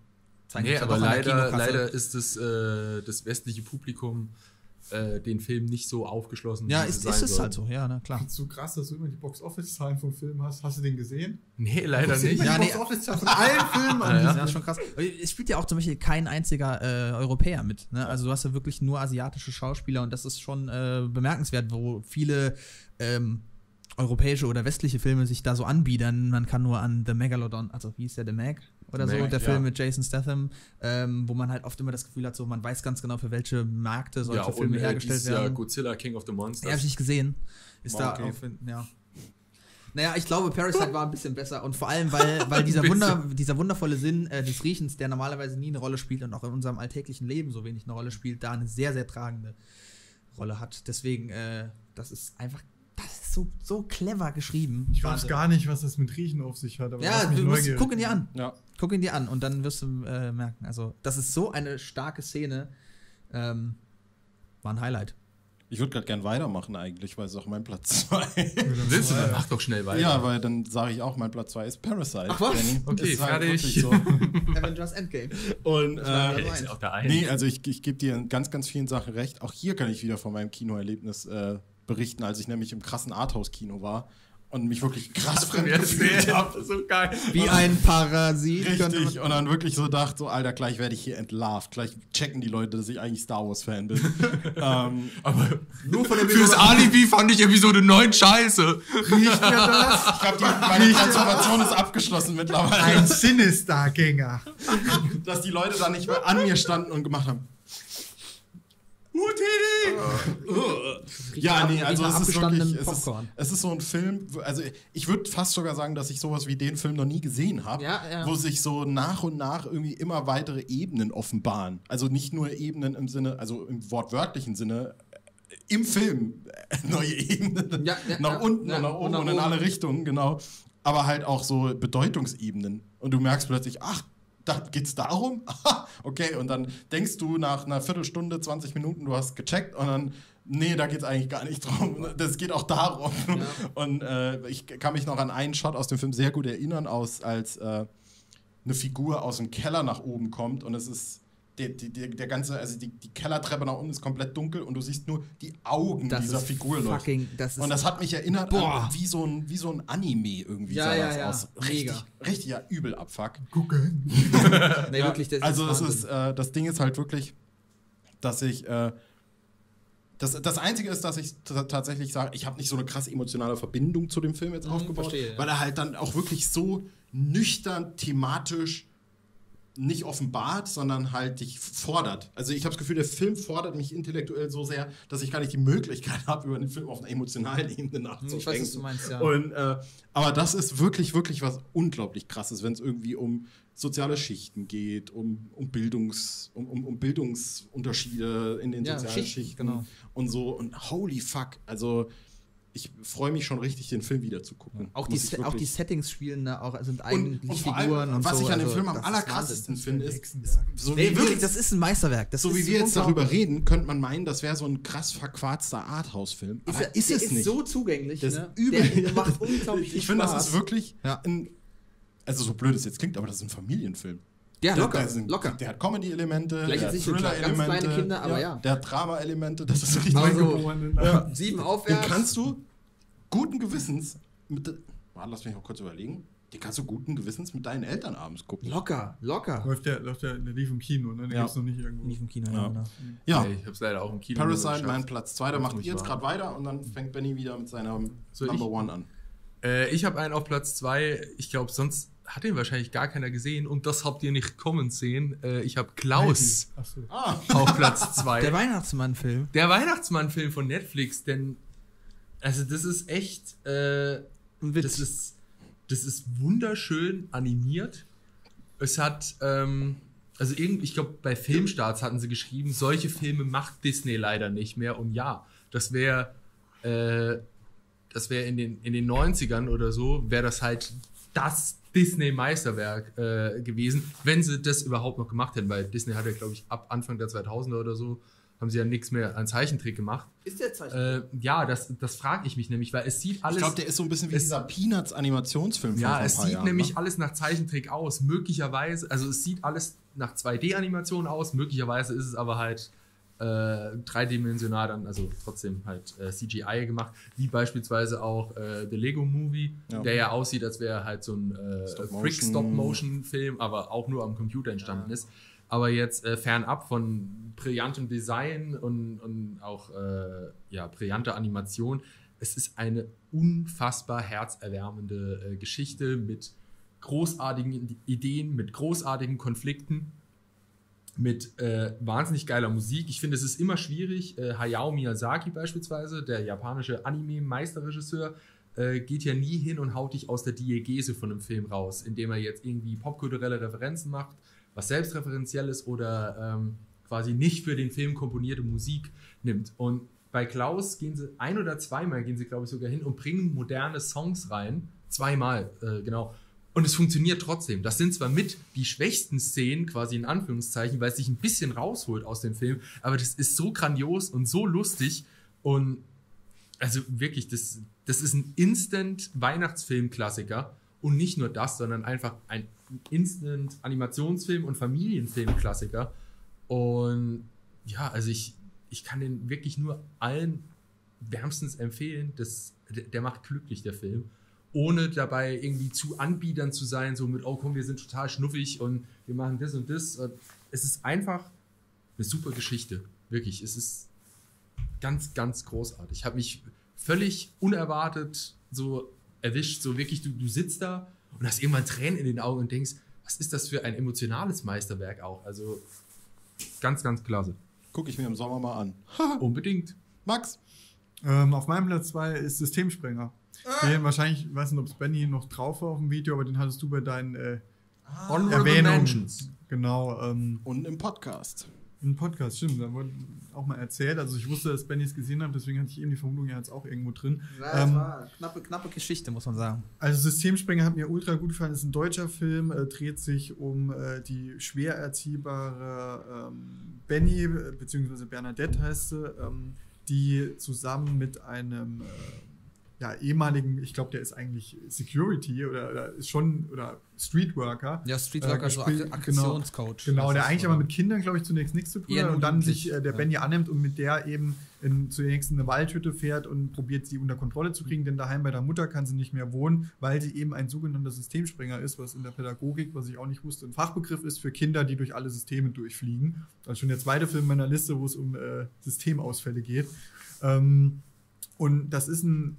zeigen Nee, uns ja aber doch an der leider, Kinokasse. leider ist das, äh, das westliche Publikum äh, den Film nicht so aufgeschlossen. Ja, wie ist, sie ist sein es sollten. halt so, ja, na klar. So krass, dass du immer die Box-Office-Zahlen vom Film hast. Hast du den gesehen? Nee, leider Guckst du nicht. immer Ja, die nee. Box-Office-Zahlen von allen Filmen an. Ja, ja. Ja, das ist schon krass. Es spielt ja auch zum Beispiel kein einziger äh, Europäer mit. Ne? Also du hast ja wirklich nur asiatische Schauspieler und das ist schon äh, bemerkenswert, wo viele ähm, europäische oder westliche Filme sich da so anbiedern. Man kann nur an The Megalodon, also wie hieß der, The Meg oder so, Meg, der ja. Film mit Jason Statham, ähm, wo man halt oft immer das Gefühl hat, so man weiß ganz genau, für welche Märkte solche Ja, Filme und, äh, hergestellt dieses Jahr werden. Godzilla, King of the Monsters. Ja, hab ich nicht gesehen. Ist War da okay. auf, ja. Naja, ich glaube, Parasite war ein bisschen besser und vor allem, weil, weil dieser, Ein bisschen. Wunder, dieser wundervolle Sinn äh, des Riechens, der normalerweise nie eine Rolle spielt und auch in unserem alltäglichen Leben so wenig eine Rolle spielt, da eine sehr, sehr tragende Rolle hat. Deswegen, äh, das ist einfach, das ist so, so clever geschrieben. Ich weiß Wahnsinn. gar nicht, was das mit Riechen auf sich hat. Aber Ja, lass mich du musst, neugierig. guck ihn dir an. Ja. Guck ihn dir an und dann wirst du äh, merken. Also, das ist so eine starke Szene. Ähm, war ein Highlight. Ich würde gerade gern weitermachen eigentlich, weil es auch mein Platz zwei ist. Willst du dann? Mach doch schnell weiter. Ja, weil dann sage ich auch, mein Platz zwei ist Parasite. Ach was? Benny. Okay, Ist halt fertig. wirklich so. Avengers Endgame. Und war äh, Platz ist eins. auch der eine. nee, also ich, ich gebe dir in ganz, ganz vielen Sachen recht. Auch hier kann ich wieder von meinem Kinoerlebnis äh, berichten, als ich nämlich im krassen Arthouse-Kino war und mich wirklich krass fremd gefühlt habe. so geil. Wie ein Parasit. könnte man- Richtig, und dann wirklich so dachte, so, Alter, gleich werde ich hier entlarvt. Gleich checken die Leute, dass ich eigentlich Star Wars-Fan bin. ähm, Aber Nur von der fürs Alibi fand ich Episode neun scheiße. Riecht ihr das? ich glaube, meine Transformation ist abgeschlossen mittlerweile. Ein Sinister-Gänger. Dass die Leute da nicht mehr an mir standen und gemacht haben. Ja, nee, also nach es ist abgestandenem wirklich, es ist, Popcorn. es ist so ein Film, also ich würde fast sogar sagen, dass ich sowas wie den Film noch nie gesehen habe, Ja, ja. wo sich so nach und nach irgendwie immer weitere Ebenen offenbaren. Also nicht nur Ebenen im Sinne, also im wortwörtlichen Sinne, äh, im Film äh, neue Ebenen, Ja, ja, nach ja, unten ja, und nach und oben nach und in oben. alle Richtungen, genau. Aber halt auch so Bedeutungsebenen. Und du merkst plötzlich, ach, da geht's darum? Aha, okay, und dann denkst du nach einer Viertelstunde, zwanzig Minuten, du hast gecheckt und dann, nee, da geht's eigentlich gar nicht drum. Das geht auch darum. Und äh, ich kann mich noch an einen Shot aus dem Film sehr gut erinnern, aus, als äh, eine Figur aus dem Keller nach oben kommt und es ist der, der, der ganze, also die, die Kellertreppe nach unten ist komplett dunkel und du siehst nur die Augen Das dieser ist Figur leuchten. fucking, das ist Und das hat mich erinnert Boah. an wie so ein, wie so ein Anime irgendwie Ja, sah ja, das ja. aus. Mega. Richtig, richtig ja, übel Abfuck. Gucken. nee, Ja, wirklich, das also ist es ist, äh, das Ding ist halt wirklich, dass ich, äh, das, das Einzige ist, dass ich t- tatsächlich sage, ich habe nicht so eine krass emotionale Verbindung zu dem Film jetzt Mhm, aufgebaut, verstehe, ja. weil er halt dann auch wirklich so nüchtern, thematisch nicht offenbart, sondern halt dich fordert. Also ich habe das Gefühl, der Film fordert mich intellektuell so sehr, dass ich gar nicht die Möglichkeit habe, über den Film auf einer emotionalen Ebene nachzudenken. Ich weiß, was du meinst, ja. Und, äh, aber das ist wirklich, wirklich was unglaublich Krasses, wenn es irgendwie um soziale Schichten geht, um, um, Bildungs, um, um, um Bildungsunterschiede in den Ja, sozialen Schichten, Schichten genau. und so. Und holy fuck, also ich freue mich schon richtig, den Film wieder zu gucken. Auch die, Muss ich Se- auch die wirklich- Settings spielen da auch, sind und, eigentlich und vor Figuren allem, und was so. ich an dem also, Film am das ist allerkrassesten Wahnsinn. finde, Das ist, ist ein ist Hexenwerk. so, Nee, wie wirklich, wir, das ist ein Meisterwerk. Das so wie ist wir jetzt unglaublich. darüber reden, könnte man meinen, das wäre so ein krass verquarzter Arthouse-Film. Aber er- ist der es ist nicht. so zugänglich. Das ne? ist übel. Der macht unglaublich viel Ich finde, das Spaß. ist wirklich Ja. ein, also so blöd es jetzt klingt, aber das ist ein Familienfilm. Ja, Der- locker, der, sind, locker. der hat Comedy-Elemente, Vielleicht der hat jetzt nicht für ganz Thriller-Elemente, kleine Kinder, aber ja. der hat Drama-Elemente, das ist richtig. Aber so- Neugeborenen. Ja. Sieben Den aufwärts. kannst du guten Gewissens mit, warte, lass mich mal kurz überlegen, den kannst du guten Gewissens mit deinen Eltern abends gucken. Locker, locker. Läuft der, läuft der, der lief im Kino, ne? Den Ja. gibt's noch nicht irgendwo. Nicht im Kino, Ja. ja. Genau. Ja, Nee, ich hab's leider auch im Kino Parasite, geschafft. mein Platz zwei, da Darf macht nicht ihr jetzt wahr. gerade weiter und dann fängt Benny wieder mit seinem Soll Number ich? One an. Äh, ich habe einen auf Platz zwei. Ich glaube, sonst hat den wahrscheinlich gar keiner gesehen. Und das habt ihr nicht kommen sehen. Äh, ich habe Klaus Achso. Ah, auf Platz zwei. Der Weihnachtsmann-Film. Der Weihnachtsmann-Film von Netflix. Denn, also das ist echt, äh, Ein Witz. das ist, das ist wunderschön animiert. Es hat, ähm, also irgendwie, ich glaube, bei Filmstarts hatten sie geschrieben, solche Filme macht Disney leider nicht mehr. Und ja, das wäre, äh, das wäre in den, in den neunzigern oder so, wäre das halt das Disney-Meisterwerk äh, gewesen, wenn sie das überhaupt noch gemacht hätten, weil Disney hat ja, glaube ich, ab Anfang der zweitausender oder so, haben sie ja nichts mehr an Zeichentrick gemacht. Ist der Zeichentrick? Äh, ja, das, das frage ich mich nämlich, weil es sieht alles... Ich glaube, der ist so ein bisschen wie dieser Peanuts-Animationsfilm von Ja, vor ein es paar sieht Jahren, nämlich ne? alles nach Zeichentrick aus, möglicherweise, also es sieht alles nach zwei D-Animationen aus, möglicherweise ist es aber halt äh, dreidimensional dann, also trotzdem halt äh, C G I gemacht, wie beispielsweise auch äh, The Lego Movie, Ja. der ja aussieht, als wäre halt so ein äh, Stop-Motion. Freak-Stop-Motion-Film, aber auch nur am Computer entstanden Ja. ist. Aber jetzt äh, fernab von brillantem Design und, und auch äh, ja, brillanter Animation, es ist eine unfassbar herzerwärmende äh, Geschichte mit großartigen Ideen, mit großartigen Konflikten, mit äh, wahnsinnig geiler Musik. Ich finde, es ist immer schwierig. Äh, Hayao Miyazaki beispielsweise, der japanische Anime-Meisterregisseur, äh, geht ja nie hin und haut dich aus der Diegese von einem Film raus, indem er jetzt irgendwie popkulturelle Referenzen macht, was selbstreferenziell ist oder ähm, quasi nicht für den Film komponierte Musik nimmt. Und bei Klaus gehen sie ein oder zweimal, gehen sie glaube ich sogar hin und bringen moderne Songs rein. Zweimal, äh, genau. Und es funktioniert trotzdem. Das sind zwar mit die schwächsten Szenen, quasi in Anführungszeichen, weil es sich ein bisschen rausholt aus dem Film, aber das ist so grandios und so lustig und also wirklich, das, das ist ein Instant-Weihnachtsfilm-Klassiker und nicht nur das, sondern einfach ein Instant-Animationsfilm und Familienfilm-Klassiker und ja, also ich, ich kann den wirklich nur allen wärmstens empfehlen. Das, der, der macht glücklich, der Film. Ohne dabei irgendwie zu Anbietern zu sein, so mit, oh komm, wir sind total schnuffig und wir machen das und das. Es ist einfach eine super Geschichte. Wirklich, es ist ganz, ganz großartig. Ich habe mich völlig unerwartet so erwischt, so wirklich, du, du sitzt da und hast irgendwann Tränen in den Augen und denkst, was ist das für ein emotionales Meisterwerk auch? Also ganz, ganz klasse. Gucke ich mir im Sommer mal an. Unbedingt. Max? Ähm, auf meinem Platz zwei ist Systemsprenger. Den wahrscheinlich, ich weiß nicht, ob es Benny noch drauf war auf dem Video, aber den hattest du bei deinen äh, Honorable Erwähnungen. Mentions. Genau, ähm, Und im Podcast. im Podcast, stimmt, da wurde auch mal erzählt. Also ich wusste, dass Benny es gesehen hat, deswegen hatte ich eben die Vermutung, er hat es auch irgendwo drin. Ja, das Ähm, war eine knappe, knappe Geschichte, muss man sagen. Also Systemsprenger hat mir ultra gut gefallen. Das ist ein deutscher Film, äh, dreht sich um äh, die schwer erziehbare ähm, Benny, äh, beziehungsweise Bernadette heißt sie, ähm, die zusammen mit einem äh, ja, ehemaligen, ich glaube, der ist eigentlich Security oder, oder ist schon, oder Streetworker. Ja, Streetworker, äh, so gespielt- Ag- Aggressionscoach. Genau, Das der ist eigentlich so, aber ne? mit Kindern, glaube ich, zunächst nichts zu tun Eher hat nur und dann jugendlich, sich äh, der ja. Benny annimmt und mit der eben in, zunächst in eine Waldhütte fährt und probiert, sie unter Kontrolle zu kriegen, denn daheim bei der Mutter kann sie nicht mehr wohnen, weil sie eben ein sogenannter Systemspringer ist, was in der Pädagogik, was ich auch nicht wusste, ein Fachbegriff ist für Kinder, die durch alle Systeme durchfliegen. Das ist schon der zweite Film meiner Liste, wo es um äh, Systemausfälle geht. Ähm, und das ist ein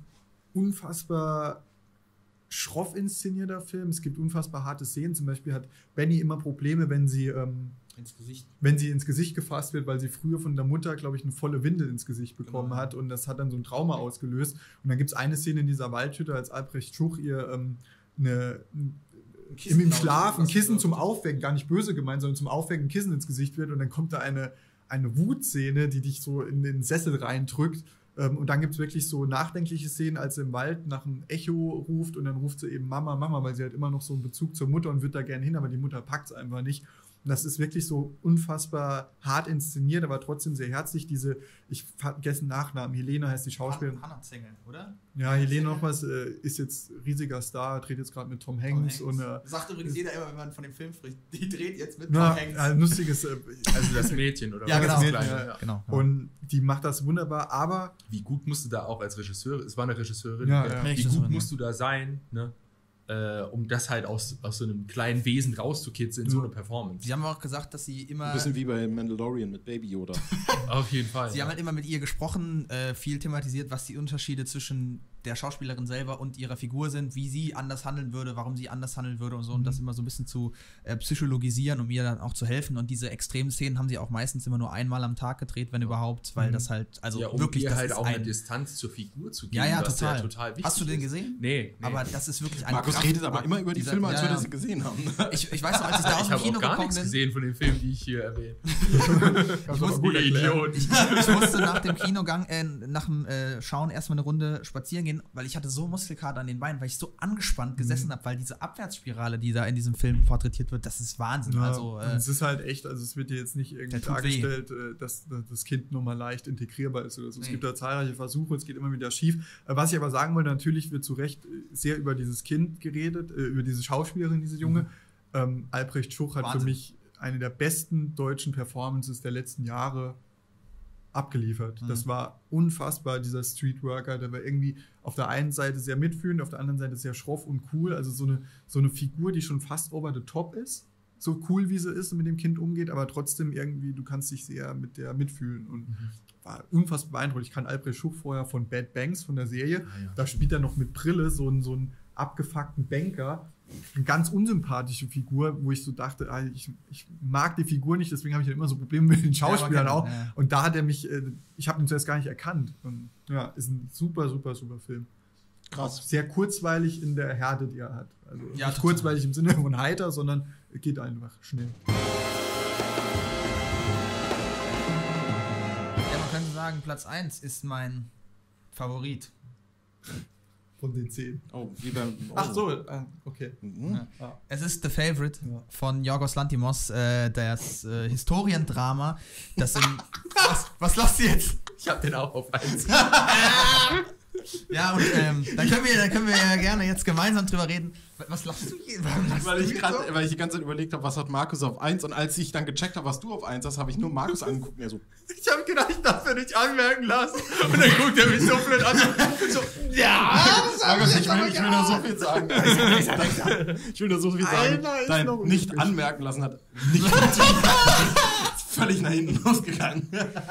unfassbar schroff inszenierter Film. Es gibt unfassbar harte Szenen. Zum Beispiel hat Benny immer Probleme, wenn sie, ähm, Ins Gesicht. wenn sie ins Gesicht gefasst wird, weil sie früher von der Mutter, glaube ich, eine volle Windel ins Gesicht bekommen Genau. hat und das hat dann so ein Trauma ausgelöst. Und dann gibt es eine Szene in dieser Waldhütte, als Albrecht Schuch ihr ähm, eine, ein, im, im Schlaf ein Kissen zum Aufwecken, gar nicht böse gemeint, sondern zum Aufwecken ein Kissen ins Gesicht wird und dann kommt da eine, eine Wutszene, die dich so in den Sessel reindrückt. Und dann gibt es wirklich so nachdenkliche Szenen, als sie im Wald nach einem Echo ruft und dann ruft sie eben Mama, Mama, weil sie hat immer noch so einen Bezug zur Mutter und wird da gerne hin, aber die Mutter packt es einfach nicht. Und das ist wirklich so unfassbar hart inszeniert, aber trotzdem sehr herzlich. Diese, ich vergesse Nachnamen, Helene heißt die Schauspielerin. Hannah Zengel, oder? Ja, Helene noch was, äh, ist jetzt riesiger Star, dreht jetzt gerade mit Tom Hanks. Tom Und, Hanks. äh, Sagt übrigens jeder immer, wenn man von dem Film spricht, die dreht jetzt mit na, Tom Hanks. ein lustiges, äh, Also das Mädchen, oder Ja, was? genau. Das Mädchen, Kleine, ja. ja. Genau. und die macht das wunderbar, aber Wie gut musst du da auch als Regisseurin, es war eine Regisseurin, Ja, äh, ja. wie Regisseurin, gut ja. musst du da sein, ne? äh, um das halt aus, aus so einem kleinen Wesen rauszukitzeln in so Ja. eine Performance. Sie haben auch gesagt, dass sie immer. Ein bisschen wie bei Mandalorian mit Baby Yoda. Auf jeden Fall. Sie ja. haben halt immer mit ihr gesprochen, äh, viel thematisiert, was die Unterschiede zwischen der Schauspielerin selber und ihrer Figur sind, wie sie anders handeln würde, warum sie anders handeln würde und so, und das immer so ein bisschen zu äh, psychologisieren, um ihr dann auch zu helfen. Und diese extremen Szenen haben sie auch meistens immer nur einmal am Tag gedreht, wenn überhaupt, weil Mhm. das halt, also ja, um wirklich, ihr das halt ist auch ein, eine Distanz zur Figur zu geben, ja, ja, was total. ja total wichtig Hast du den ist. gesehen? Nee, nee. Aber das ist wirklich ein Markus Kraft- redet aber immer über die dieser- Filme, als ja, würde ja. er sie gesehen haben. Ich, ich weiß noch, als ich da aus ich dem habe Kino auch gar gekommen nichts bin, gesehen von den Filmen, die ich hier erwähne. ich muss Ihr Idiot. ich, ich musste nach dem Kinogang, äh, nach dem äh, Schauen erstmal eine Runde spazieren gehen, hin, weil ich hatte so Muskelkater an den Beinen, weil ich so angespannt gesessen mhm. habe, weil diese Abwärtsspirale, die da in diesem Film porträtiert wird, das ist Wahnsinn. Ja, also, äh, es ist halt echt, also es wird dir jetzt nicht irgendwie dargestellt, weh. dass das Kind nur mal leicht integrierbar ist oder so. Nee. Es gibt da zahlreiche Versuche, es geht immer wieder schief. Was ich aber sagen wollte, natürlich wird zu Recht sehr über dieses Kind geredet, über diese Schauspielerin, diese Junge. Mhm. Ähm, Albrecht Schuch hat Wahnsinn. Für mich eine der besten deutschen Performances der letzten Jahre abgeliefert. Mhm. Das war unfassbar, dieser Streetworker, der war irgendwie auf der einen Seite sehr mitfühlend, auf der anderen Seite sehr schroff und cool, also so eine, so eine Figur, die schon fast over the top ist, so cool wie sie ist und mit dem Kind umgeht, aber trotzdem irgendwie, du kannst dich sehr mit der mitfühlen und mhm. war unfassbar beeindruckend. Ich kann Albrecht Schuch vorher von Bad Banks, von der Serie, ah, ja. da spielt er noch mit Brille so einen, so einen abgefuckten Banker, eine ganz unsympathische Figur, wo ich so dachte, ich, ich mag die Figur nicht, deswegen habe ich ja immer so Probleme mit den Schauspielern ja, auch. Ja. Und da hat er mich, ich habe ihn zuerst gar nicht erkannt. Und ja, ist ein super, super, super Film. Krass. Auch sehr kurzweilig in der Härte, die er hat. Also ja, nicht kurzweilig im Sinne von heiter, sondern geht einfach schnell. Ja, man könnte sagen, Platz eins ist mein Favorit. Von den zehn. Oh, wie beim. Oh. Ach so, okay. Mhm. Ja. Ja. Es ist The Favourite ja. von Yorgos Lanthimos, äh, das äh, Historiendrama, das im. was, was lasst ihr jetzt? Ich hab den auch auf eins. Ja, und ähm, dann, können wir, dann können wir ja gerne jetzt gemeinsam drüber reden. Was lachst du hier? Weil ich, grad, so? weil ich die ganze Zeit überlegt habe, was hat Markus auf eins, und als ich dann gecheckt habe, was du auf eins hast, habe ich nur Markus angeguckt und er so. Ich habe gedacht, ich darf mir nicht anmerken lassen. Und dann guckt er mich so blöd an. So, ja, Markus, ich will, ich will nur so viel sagen. Ich will nur so viel sagen. Dein nicht anmerken lassen hat nicht völlig nach hinten losgegangen.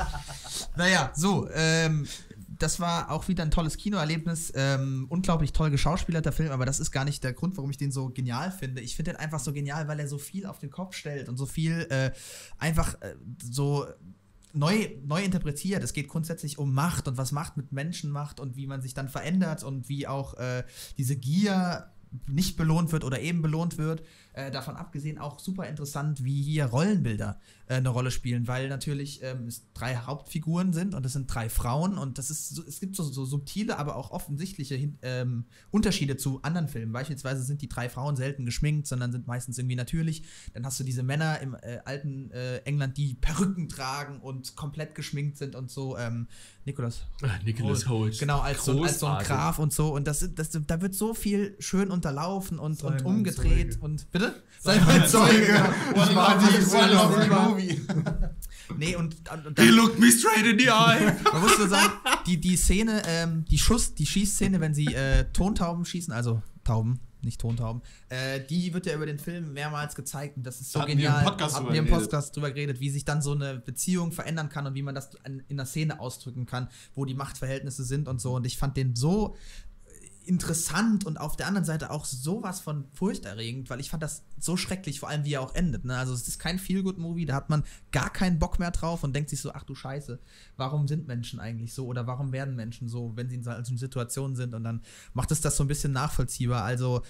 Naja, so, ähm. das war auch wieder ein tolles Kinoerlebnis. Ähm, unglaublich toll geschauspielerter Film, aber das ist gar nicht der Grund, warum ich den so genial finde. Ich finde den einfach so genial, weil er so viel auf den Kopf stellt und so viel äh, einfach äh, so neu, neu interpretiert. Es geht grundsätzlich um Macht und was Macht mit Menschen macht und wie man sich dann verändert und wie auch äh, diese Gier nicht belohnt wird oder eben belohnt wird. Äh, davon abgesehen auch super interessant, wie hier Rollenbilder äh, eine Rolle spielen, weil natürlich ähm, es drei Hauptfiguren sind und es sind drei Frauen und das ist so, es gibt so, so subtile, aber auch offensichtliche ähm, Unterschiede zu anderen Filmen. Beispielsweise sind die drei Frauen selten geschminkt, sondern sind meistens irgendwie natürlich. Dann hast du diese Männer im äh, alten äh, England, die Perücken tragen und komplett geschminkt sind und so. Ähm, Nicholas Ach, Nicholas Hoult. Genau, als so, als so ein Graf und so. Und das, das, da wird so viel schön unterlaufen und, und umgedreht. Und bitte? Sei mein Zeuge. Ich war die One of the Movie. Nee, und, und He looked me straight in the eye. Man muss nur sagen, die, die Szene, ähm, die Schuss, die Schießszene, wenn sie äh, Tontauben schießen, also Tauben, nicht Tontauben, äh, die wird ja über den Film mehrmals gezeigt und das ist so Hatten genial. Wir im Podcast Hatten wir im Podcast drüber geredet, wie sich dann so eine Beziehung verändern kann und wie man das in, in einer Szene ausdrücken kann, wo die Machtverhältnisse sind und so. Und ich fand den so interessant und auf der anderen Seite auch sowas von furchterregend, weil ich fand das so schrecklich, vor allem wie er auch endet. Ne? Also es ist kein Feel-Good-Movie, da hat man gar keinen Bock mehr drauf und denkt sich so, ach du Scheiße, warum sind Menschen eigentlich so oder warum werden Menschen so, wenn sie in solchen Situationen sind, und dann macht es das so ein bisschen nachvollziehbar. Also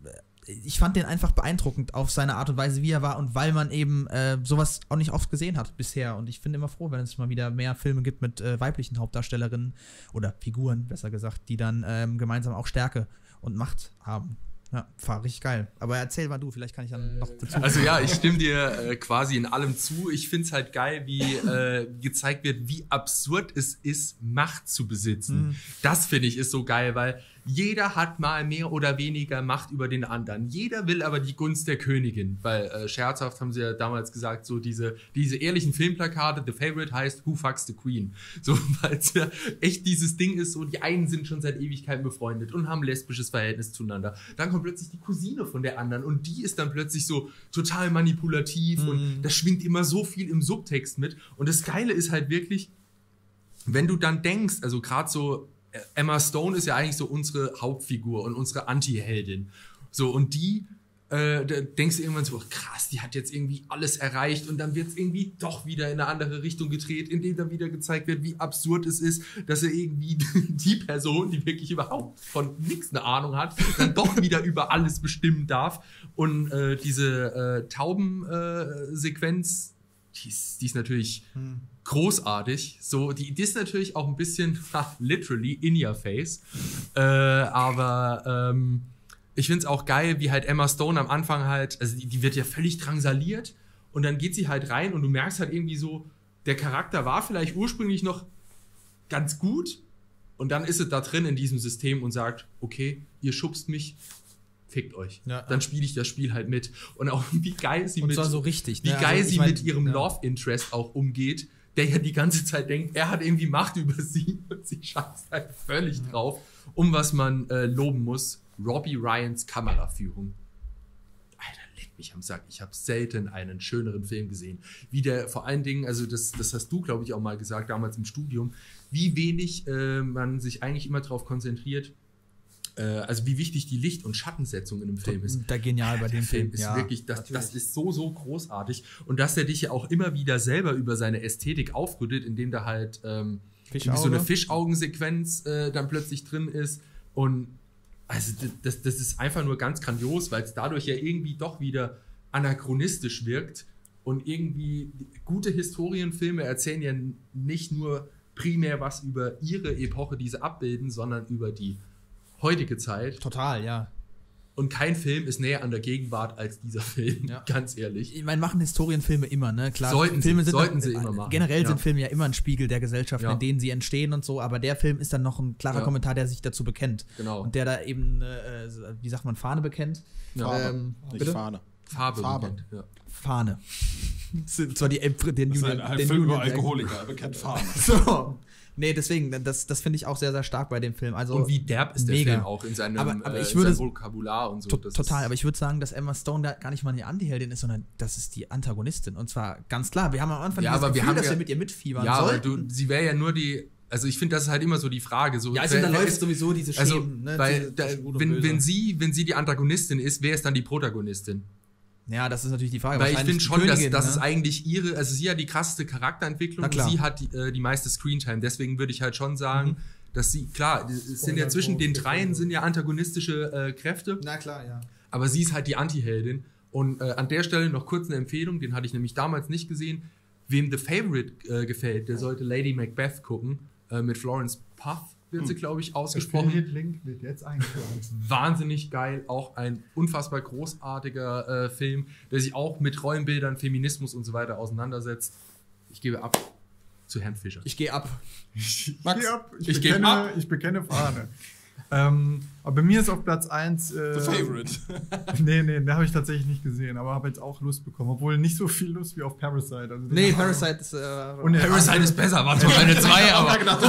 ich fand den einfach beeindruckend auf seine Art und Weise, wie er war und weil man eben äh, sowas auch nicht oft gesehen hat bisher. Und ich bin immer froh, wenn es mal wieder mehr Filme gibt mit äh, weiblichen Hauptdarstellerinnen oder Figuren, besser gesagt, die dann ähm, gemeinsam auch Stärke und Macht haben. Ja, war richtig geil. Aber erzähl mal du, vielleicht kann ich dann noch dazu. Also ja, ich stimme dir äh, quasi in allem zu. Ich finde es halt geil, wie äh, gezeigt wird, wie absurd es ist, Macht zu besitzen. Mhm. Das finde ich ist so geil, weil jeder hat mal mehr oder weniger Macht über den anderen. Jeder will aber die Gunst der Königin, weil äh, scherzhaft haben sie ja damals gesagt, so diese, diese ehrlichen Filmplakate, The Favourite heißt Who Fucks the Queen? So, weil es ja echt dieses Ding ist, so die einen sind schon seit Ewigkeiten befreundet und haben lesbisches Verhältnis zueinander. Dann kommt plötzlich die Cousine von der anderen und die ist dann plötzlich so total manipulativ mhm. und da schwingt immer so viel im Subtext mit. Und das Geile ist halt wirklich, wenn du dann denkst, also gerade so Emma Stone ist ja eigentlich so unsere Hauptfigur und unsere Anti-Heldin. So, und die, äh, da denkst du irgendwann so, krass, die hat jetzt irgendwie alles erreicht und dann wird es irgendwie doch wieder in eine andere Richtung gedreht, indem dann wieder gezeigt wird, wie absurd es ist, dass er irgendwie die Person, die wirklich überhaupt von nichts eine Ahnung hat, dann doch wieder über alles bestimmen darf. Und äh, diese äh, Tauben-Sequenz, die ist, die ist natürlich hm. großartig. So, die, die ist natürlich auch ein bisschen, ha, literally, in your face. Äh, aber ähm, ich finde es auch geil, wie halt Emma Stone am Anfang halt, also die, die wird ja völlig drangsaliert und dann geht sie halt rein und du merkst halt irgendwie so, der Charakter war vielleicht ursprünglich noch ganz gut und dann ist es da drin in diesem System und sagt, okay, ihr schubst mich, fickt euch. Ja, dann spiele ich das Spiel halt mit. Und auch wie geil sie und mit zwar so richtig, wie ne? geil also, sie mein, mit ihrem ja. Love Interest auch umgeht, der ja die ganze Zeit denkt, er hat irgendwie Macht über sie und sie scheißt halt völlig ja. drauf, um was man äh, loben muss. Robbie Ryans Kameraführung. Alter, leck mich am Sack. Ich habe selten einen schöneren Film gesehen. Wie der, vor allen Dingen, also das, das hast du, glaube ich, auch mal gesagt, damals im Studium, wie wenig äh, man sich eigentlich immer darauf konzentriert, äh, also wie wichtig die Licht- und Schattensetzung in einem Film ist. Da genial bei dem Film. ist ja, wirklich, das, das ist so, so großartig. Und dass er dich ja auch immer wieder selber über seine Ästhetik aufrüttet, indem da halt ähm, so eine Fischaugensequenz äh, dann plötzlich drin ist. Und also das, das ist einfach nur ganz grandios, weil es dadurch ja irgendwie doch wieder anachronistisch wirkt. Und irgendwie gute Historienfilme erzählen ja nicht nur primär was über ihre Epoche, die sie abbilden, sondern über die heutige Zeit. Total, ja. Und kein Film ist näher an der Gegenwart als dieser Film, ja. ganz ehrlich. Ich meine, machen Historienfilme immer, ne? Klar, sollten Filme sie, sind sollten noch, sie immer machen. Generell ja. sind Filme ja immer ein Spiegel der Gesellschaft, ja. in denen sie entstehen und so, aber der Film ist dann noch ein klarer ja. Kommentar, der sich dazu bekennt. Genau. Und der da eben, äh, wie sagt man, Fahne bekennt. Ja. Ähm, Nicht bitte? Fahne. Farbe. Farbe. Bekennt, ja. Fahne. Das sind zwar die Äpfel, den das ist ein, ein Film über Alkoholiker, aber kennt Farbe. So. Nee, deswegen, das, das finde ich auch sehr, sehr stark bei dem Film. Also, und wie derb ist der mega. Film auch in seinem, aber, aber ich äh, würde, in seinem Vokabular und so. To- das total, aber ich würde sagen, dass Emma Stone da gar nicht mal die Antiheldin ist, sondern das ist die Antagonistin. Und zwar ganz klar, wir haben am Anfang ja, das aber Gefühl, wir haben dass ja, wir mit ihr mitfiebern ja, sollten. aber du, sie wäre ja nur die, also ich finde, das ist halt immer so die Frage. So, ja, also wer, da wer läuft ist, sowieso diese Schemen. Also, ne, weil, diese, da, wenn, wenn, sie, wenn sie die Antagonistin ist, wer ist dann die Protagonistin? Ja, das ist natürlich die Frage. Weil ich finde schon, Königin, dass das ne? ist eigentlich ihre, also sie hat die krasseste Charakterentwicklung und sie hat die, äh, die meiste Screentime. Deswegen würde ich halt schon sagen, mhm. dass sie, klar, es sind ja zwischen den dreien sind ja antagonistische äh, Kräfte. Na klar, ja. Aber sie ist halt die Anti-Heldin. Und äh, an der Stelle noch kurz eine Empfehlung, den hatte ich nämlich damals nicht gesehen. Wem The Favourite äh, gefällt, der sollte Lady Macbeth gucken. Äh, mit Florence Pugh wird sie, glaube ich, ausgesprochen. Der Link wird jetzt eingeschlagen. Wahnsinnig geil, auch ein unfassbar großartiger äh, Film, der sich auch mit Rollenbildern, Feminismus und so weiter auseinandersetzt. Ich gebe ab zu Herrn Fischer. Ich gehe ab. Ich Max, gehe ab. Ich, ich bekenne, gebe ab. Ich bekenne Fahne. ähm, aber bei mir ist auf Platz eins äh, The Favorite. nee, nee, den habe ich tatsächlich nicht gesehen, aber habe jetzt auch Lust bekommen. Obwohl nicht so viel Lust wie auf Parasite. Also nee, Parasite ist. Äh, und Parasite ist besser, war zwar eine zwei, aber. Gedacht,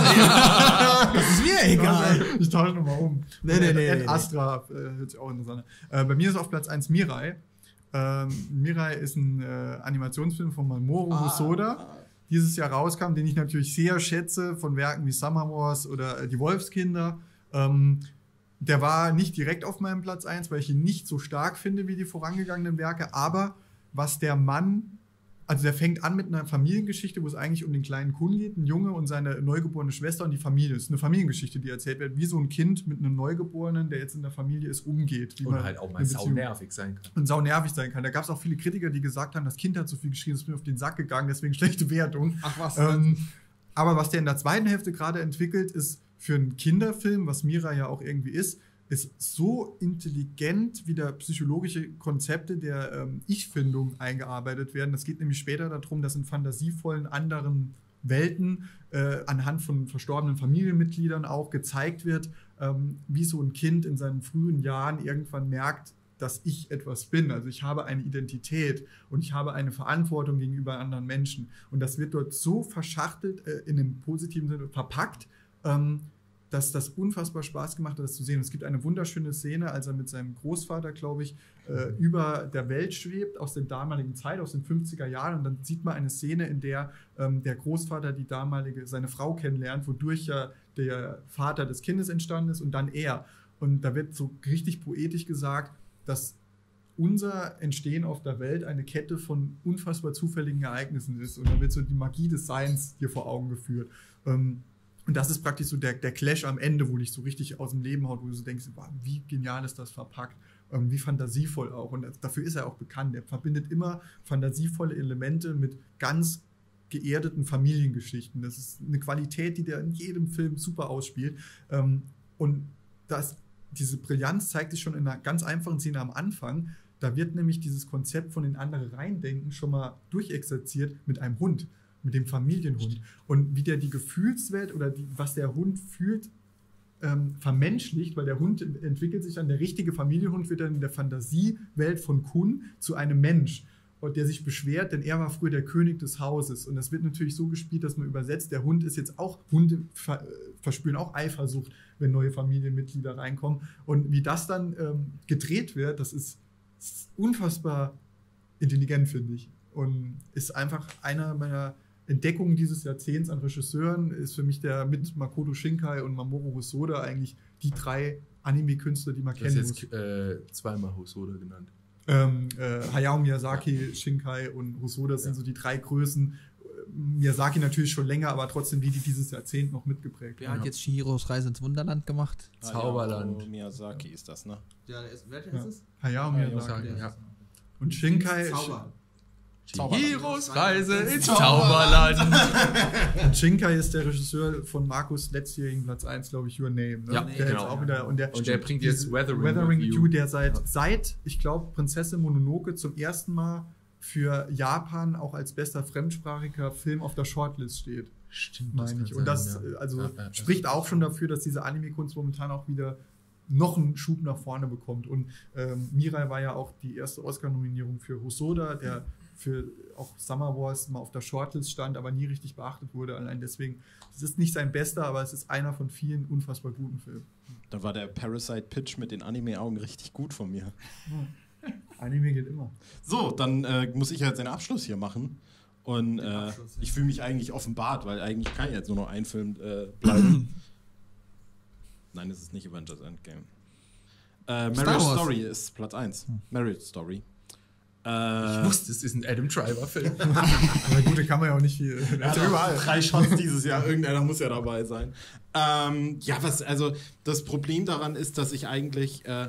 das, das ist mir egal. Ich tausche nochmal um. Nee, nee, nee. Ed nee, Astra äh, hört sich auch interessant an. Äh, bei mir ist auf Platz eins Mirai. Ähm, Mirai ist ein äh, Animationsfilm von Mamoru Ah, Hosoda. ah. Dieses Jahr rauskam, den ich natürlich sehr schätze, von Werken wie Summer Wars oder äh, Die Wolfskinder. Ähm, der war nicht direkt auf meinem Platz eins, weil ich ihn nicht so stark finde wie die vorangegangenen Werke, aber was der Mann, also der fängt an mit einer Familiengeschichte, wo es eigentlich um den kleinen Kun geht, ein Junge und seine neugeborene Schwester und die Familie. Es ist eine Familiengeschichte, die erzählt wird, wie so ein Kind mit einem Neugeborenen, der jetzt in der Familie ist, umgeht. Wie Und man halt auch mal eine Beziehung- saunervig sein kann. und saunervig sein kann. Da gab es auch viele Kritiker, die gesagt haben, das Kind hat so viel geschrien, es ist mir auf den Sack gegangen, deswegen schlechte Wertung. Ach was. Ähm, aber was der in der zweiten Hälfte gerade entwickelt, ist für einen Kinderfilm, was Mira ja auch irgendwie ist, ist so intelligent, wie da psychologische Konzepte der ähm, Ich-Findung eingearbeitet werden. Es geht nämlich später darum, dass in fantasievollen anderen Welten äh, anhand von verstorbenen Familienmitgliedern auch gezeigt wird, ähm, wie so ein Kind in seinen frühen Jahren irgendwann merkt, dass ich etwas bin. Also ich habe eine Identität und ich habe eine Verantwortung gegenüber anderen Menschen. Und das wird dort so verschachtelt, äh, in einem positiven Sinne verpackt, ähm, dass das unfassbar Spaß gemacht hat, das zu sehen. Und es gibt eine wunderschöne Szene, als er mit seinem Großvater, glaube ich, äh, über der Welt schwebt, aus der damaligen Zeit, aus den fünfziger Jahren. Und dann sieht man eine Szene, in der ähm, der Großvater die damalige, seine Frau kennenlernt, wodurch ja der Vater des Kindes entstanden ist und dann er. Und da wird so richtig poetisch gesagt, dass unser Entstehen auf der Welt eine Kette von unfassbar zufälligen Ereignissen ist. Und da wird so die Magie des Seins hier vor Augen geführt. Ähm, Und das ist praktisch so der, der Clash am Ende, wo dich so richtig aus dem Leben haut, wo du so denkst, wow, wie genial ist das verpackt. ähm, wie fantasievoll auch. Und dafür ist er auch bekannt. Er verbindet immer fantasievolle Elemente mit ganz geerdeten Familiengeschichten. Das ist eine Qualität, die der in jedem Film super ausspielt. Ähm, und das, diese Brillanz zeigt sich schon in einer ganz einfachen Szene am Anfang. Da wird nämlich dieses Konzept von den anderen reindenken schon mal durchexerziert mit einem Hund, mit dem Familienhund. Und wie der die Gefühlswelt oder die, was der Hund fühlt, ähm, vermenschlicht, weil der Hund entwickelt sich dann, der richtige Familienhund wird dann in der Fantasiewelt von Kun zu einem Mensch, und der sich beschwert, denn er war früher der König des Hauses. Und das wird natürlich so gespielt, dass man übersetzt, der Hund ist jetzt auch, Hunde ver, verspüren auch Eifersucht, wenn neue Familienmitglieder reinkommen. Und wie das dann ähm, gedreht wird, das ist unfassbar intelligent, finde ich. Und ist einfach einer meiner Entdeckungen dieses Jahrzehnts an Regisseuren, ist für mich der mit Makoto Shinkai und Mamoru Hosoda eigentlich die drei Anime-Künstler, die man Du kennen hast muss. jetzt äh, zweimal Hosoda genannt. Ähm, äh, Hayao Miyazaki, ja. Shinkai und Hosoda sind ja. so die drei Größen. Miyazaki natürlich schon länger, aber trotzdem die, die dieses Jahrzehnt noch mitgeprägt Wer haben. hat jetzt Chihiros Reise ins Wunderland gemacht? Zauberland. Hayao Miyazaki ist das, ne? Ja, ist, wer Ja. ist es? Hayao Miyazaki. Ja. Ja. Und Shinkai, Zauber. Chihiros Reise ins Zauberland. und Shinkai ist der Regisseur von Markus letztjährigen Platz eins, glaube ich, Your Name. Ne? Ja, der genau. jetzt auch wieder, und der, Und der bringt jetzt Weathering, Weathering with with You. You, der seit, Ja. seit ich glaube, Prinzessin Mononoke zum ersten Mal für Japan auch als bester fremdsprachiger Film auf der Shortlist steht. Stimmt, Meine ich. Und das ja. also Ja, ja, spricht das auch schon dafür, dass diese Anime-Kunst momentan auch wieder noch einen Schub nach vorne bekommt. Und ähm, Mirai war ja auch die erste Oscar-Nominierung für Hosoda, der für auch Summer Wars mal auf der Shortlist stand, aber nie richtig beachtet wurde. Allein deswegen, es ist nicht sein bester, aber es ist einer von vielen unfassbar guten Filmen. Da war der Parasite-Pitch mit den Anime-Augen richtig gut von mir. Anime geht immer. So, dann äh, muss ich jetzt den Abschluss hier machen. Und äh, Abschluss, ja. ich fühle mich eigentlich offenbart, weil eigentlich kann jetzt nur noch ein Film äh, bleiben. Nein, es ist nicht Avengers Endgame. Äh, Marriage Wars. Story ist Platz eins. Marriage Story. Ich Äh, wusste, es ist ein Adam Driver-Film. Aber gut, da kann man ja auch nicht viel. Er hat überall drei Shots dieses Jahr, irgendeiner muss ja dabei sein. Ähm, ja, was, also das Problem daran ist, dass ich eigentlich äh,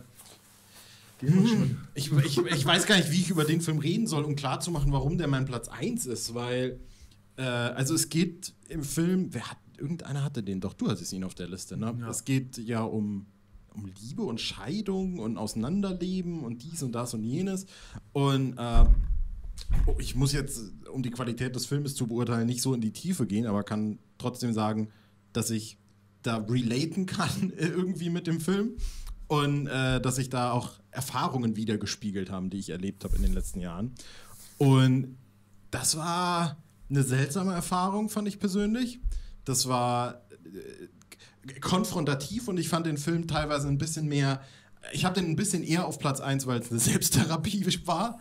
hm, ich, ich, ich weiß gar nicht, wie ich über den Film reden soll, um klarzumachen, warum der mein Platz eins ist, weil äh, also es geht im Film, wer hat, irgendeiner hatte den, doch du hattest ihn auf der Liste, ne? Ja. Es geht ja um um Liebe und Scheidung und Auseinanderleben und dies und das und jenes. Und äh, oh, ich muss jetzt, um die Qualität des Filmes zu beurteilen, nicht so in die Tiefe gehen, aber kann trotzdem sagen, dass ich da relaten kann irgendwie mit dem Film und äh, dass ich da auch Erfahrungen wiedergespiegelt habe, die ich erlebt habe in den letzten Jahren. Und das war eine seltsame Erfahrung, fand ich persönlich. Das war äh, konfrontativ und ich fand den Film teilweise ein bisschen mehr, ich habe den ein bisschen eher auf Platz eins, weil es eine Selbsttherapie war,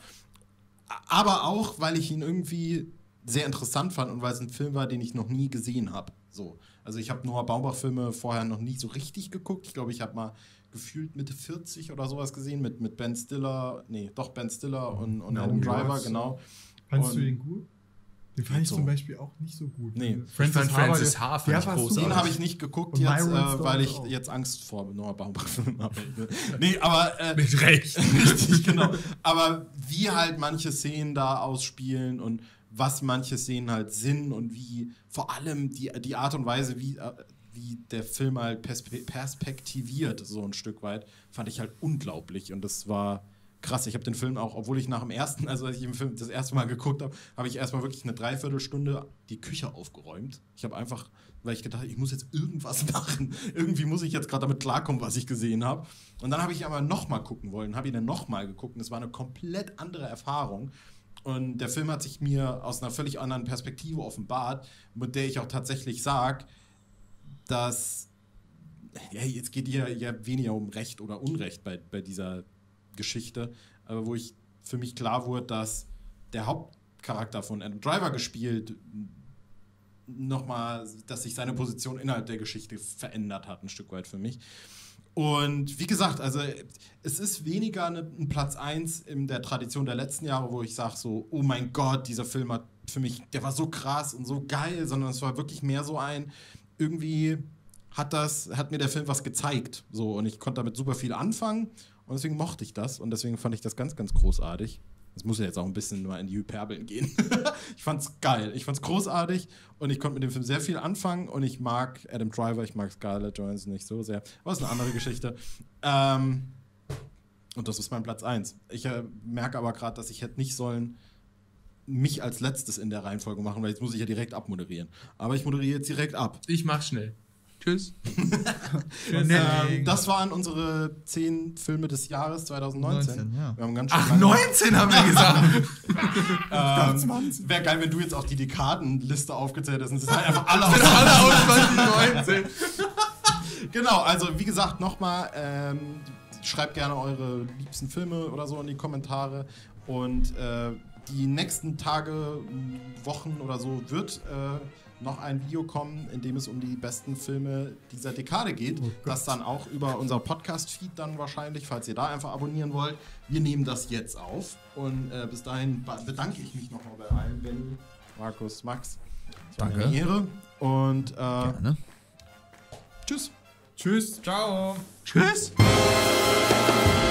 aber auch, weil ich ihn irgendwie sehr interessant fand und weil es ein Film war, den ich noch nie gesehen habe. So. Also ich habe Noah Baumbach-Filme vorher noch nie so richtig geguckt. Ich glaube, ich habe mal gefühlt Mitte vierzig oder sowas gesehen mit, mit Ben Stiller, nee, doch Ben Stiller und, und Adam Driver, genau. Fandest Und du den gut? Den fand ich so. zum Beispiel auch nicht so gut. Nee. Ich fand Francis Ha fand der ich war großartig. Den habe ich nicht geguckt Und jetzt, Myron äh, Stone weil ich auch. jetzt Angst vor Noah Baumbach-Filmen habe. Nee, aber äh, Mit Recht. richtig, genau. Aber wie halt manche Szenen da ausspielen und was manche Szenen halt sind und wie vor allem die, die Art und Weise, wie, äh, wie der Film halt perspe- perspektiviert, so ein Stück weit, fand ich halt unglaublich. Und das war krass. Ich habe den Film auch, obwohl ich nach dem ersten, also als ich den Film das erste Mal geguckt habe, habe ich erstmal wirklich eine Dreiviertelstunde die Küche aufgeräumt. Ich habe einfach, weil ich gedacht habe, ich muss jetzt irgendwas machen. Irgendwie muss ich jetzt gerade damit klarkommen, was ich gesehen habe. Und dann habe ich aber nochmal gucken wollen, habe ihn dann nochmal geguckt und es war eine komplett andere Erfahrung. Und der Film hat sich mir aus einer völlig anderen Perspektive offenbart, mit der ich auch tatsächlich sage, dass ja, jetzt geht hier ja weniger um Recht oder Unrecht bei, bei dieser Geschichte, aber wo ich für mich klar wurde, dass der Hauptcharakter von Adam Driver gespielt nochmal, dass sich seine Position innerhalb der Geschichte verändert hat, ein Stück weit für mich. Und wie gesagt, also es ist weniger eine, ein Platz eins in der Tradition der letzten Jahre, wo ich sage so, oh mein Gott, dieser Film hat für mich, der war so krass und so geil, sondern es war wirklich mehr so ein, irgendwie hat das, hat mir der Film was gezeigt, so, und ich konnte damit super viel anfangen Und deswegen mochte ich das und deswegen fand ich das ganz, ganz großartig. Das muss ja jetzt auch ein bisschen nur in die Hyperbeln gehen. Ich fand's geil, ich fand's großartig und ich konnte mit dem Film sehr viel anfangen und ich mag Adam Driver, ich mag Scarlett Johansson nicht so sehr. Aber das ist eine andere Geschichte. Ähm, und das ist mein Platz eins. Ich äh, merke aber gerade, dass ich hätte nicht sollen mich als letztes in der Reihenfolge machen, weil jetzt muss ich ja direkt abmoderieren. Aber ich moderiere jetzt direkt ab. Ich mach schnell. Tschüss. ähm, das waren unsere zehn Filme des Jahres zwanzig neunzehn. neunzehn, ja. Wir haben ganz schön Ach, lange- neunzehn haben wir gesagt. ähm, Wäre geil, wenn du jetzt auch die Dekadenliste aufgezählt hast. Und das sind halt einfach alle aus Alle aus zwanzig neunzehn. Genau, also wie gesagt, nochmal, ähm, schreibt gerne eure liebsten Filme oder so in die Kommentare. Und äh, die nächsten Tage, Wochen oder so wird äh, noch ein Video kommen, in dem es um die besten Filme dieser Dekade geht. Oh das dann auch über unser Podcast-Feed dann wahrscheinlich, falls ihr da einfach abonnieren wollt. Wir nehmen das jetzt auf. Und äh, bis dahin bedanke ich mich nochmal bei allen, Benny, Markus, Max. Danke. Eine Ehre. Und äh, Gerne. tschüss. Tschüss. Ciao. Tschüss.